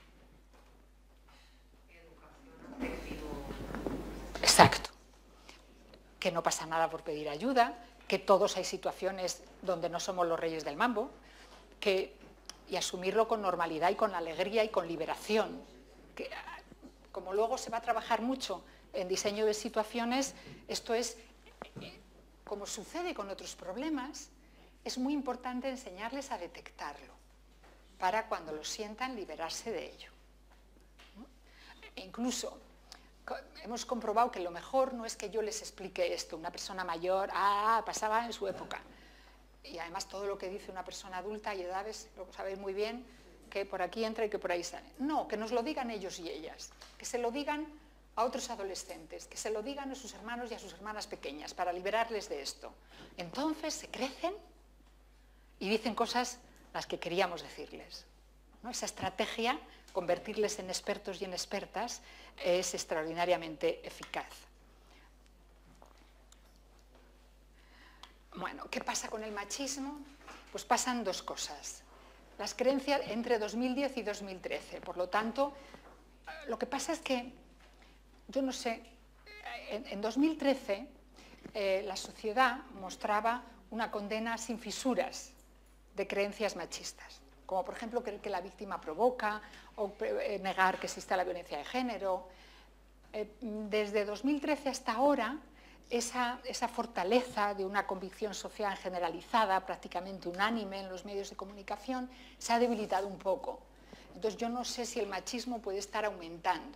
Exacto. Que no pasa nada por pedir ayuda, que todos hay situaciones donde no somos los reyes del mambo, que, y asumirlo con normalidad y con alegría y con liberación. Que, como luego se va a trabajar mucho en diseño de situaciones, esto es, como sucede con otros problemas, es muy importante enseñarles a detectarlo, para cuando lo sientan liberarse de ello. E incluso hemos comprobado que lo mejor no es que yo les explique esto, una persona mayor, ah, pasaba en su época. Y además todo lo que dice una persona adulta y edades, lo sabéis muy bien, que por aquí entra y que por ahí sale. No, que nos lo digan ellos y ellas, que se lo digan a otros adolescentes, que se lo digan a sus hermanos y a sus hermanas pequeñas para liberarles de esto. Entonces se crecen y dicen cosas las que queríamos decirles, ¿no? Esa estrategia, convertirles en expertos y en expertas, es extraordinariamente eficaz. Bueno, ¿qué pasa con el machismo? Pues pasan dos cosas. Las creencias entre dos mil diez y dos mil trece. Por lo tanto, lo que pasa es que, yo no sé, en, en dos mil trece eh, la sociedad mostraba una condena sin fisuras de creencias machistas, como por ejemplo creer que la víctima provoca o eh, negar que exista la violencia de género. Eh, desde dos mil trece hasta ahora, esa, esa fortaleza de una convicción social generalizada, prácticamente unánime en los medios de comunicación, se ha debilitado un poco. Entonces yo no sé si el machismo puede estar aumentando.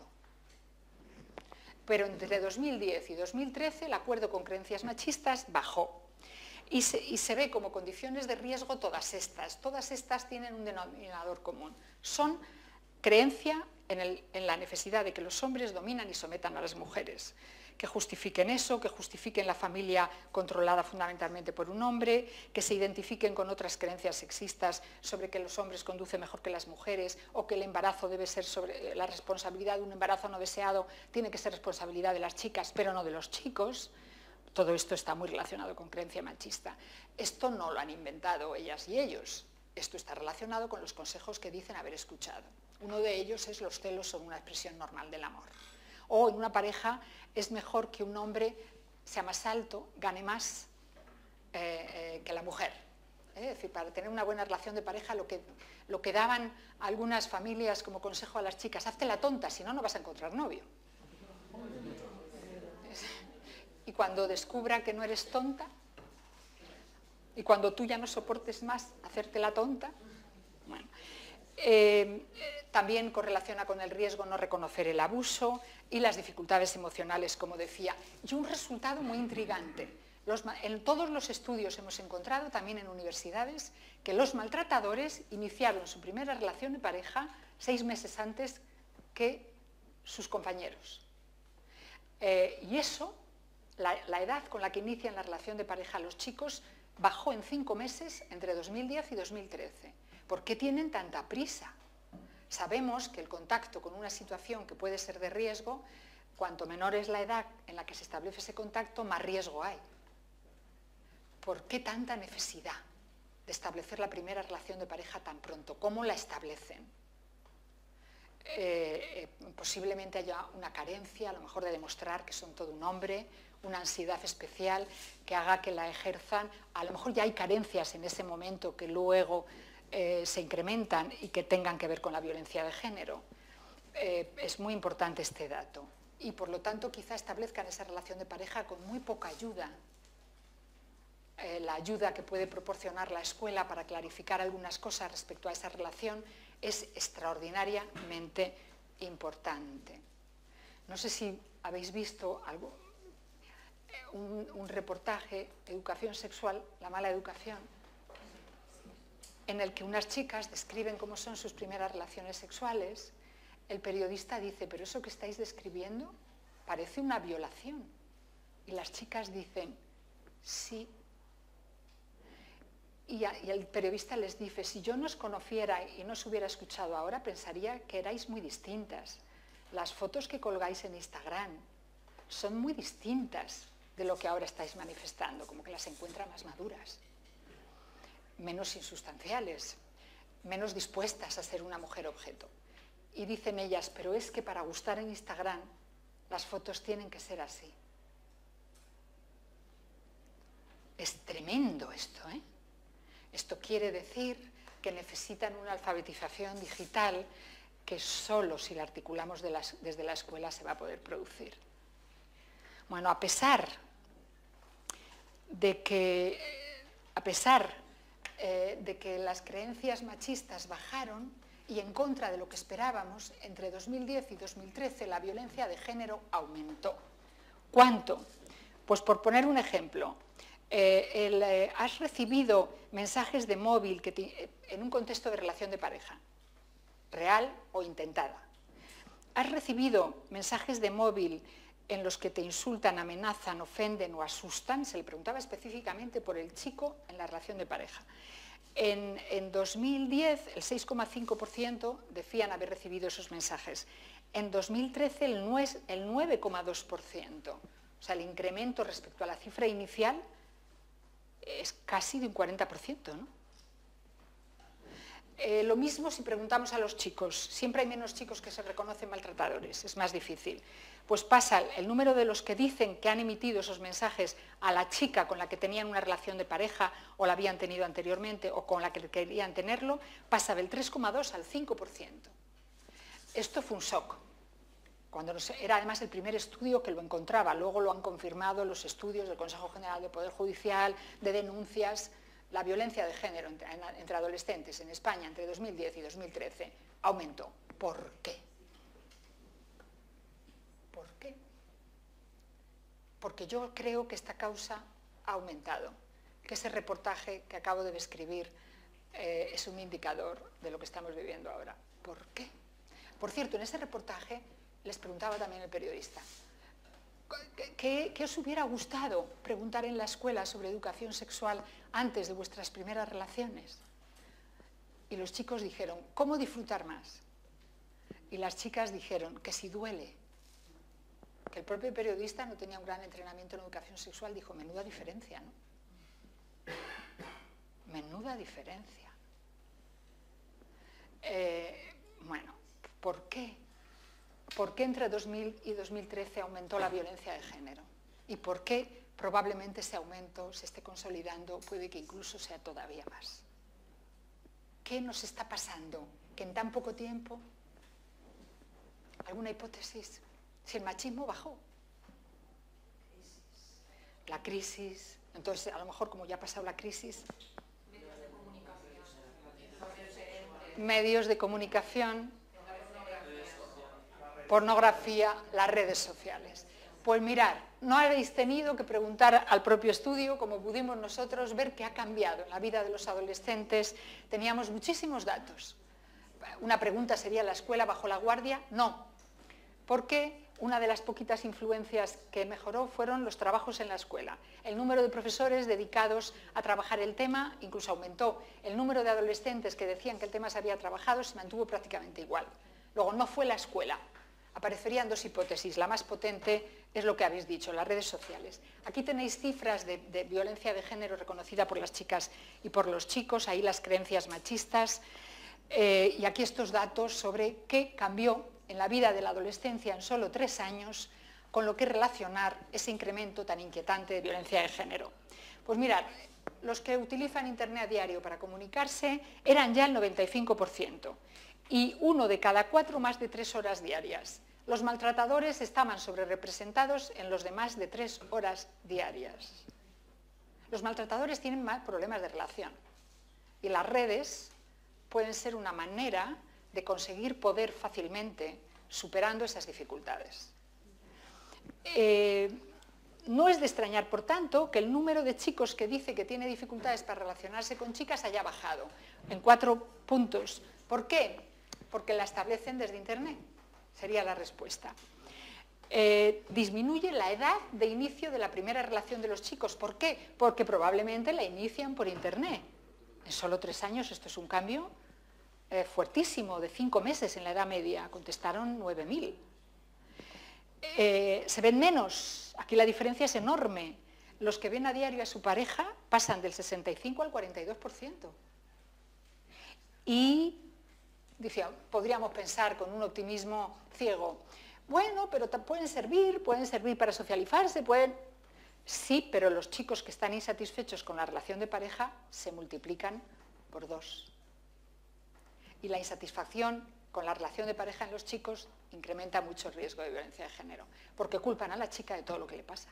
Pero entre dos mil diez y dos mil trece el acuerdo con creencias machistas bajó. Y se, y se ve como condiciones de riesgo todas estas. Todas estas tienen un denominador común. Son creencia en, el, en la necesidad de que los hombres dominan y sometan a las mujeres. Que justifiquen eso, que justifiquen la familia controlada fundamentalmente por un hombre, que se identifiquen con otras creencias sexistas sobre que los hombres conducen mejor que las mujeres, o que el embarazo debe ser sobre la responsabilidad de un embarazo no deseado, tiene que ser responsabilidad de las chicas, pero no de los chicos. Todo esto está muy relacionado con creencia machista. Esto no lo han inventado ellas y ellos. Esto está relacionado con los consejos que dicen haber escuchado. Uno de ellos es los celos son una expresión normal del amor. O en una pareja es mejor que un hombre sea más alto, gane más eh, eh, que la mujer. ¿Eh? Es decir, para tener una buena relación de pareja, lo que, lo que daban algunas familias como consejo a las chicas, hazte la tonta, si no, no vas a encontrar novio. Y cuando descubra que no eres tonta, y cuando tú ya no soportes más hacerte la tonta, bueno, eh, eh, también correlaciona con el riesgo no reconocer el abuso y las dificultades emocionales, como decía. Y un resultado muy intrigante. Los, en todos los estudios hemos encontrado, también en universidades, que los maltratadores iniciaron su primera relación de pareja seis meses antes que sus compañeros. Eh, y eso, la, la edad con la que inician la relación de pareja los chicos, bajó en cinco meses entre dos mil diez y dos mil trece. ¿Por qué tienen tanta prisa? Sabemos que el contacto con una situación que puede ser de riesgo, cuanto menor es la edad en la que se establece ese contacto, más riesgo hay. ¿Por qué tanta necesidad de establecer la primera relación de pareja tan pronto? ¿Cómo la establecen? Eh, eh, posiblemente haya una carencia, a lo mejor de demostrar que son todo un hombre, una ansiedad especial que haga que la ejerzan. A lo mejor ya hay carencias en ese momento que luego eh, se incrementan y que tengan que ver con la violencia de género. Eh, es muy importante este dato. Y por lo tanto quizá establezcan esa relación de pareja con muy poca ayuda. Eh, la ayuda que puede proporcionar la escuela para clarificar algunas cosas respecto a esa relación es extraordinariamente importante. No sé si habéis visto algo, un, un reportaje, Educación sexual, la mala educación, en el que unas chicas describen cómo son sus primeras relaciones sexuales. El periodista dice, pero eso que estáis describiendo parece una violación. Y las chicas dicen, sí. Y, a, y el periodista les dice, si yo no os conociera y no os hubiera escuchado ahora, pensaría que erais muy distintas. Las fotos que colgáis en Instagram son muy distintas de lo que ahora estáis manifestando, como que las encuentra más maduras, menos insustanciales, menos dispuestas a ser una mujer objeto. Y dicen ellas, pero es que para gustar en Instagram las fotos tienen que ser así. Es tremendo esto, ¿eh? Esto quiere decir que necesitan una alfabetización digital que solo si la articulamos de las, desde la escuela se va a poder producir. Bueno, a pesar de que, a pesar, eh, de que las creencias machistas bajaron y en contra de lo que esperábamos, entre dos mil diez y dos mil trece la violencia de género aumentó. ¿Cuánto? Pues por poner un ejemplo, Eh, el, eh, has recibido mensajes de móvil que te, eh, en un contexto de relación de pareja, real o intentada. Has recibido mensajes de móvil en los que te insultan, amenazan, ofenden o asustan. Se le preguntaba específicamente por el chico en la relación de pareja. En, en dos mil diez, el seis coma cinco por ciento decían haber recibido esos mensajes. En dos mil trece, el nueve coma dos por ciento. O sea, el incremento respecto a la cifra inicial es casi de un cuarenta por ciento, ¿no? Eh, lo mismo si preguntamos a los chicos. Siempre hay menos chicos que se reconocen maltratadores, es más difícil. Pues pasa el número de los que dicen que han emitido esos mensajes a la chica con la que tenían una relación de pareja o la habían tenido anteriormente o con la que querían tenerlo, pasa del tres coma dos al cinco por ciento. Esto fue un shock. Cuando nos, era además el primer estudio que lo encontraba, luego lo han confirmado los estudios del Consejo General del Poder Judicial, de denuncias. La violencia de género entre, entre adolescentes en España entre dos mil diez y dos mil trece aumentó. ¿Por qué? ¿Por qué? Porque yo creo que esta causa ha aumentado, que ese reportaje que acabo de describir eh, es un indicador de lo que estamos viviendo ahora. ¿Por qué? Por cierto, en ese reportaje les preguntaba también el periodista, ¿qué, qué os hubiera gustado preguntar en la escuela sobre educación sexual antes de vuestras primeras relaciones? Y los chicos dijeron, ¿cómo disfrutar más? Y las chicas dijeron, que si duele. Que el propio periodista no tenía un gran entrenamiento en educación sexual, dijo, menuda diferencia, ¿no? Menuda diferencia. Eh, bueno, ¿por qué? ¿Por qué entre dos mil y dos mil trece aumentó la violencia de género? ¿Y por qué probablemente ese aumento se esté consolidando, puede que incluso sea todavía más? ¿Qué nos está pasando? Que en tan poco tiempo, ¿alguna hipótesis? Si el machismo bajó. La crisis. Entonces, a lo mejor, como ya ha pasado la crisis... Medios de comunicación. Medios de comunicación. Pornografía, las redes sociales. Pues mirar, no habéis tenido que preguntar al propio estudio, como pudimos nosotros, ver qué ha cambiado en la vida de los adolescentes. Teníamos muchísimos datos. Una pregunta sería, ¿la escuela bajó la guardia? No. ¿Por qué? Una de las poquitas influencias que mejoró fueron los trabajos en la escuela. El número de profesores dedicados a trabajar el tema incluso aumentó. El número de adolescentes que decían que el tema se había trabajado se mantuvo prácticamente igual. Luego, no fue la escuela. Aparecerían dos hipótesis. La más potente es lo que habéis dicho, las redes sociales. Aquí tenéis cifras de, de violencia de género reconocida por las chicas y por los chicos, ahí las creencias machistas, eh, y aquí estos datos sobre qué cambió en la vida de la adolescencia en solo tres años, con lo que relacionar ese incremento tan inquietante de violencia de género. Pues mirad, los que utilizan Internet a diario para comunicarse eran ya el noventa y cinco por ciento, y uno de cada cuatro más de tres horas diarias. Los maltratadores estaban sobrerepresentados en los de más de tres horas diarias. Los maltratadores tienen más problemas de relación, y las redes pueden ser una manera de conseguir poder fácilmente, superando esas dificultades. Eh, no es de extrañar, por tanto, que el número de chicos que dice que tiene dificultades para relacionarse con chicas haya bajado en cuatro puntos. ¿Por qué? Porque la establecen desde Internet, sería la respuesta. Eh, disminuye la edad de inicio de la primera relación de los chicos. ¿Por qué? Porque probablemente la inician por Internet. En solo tres años esto es un cambio Eh, fuertísimo, de cinco meses en la Edad Media, contestaron nueve mil. Eh, se ven menos, aquí la diferencia es enorme. Los que ven a diario a su pareja pasan del sesenta y cinco al cuarenta y dos por ciento. Y, decía, podríamos pensar con un optimismo ciego, bueno, pero pueden servir, pueden servir para socializarse, pueden... Sí, pero los chicos que están insatisfechos con la relación de pareja se multiplican por dos. Y la insatisfacción con la relación de pareja en los chicos incrementa mucho el riesgo de violencia de género, porque culpan a la chica de todo lo que le pasa.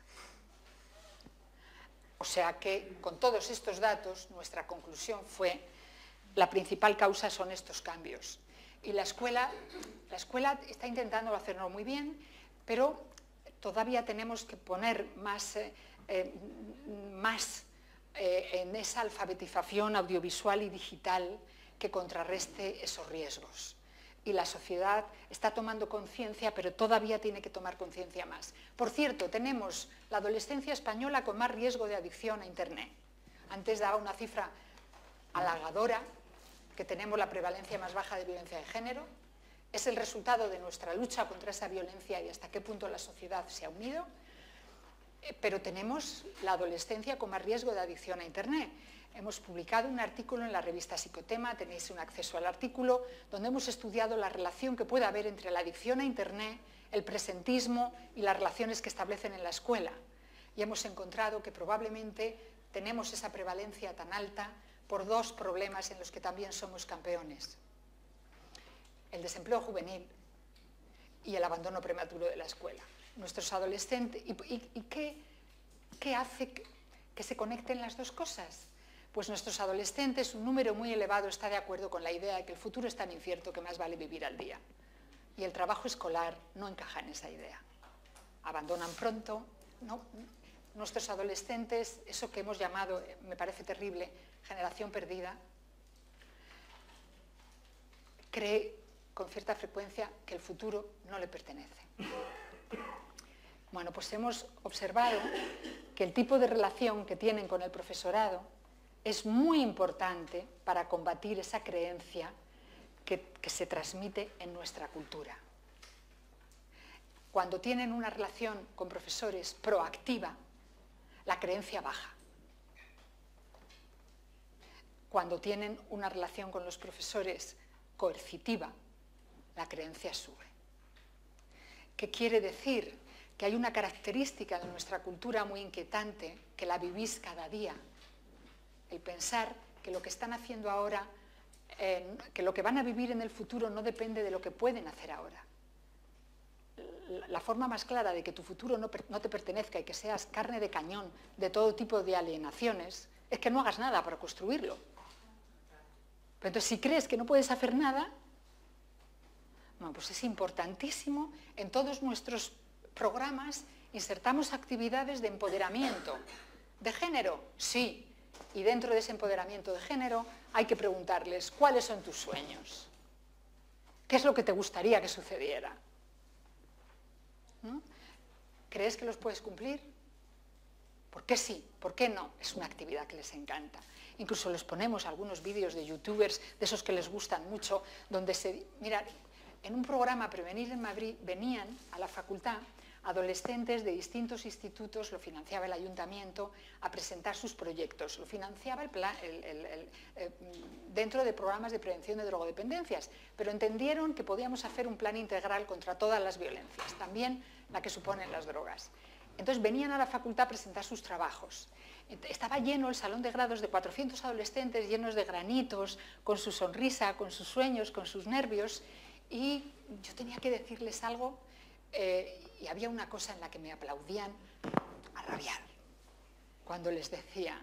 O sea que, con todos estos datos, nuestra conclusión fue, la principal causa son estos cambios. Y la escuela, la escuela está intentando hacerlo muy bien, pero todavía tenemos que poner más, eh, eh, más eh, en esa alfabetización audiovisual y digital que contrarreste esos riesgos. Y la sociedad está tomando conciencia, pero todavía tiene que tomar conciencia más. Por cierto, tenemos la adolescencia española con más riesgo de adicción a Internet. Antes daba una cifra halagadora, que tenemos la prevalencia más baja de violencia de género. Es el resultado de nuestra lucha contra esa violencia y hasta qué punto la sociedad se ha unido. Pero tenemos la adolescencia con más riesgo de adicción a Internet. Hemos publicado un artículo en la revista Psicotema, tenéis un acceso al artículo, donde hemos estudiado la relación que puede haber entre la adicción a Internet, el presentismo y las relaciones que establecen en la escuela. Y hemos encontrado que probablemente tenemos esa prevalencia tan alta por dos problemas en los que también somos campeones. El desempleo juvenil y el abandono prematuro de la escuela. Nuestros adolescentes, ¿y, y, y qué, qué hace que, que se conecten las dos cosas? Pues nuestros adolescentes, un número muy elevado, está de acuerdo con la idea de que el futuro es tan incierto que más vale vivir al día. Y el trabajo escolar no encaja en esa idea. Abandonan pronto, ¿no? Nuestros adolescentes, eso que hemos llamado, me parece terrible, generación perdida, cree con cierta frecuencia que el futuro no le pertenece. Bueno, pues hemos observado que el tipo de relación que tienen con el profesorado es muy importante para combatir esa creencia que, que se transmite en nuestra cultura. Cuando tienen una relación con profesores proactiva, la creencia baja. Cuando tienen una relación con los profesores coercitiva, la creencia sube. ¿Qué quiere decir? Que hay una característica de nuestra cultura muy inquietante, que la vivís cada día. El pensar que lo que están haciendo ahora, eh, que lo que van a vivir en el futuro no depende de lo que pueden hacer ahora. La forma más clara de que tu futuro no, no te pertenezca y que seas carne de cañón de todo tipo de alienaciones es que no hagas nada para construirlo. Pero entonces, si crees que no puedes hacer nada, bueno, pues es importantísimo en todos nuestros programas insertamos actividades de empoderamiento. ¿De género? Sí. Y dentro de ese empoderamiento de género hay que preguntarles cuáles son tus sueños. ¿Qué es lo que te gustaría que sucediera? ¿No? ¿Crees que los puedes cumplir? ¿Por qué sí? ¿Por qué no? Es una actividad que les encanta. Incluso les ponemos algunos vídeos de youtubers, de esos que les gustan mucho, donde se... Mira, en un programa Prevenir en Madrid venían a la facultad adolescentes de distintos institutos, lo financiaba el ayuntamiento, a presentar sus proyectos. Lo financiaba el plan, el, el, el, eh, dentro de programas de prevención de drogodependencias, pero entendieron que podíamos hacer un plan integral contra todas las violencias, también la que suponen las drogas. Entonces venían a la facultad a presentar sus trabajos. Estaba lleno el salón de grados de cuatrocientos adolescentes llenos de granitos, con su sonrisa, con sus sueños, con sus nervios, y yo tenía que decirles algo. Eh, y había una cosa en la que me aplaudían a rabiar, cuando les decía,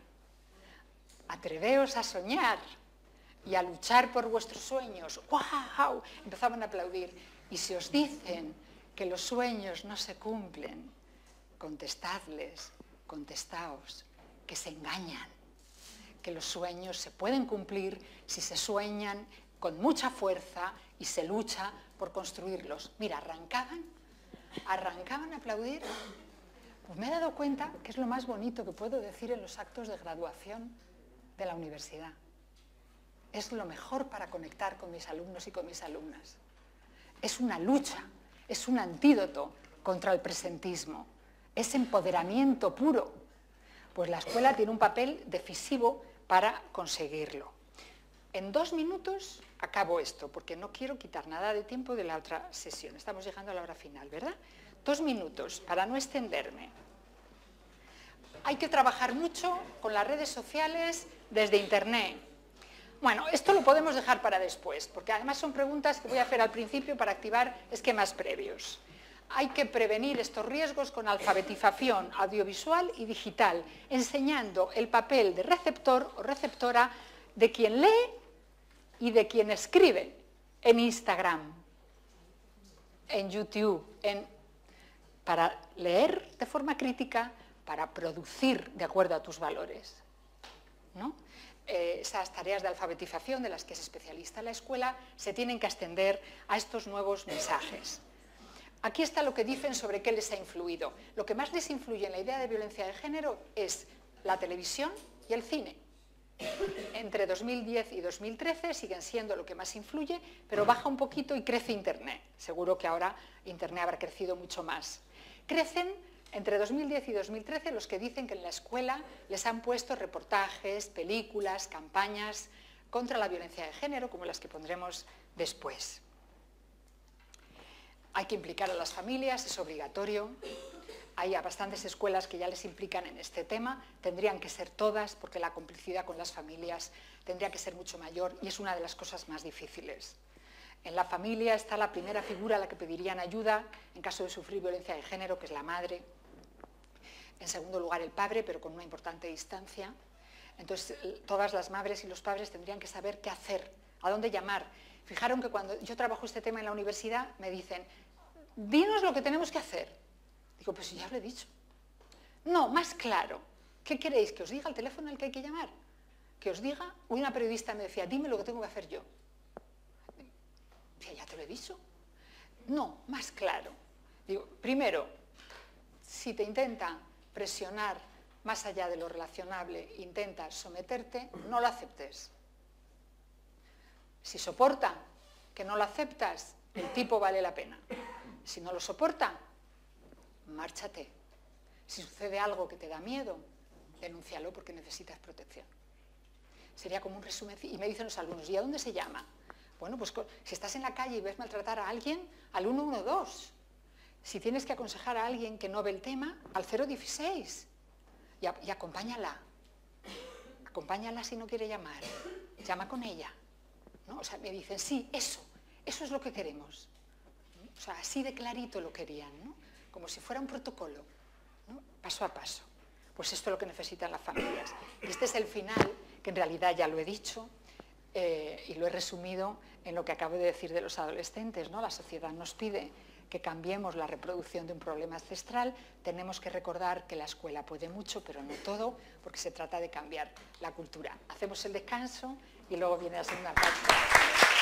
atreveos a soñar y a luchar por vuestros sueños. ¡Guau! Empezaban a aplaudir. Y si os dicen que los sueños no se cumplen, contestadles, contestaos, que se engañan, que los sueños se pueden cumplir si se sueñan con mucha fuerza y se lucha por construirlos. Mira, arrancaban arrancaban a aplaudir. Pues me he dado cuenta que es lo más bonito que puedo decir en los actos de graduación de la universidad. Es lo mejor para conectar con mis alumnos y con mis alumnas. Es una lucha, es un antídoto contra el presentismo, es empoderamiento puro. Pues la escuela tiene un papel decisivo para conseguirlo. En dos minutos acabo esto, porque no quiero quitar nada de tiempo de la otra sesión. Estamos llegando a la hora final, ¿verdad? Dos minutos, para no extenderme. Hay que trabajar mucho con las redes sociales desde Internet. Bueno, esto lo podemos dejar para después, porque además son preguntas que voy a hacer al principio para activar esquemas previos. Hay que prevenir estos riesgos con alfabetización audiovisual y digital, enseñando el papel de receptor o receptora de quien lee y de quien escribe en Instagram, en YouTube, en, para leer de forma crítica, para producir de acuerdo a tus valores, ¿no? Eh, esas tareas de alfabetización de las que es especialista la escuela se tienen que extender a estos nuevos mensajes. Aquí está lo que dicen sobre qué les ha influido. Lo que más les influye en la idea de violencia de género es la televisión y el cine. Entre dos mil diez y dos mil trece siguen siendo lo que más influye, pero baja un poquito y crece Internet. Seguro que ahora Internet habrá crecido mucho más. Crecen entre dos mil diez y dos mil trece los que dicen que en la escuela les han puesto reportajes, películas, campañas contra la violencia de género, como las que pondremos después. Hay que implicar a las familias, es obligatorio. Hay a bastantes escuelas que ya les implican en este tema, tendrían que ser todas, porque la complicidad con las familias tendría que ser mucho mayor y es una de las cosas más difíciles. En la familia está la primera figura a la que pedirían ayuda en caso de sufrir violencia de género, que es la madre. En segundo lugar, el padre, pero con una importante distancia. Entonces, todas las madres y los padres tendrían que saber qué hacer, a dónde llamar. Fijaron que cuando yo trabajo este tema en la universidad, me dicen, dinos lo que tenemos que hacer. Digo, pues ya lo he dicho. No, más claro. ¿Qué queréis? ¿Que os diga el teléfono al que hay que llamar? ¿Que os diga? Una periodista me decía, dime lo que tengo que hacer yo. Ya te lo he dicho. No, más claro. Digo, primero, si te intenta presionar más allá de lo relacionable, intenta someterte, no lo aceptes. Si soporta que no lo aceptas, el tipo vale la pena. Si no lo soporta, márchate. Si sucede algo que te da miedo, denúncialo porque necesitas protección. Sería como un resumen. Y me dicen los alumnos, ¿y a dónde se llama? Bueno, pues si estás en la calle y ves maltratar a alguien, al uno uno dos. Si tienes que aconsejar a alguien que no ve el tema, al cero dieciséis. Y, y acompáñala. Acompáñala si no quiere llamar. Llama con ella, ¿no? O sea, me dicen, sí, eso, eso es lo que queremos. O sea, así de clarito lo querían, ¿no? Como si fuera un protocolo, ¿no? Paso a paso. Pues esto es lo que necesitan las familias. Y este es el final, que en realidad ya lo he dicho, eh, y lo he resumido en lo que acabo de decir de los adolescentes, ¿no? La sociedad nos pide que cambiemos la reproducción de un problema ancestral. Tenemos que recordar que la escuela puede mucho, pero no todo, porque se trata de cambiar la cultura. Hacemos el descanso y luego viene la segunda parte.